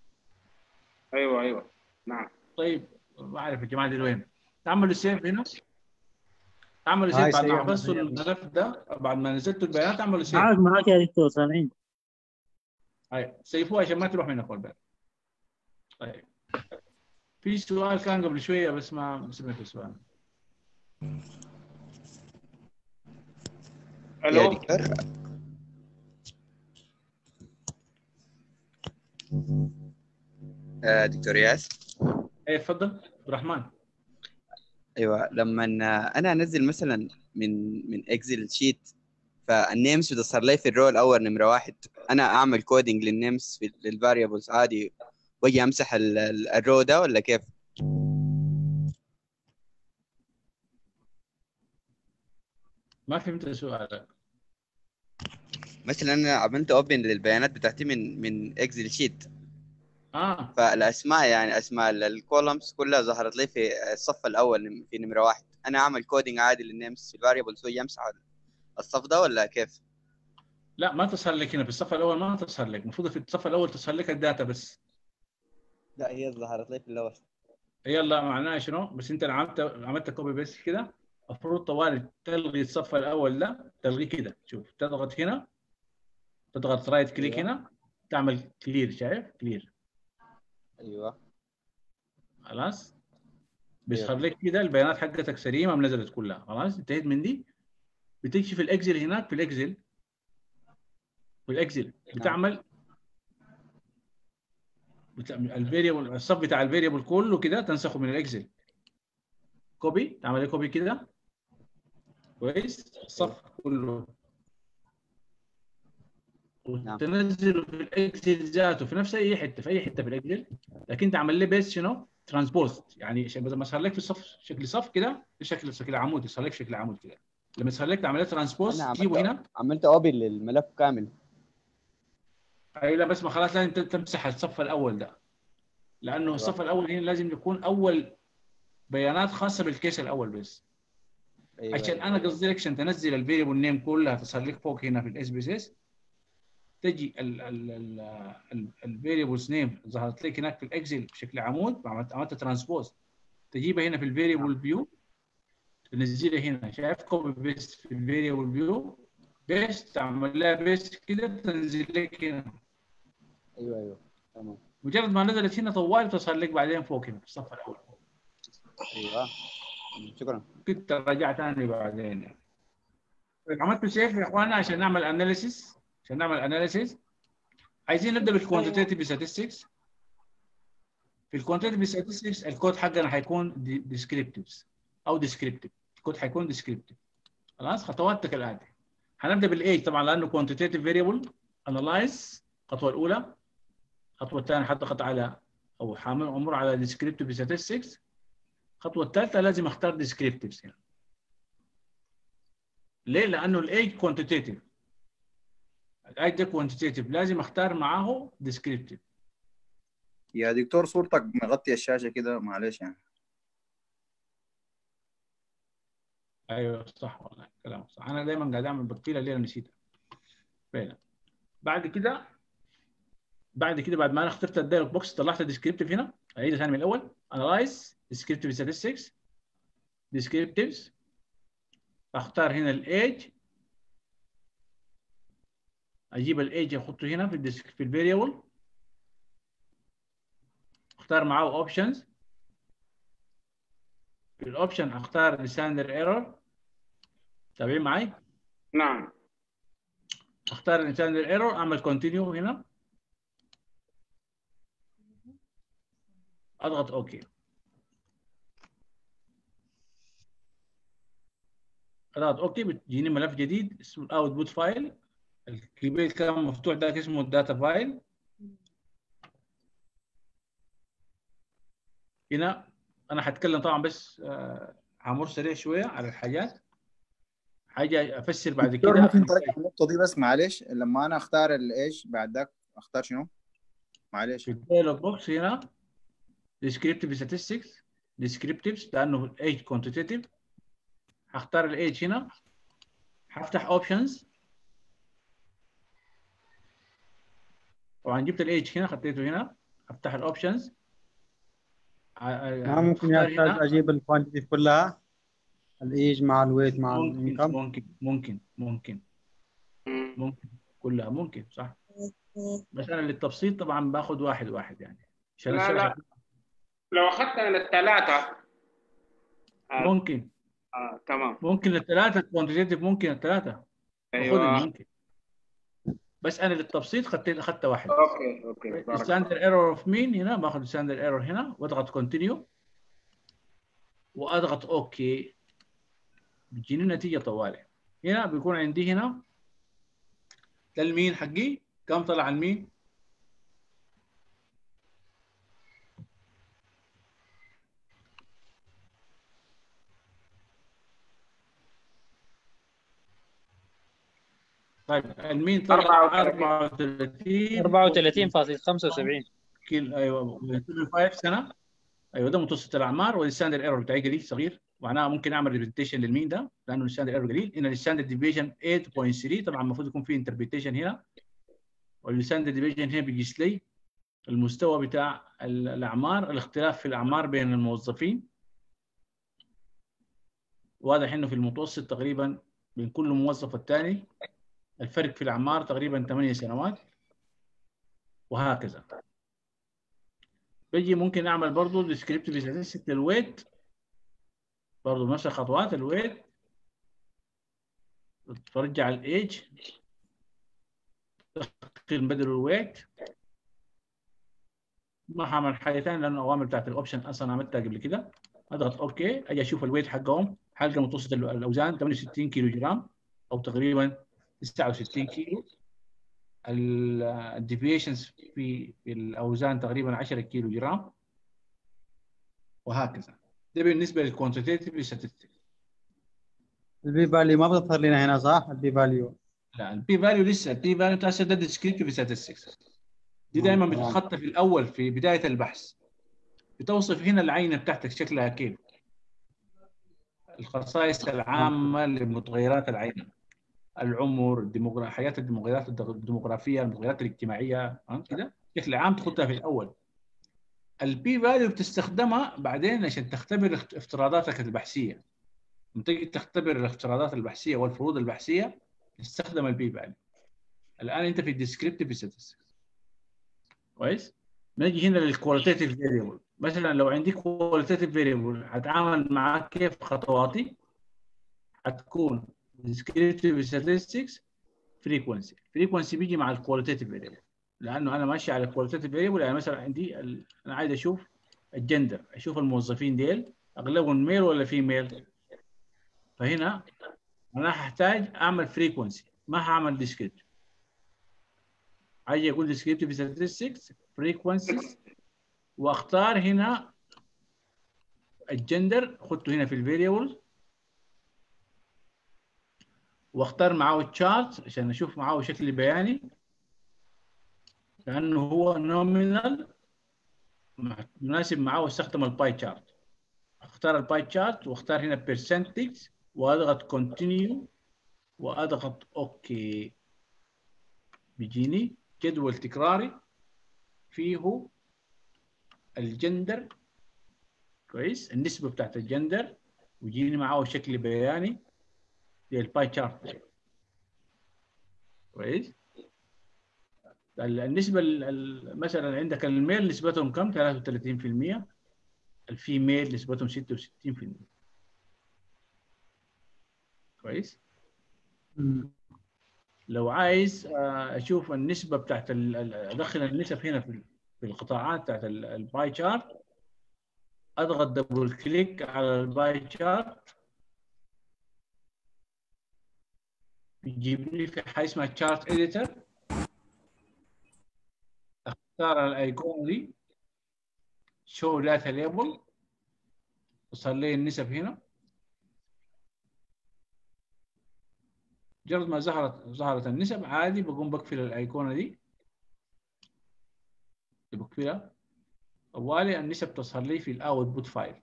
ايوه نعم. طيب ما اعرف يا جماعه دي وين. تعملوا سيف هنا، تعملوا سيف بعد ما حفظتوا الملف ده، بعد ما نزلتوا البيانات تعملوا سيف. معاك يا دكتور، سامعين. ايوه سيفوها عشان ما تروح منك البيان. طيب في سؤال كان قبل شويه بس ما سمعت السؤال. يا دكتور. دكتور ياس. ايه تفضل عبد الرحمن. ايوه لما انا انزل مثلا من اكسل شيت، فالنيمز بتظهر لي في الرو الاول نمره 1، انا اعمل كودينج للنيمز للفاريبلز عادي واجي امسح الرو ده ولا كيف؟ ما فهمت سؤالك. مثلا انا عملت اوبن للبيانات بتاعتي من اكسل شيت، فالاسماء يعني اسماء الكولمز كلها ظهرت لي في الصف الاول في نمره 1، انا اعمل كودينج عادي للنيمز في الفاريبلز واجي امسح الصف ده ولا كيف؟ لا ما تظهر لك هنا في الصف الاول، ما تظهر لك. المفروض في الصف الاول تظهر لك الداتا بس. لا هي ظهرت لي في الاول. يلا معناها شنو؟ بس انت عملت كوبي بيست كده، المفروض طوالي تلغي الصف الاول ده، تلغيه كده. شوف تضغط هنا، تضغط رايت كليك هنا، تعمل كلير. شايف كلير؟ ايوه خلاص بيظهر لك كده البيانات حقتك سليمه نزلت كلها. خلاص انتهيت من دي. بتيجي في الاكسل هناك، في الاكسل بتعمل الفاريبل، الصف بتاع الفاريبل كله كده تنسخه من الاكسل. كوبي، تعمل كوبي كده كويس الصف كله، وتنزله في الاكسل ذاته في نفس اي حته، في اي حته في الاكسل، لكن تعمل له بيس شنو؟ ترانسبوز. يعني بدل ما يظهر لك في الصف شكل صف كده، شكل عمود، يظهر لك شكل عمود كده. لما يظهر لك تعمل له ترانسبوز، تجيبه هنا. عملت اوبن للملف كامل. اي لا بس ما خلاص لازم تمسح الصف الاول ده، لانه الصف الاول هنا لازم يكون اول بيانات خاصه بالكيس الاول بس. عشان انا قصدي لك عشان تنزل الفيريبل نيم كلها تظهر لك فوق هنا في الاس بي اس، تجي الفيريبلز نيم ظهرت لك هناك في الاكسل بشكل عمود، عملت ترانسبوز، تجيبها هنا في الفيريبل فيو، تنزلها هنا. شايف كوبي بيست في الفيريبل فيو، بيست تعمل لها بيست كده تنزل لك هنا. ايوه تمام. مجرد ما نزلت هنا طوال تظهر لك بعدين فوق هنا في الصف الاول. ايوه شكرا. كنت راجع ثاني بعدين يعني. عملت سيف يا اخوانا عشان نعمل اناليسيس. عايزين نبدا بالكوانتيتيف statistics. في الكوانتيتيف statistics الكود حقنا حيكون ديسكريبتيفز او ديسكريبتيف. الكود حيكون ديسكريبتيف. خلاص خطواتك الاتي. هنبدا بالايج طبعا لانه كوانتيتيف فاريبل. انالايز الخطوه الاولى. الخطوه الثانيه حضغط على او حامل امر على ديسكريبتيف statistics. الخطوه الثالثه لازم اختار ديسكريبتيفز هنا. ليه؟ لانه الايج كوانتيتيف. الايج ده كوانتيتيف لازم اختار معاه ديسكريبتيف. يا دكتور صورتك مغطية الشاشة كده معلش يعني. ايوه صح والله كلامك صح. انا دايما قاعد اعمل بطيله اللي انا نسيتها فعلا. بعد كده بعد ما انا اخترت الدايلوج بوكس طلعت الديسكريبتيف هنا. اعيدها ثاني من الاول. انالايز ديسكريبتيف statistics ديسكريبتيفز. اختار هنا الايج. اجيب الايج احطه هنا في الفاريبل. اختار معاه اوبشنز. في الاوبشن اختار الستاندرد ايرور. تابعين معي؟ نعم. اختار الستاندرد ايرور اعمل كونتينيو هنا. اضغط اوكي. اضغط اوكي بتجيني ملف جديد اسمه الاوتبوت فايل. الكيبورد كان مفتوح ده اسمه الداتا فايل. هنا انا حتكلم طبعا بس همر سريع شويه على الحاجات. حاجه افسر بعد دكتور كده. ممكن ترجع النقطة دي بس معلش. لما أنا أختار الإيش بعد ذاك أختار شنو؟ معلش. في الدايلوج بوكس هنا descriptive statistics descriptives لانه الايج كوانتيتيف. هختار الايج هنا. هفتح اوبشنز. طبعا جبت الايج هنا خطيته هنا. افتح الاوبشنز. ما ممكن يا أستاذ أجيب الكوانتيتي كلها الإيج مع الويت مع الإنكم؟ ممكن كلها ممكن صح. بس انا للتبسيط طبعا باخذ واحد يعني عشان لا لو اخذنا من الثلاثه ممكن. تمام. ممكن الثلاثه كوانتيتيف. ممكن الثلاثه. ايوه ممكن. بس انا للتبسيط اخذت واحد. اوكي. الستاندرد ايرور اوف مين هنا. باخذ الستاندرد ايرور هنا واضغط كونتينيو واضغط اوكي. بتجيني النتيجه طوالي. هنا بيكون عندي هنا ده المين حقي. كم طلع المين؟ طيب المين طلع 34.75 كيلو. ايوه 5 سنه. ايوه ده متوسط الاعمار. والستاندرد ايرور بتاعي قليل صغير. معناها ممكن اعمل ريبريزنتيشن للمين ده لانه الستاندرد ايرور قليل. هنا الستاندرد ديفيجن 8.3. طبعا المفروض يكون في انتربريتيشن هنا. والستاندرد ديفيجن هنا بيقيس لي المستوى بتاع الاعمار. الاختلاف في الاعمار بين الموظفين. واضح انه في المتوسط تقريبا بين كل موظف والثاني الفرق في الاعمار تقريبا 8 سنوات وهكذا. بيجي ممكن اعمل برضه ديسكريبتيف statistics للويت. برضه نفس الخطوات. الويت ترجع الايج تدخل بدل الويت. ما هعمل حاجه ثانيه لانه الاوامر بتاعت الاوبشن اصلا عملتها قبل كده. اضغط اوكي. اجي اشوف الويت حقهم. حلقه متوسط الاوزان 68 كيلو جرام او تقريبا 69 كيلو. الديفيشنز في الاوزان تقريبا 10 كيلو جرام وهكذا. ده بالنسبه للكوانتيتيف statistics. البي فاليو ما بتظهر لنا هنا صح؟ البي فاليو لا البي فاليو لسه. البي فاليو بتاع ده ديسكريبتيف statistics. دي دائما بتتخطى في الاول في بدايه البحث. بتوصف هنا العينه بتاعتك شكلها كيف. الخصائص العامه لمتغيرات العينه. العمر، حياه المتغيرات الديموغرافيه، المتغيرات الاجتماعيه كده بشكل عام تحطها في الاول. البي فاليو بتستخدمها بعدين عشان تختبر افتراضاتك البحثيه. لما تيجي تختبر الافتراضات البحثيه والفروض البحثيه تستخدم البي فاليو. الان انت في الديسكريبتيف statistics. كويس؟ نجي هنا للكواليتيف فاريبل. مثلا لو عندي qualitative variable هتعامل معاه كيف خطواتي؟ هتكون descriptive statistics frequency بيجي مع الqualitative variable، لانه انا ماشي على qualitative variable. يعني مثلا عندي انا عايز اشوف الجندر، اشوف الموظفين ديل اغلبهم ميل ولا فيميل. فهنا انا هحتاج اعمل frequency، ما هعمل descriptive. اجي اقول descriptive statistics frequencies واختار هنا الجندر، خدته هنا في الفاريبل، واختار معاه الشارت عشان اشوف معاه شكل بياني، لانه هو نومينال مناسب معاه. استخدم الباي تشارت، اختار الباي تشارت واختار هنا برسنتج واضغط كونتينيو واضغط اوكي. بيجيني جدول تكراري فيه الجندر، كويس، النسبه بتاعت الجندر، ويجيني معاه شكل بياني زي الباي تشارت، كويس. النسبه مثلا عندك الميل نسبتهم كم؟ 33%، الفيميل نسبتهم 66%، كويس. لو عايز اشوف النسبه بتاعت ادخل النسب هنا في القطاعات بتاعت الباي تشارت، اضغط دبل كليك على الباي تشارت، بيجيب لي في حاجه اسمها تشارت اديتور. اختار الايقونه دي شو داتا ليبل، وصار لي النسب هنا. مجرد ما ظهرت النسب عادي بقوم بقفل الايقونه دي، بقفلها. طوالي النسب تظهر لي في الاوتبوت فايل.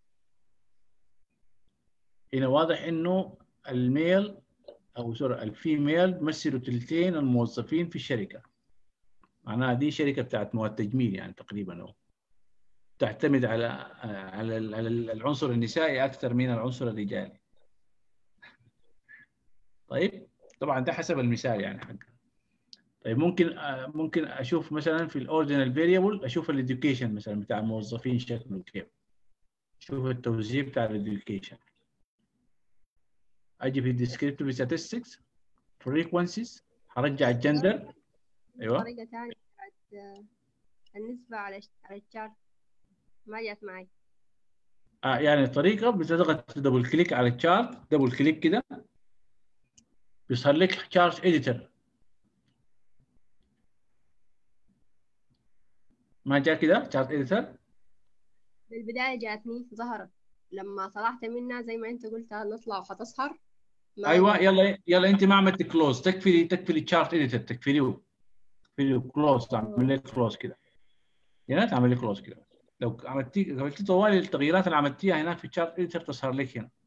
هنا واضح انه الميل او سوري الفيميل بيمثلوا ثلثين الموظفين في الشركه. معناها دي شركه بتاعت مواد تجميل يعني تقريبا، او تعتمد على العنصر النسائي اكثر من العنصر الرجالي. طيب طبعا ده حسب المثال يعني حق. طيب ممكن اشوف مثلا في الاوردينال فاريبل، اشوف الاديوكيشن مثلا بتاع الموظفين شكله كيف، شوف التوزيع بتاع الاديوكيشن. اجي في الديسكريبتيف statistics frequencies، هرجع الجندر. ايوه طريقة ثانية بتاعت النسبة على الشارت ما جات معي. يعني الطريقه بتضغط دبل كليك على الشارت، دبل كليك كده بيظهر لك شارت اديتور. ما جاء كده شارت اديتور؟ بالبداية جاتني ظهرت، لما طلعت منها زي ما انت قلت نطلع وحتظهر. ايوه يلا انت ما عملت كلوز، تكفي الشارت اديتور، تكفي كلوز، تعمل لك كلوز كده هنا، تعمل لك كلوز كده. لو عملتي طوالي التغييرات اللي عملتيها هناك في الشارت اديتور تظهر لك هنا.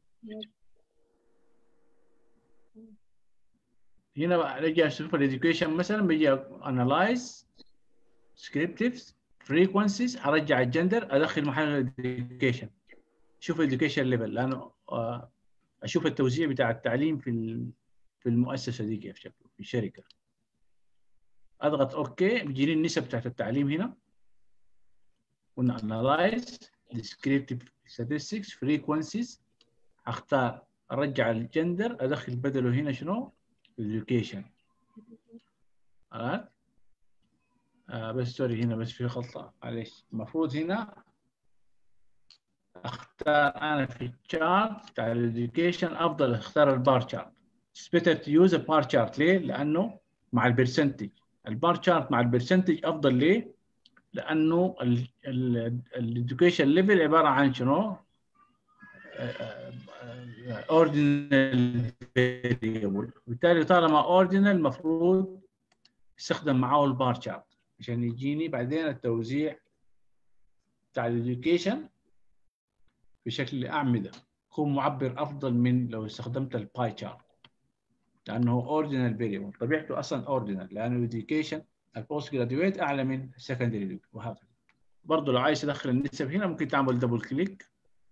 هنا بقى رجع اشوف الاديوكيشن مثلا، بيجي انالايز سكريبتيفز فريكونسيز، هرجع الجندر، ادخل محل الاديوكيشن، شوف الاديوكيشن ليفل، لانه اشوف التوزيع بتاع التعليم في المؤسسه دي كيف شكله في الشركه. اضغط اوكي، بيجيني النسب بتاعت التعليم هنا. قلنا analyze descriptive statistics frequencies، اختار ارجع الجندر، ادخل بدله هنا شنو؟ education. بس سوري هنا بس في خطأ معلش، المفروض هنا اختار انا في الشارت بتاع الاديوكيشن افضل اختار البار شارت. It's better to use a bar chart. ليه؟ لانه مع البرسنتج. البار شارت مع البرسنتج افضل. ليه؟ لانه الاديوكيشن ليفل عباره عن شنو؟ اوردينال فاريبل، وبالتالي طالما اوردينال المفروض استخدم معاه البار شارت عشان يجيني بعدين التوزيع بتاع الاديوكيشن بشكل اعمده، يكون معبر افضل من لو استخدمت الباي شارت، لانه اوردينال فاريبل طبيعته اصلا اوردينال، لانه الاديوكيشن البوست جراديويت اعلى من السكندري وهكذا. برضه لو عايز تدخل النسب هنا ممكن تعمل دبل كليك،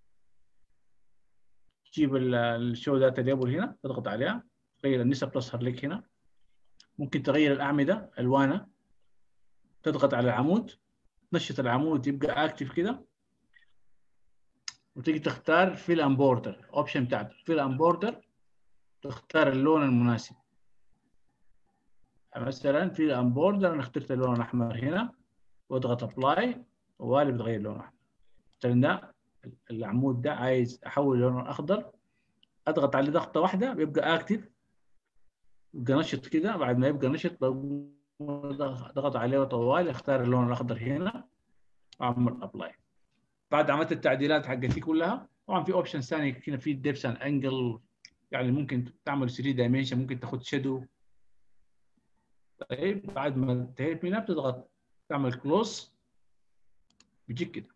تجيب الشو داتا ليبل هنا، تضغط عليها، تغير النسب تظهر لك هنا. ممكن تغير الاعمده الوانها، تضغط على العمود تنشط العمود يبقى اكتف كده، وتيجي تختار فيل اند بوردر اوبشن بتاعته، فيل اند بوردر تختار اللون المناسب. مثلا فيل اند بوردر انا اخترت اللون الاحمر هنا، واضغط ابلاي ووالي بتغير لونه احمر. مثلا ده العمود ده عايز احول لونه اخضر، اضغط عليه ضغطه واحده بيبقى اكتف، يبقى نشط كده. بعد ما يبقى نشط ضغط عليه طوال، اختار اللون الاخضر هنا واعمل ابلاي. بعد عملت التعديلات حقتي كلها، طبعا في اوبشن ثاني هنا في ديبس اند انجل، يعني ممكن تعمل 3 دايمنشن، ممكن تاخد شادو. طيب بعد ما انتهيت منها بتضغط تعمل كلوز، بيجيك كده،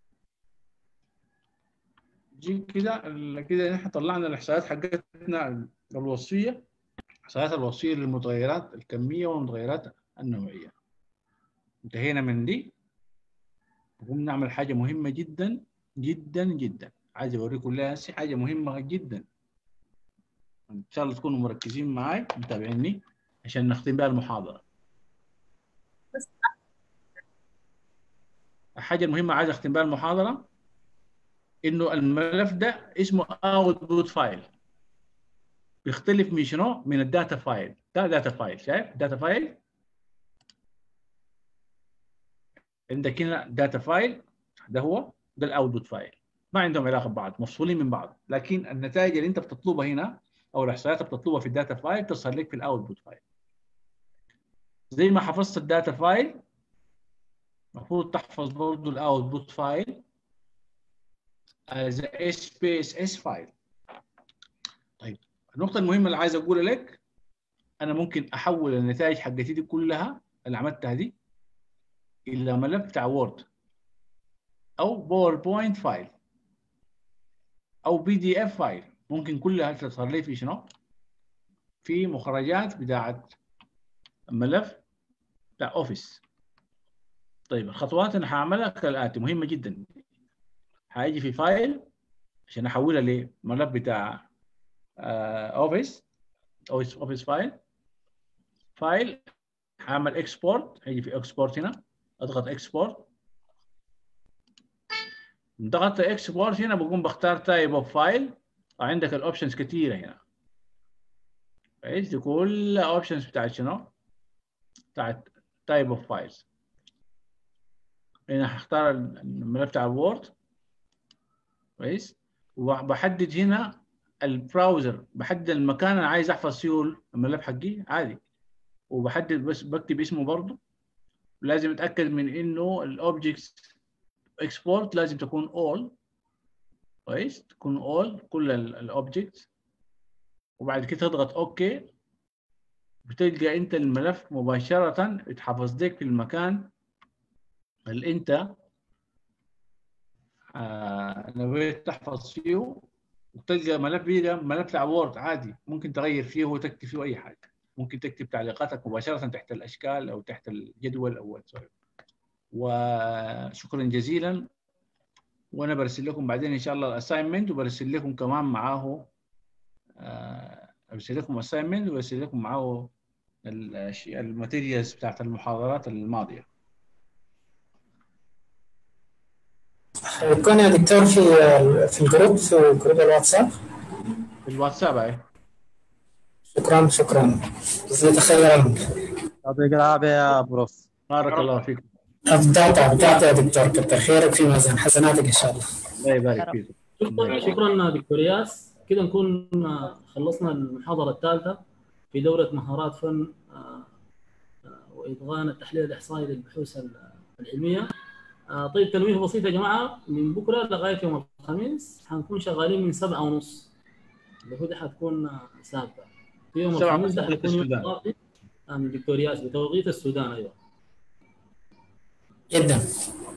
بيجيك كده. كده نحن طلعنا الاحصائيات حقتنا الوصفيه، الاحصائيات الوصفيه للمتغيرات الكميه والمتغيرات النوعيه. انتهينا من دي. نقوم نعمل حاجه مهمه جدا جدا جدا، عايز اوريكم لها هسه حاجه مهمه جدا، ان شاء الله تكونوا مركزين معي متابعيني عشان نختم بها المحاضره. الحاجه المهمه عايز اختم بها المحاضره انه الملف ده اسمه اوتبوت فايل، بيختلف من شنو؟ من الداتا فايل. ده داتا فايل، شايف داتا فايل؟ عندك هنا داتا فايل، ده هو ده الاوتبوت فايل، ما عندهم علاقه ببعض، مفصولين من بعض، لكن النتائج اللي انت بتطلبها هنا او الاحصائيات اللي بتطلبها في الداتا فايل تصل لك في الاوتبوت فايل. زي ما حفظت الداتا فايل المفروض تحفظ برضه الاوتبوت فايل as a SPSS فايل. طيب النقطه المهمه اللي عايز اقولها لك، انا ممكن احول النتائج حقتي دي كلها اللي عملتها دي الى ملف بتاع وورد او باوربوينت فايل او PDF فايل. ممكن كلها تظهر لي في شنو؟ في مخرجات بتاعت الملف بتاع اوفيس. طيب الخطوات اللي هعملها كالاتي، مهمه جدا. هاجي في فايل عشان احولها لملف بتاع اوفيس فايل، هعمل اكسبورت، هيجي في اكسبورت هنا، اضغط اكسبورت. ضغطت اكسبورت هنا بقوم بختار تايب اوف فايل، وعندك الاوبشنز كثيره هنا. كويس، دي كلها اوبشنز بتاعت شنو؟ بتاعت تايب اوف فايلز. هنا هختار الملف بتاع الوورد. كويس، وبحدد هنا البراوزر، بحدد المكان اللي عايز احفظ فيه الملف حقي عادي، وبحدد بس بكتب اسمه برضه. لازم اتاكد من انه الاوبجكتس اكسبورت لازم تكون all. كويس، تكون all كل الاوبجكتس، وبعد كده تضغط اوكي، بتلقى انت الملف مباشره يتحفظ لك في المكان اللي انت نويت تحفظ فيه، وتلقى ملف بيجي ملف بتاع وورد عادي، ممكن تغير فيه وتكتب فيه اي حاجه، ممكن تكتب تعليقاتك مباشره تحت الاشكال او تحت الجدول او واتساب. وشكرا جزيلا، وانا برسل لكم بعدين ان شاء الله الاساينمنت، وبرسل لكم كمان معاه برسل لكم اساينمنت، وبرسل لكم معاه الماتيريالز بتاعت المحاضرات الماضيه. يكون يا دكتور في الجروب، في جروب الواتساب. في الواتساب اي. شكرا جزاك خيرا. يعطيك العافيه يا بروف. بارك الله فيك. أبدعت يا دكتور، كتر خيرك، في ميزان حسناتك إن شاء الله. الله يبارك فيك. شكرا دكتور ياس. كده نكون خلصنا المحاضرة الثالثة في دورة مهارات فن وإتقان التحليل الإحصائي للبحوث العلمية. طيب تنويه بسيط يا جماعة، من بكرة لغاية يوم الخميس حنكون شغالين من 7:30، اللي هو ده حتكون ثابتة. في يوم الخميس ده حيكون يوم إضافي من دكتور ياس بتوقيت السودان. أيوه جدا.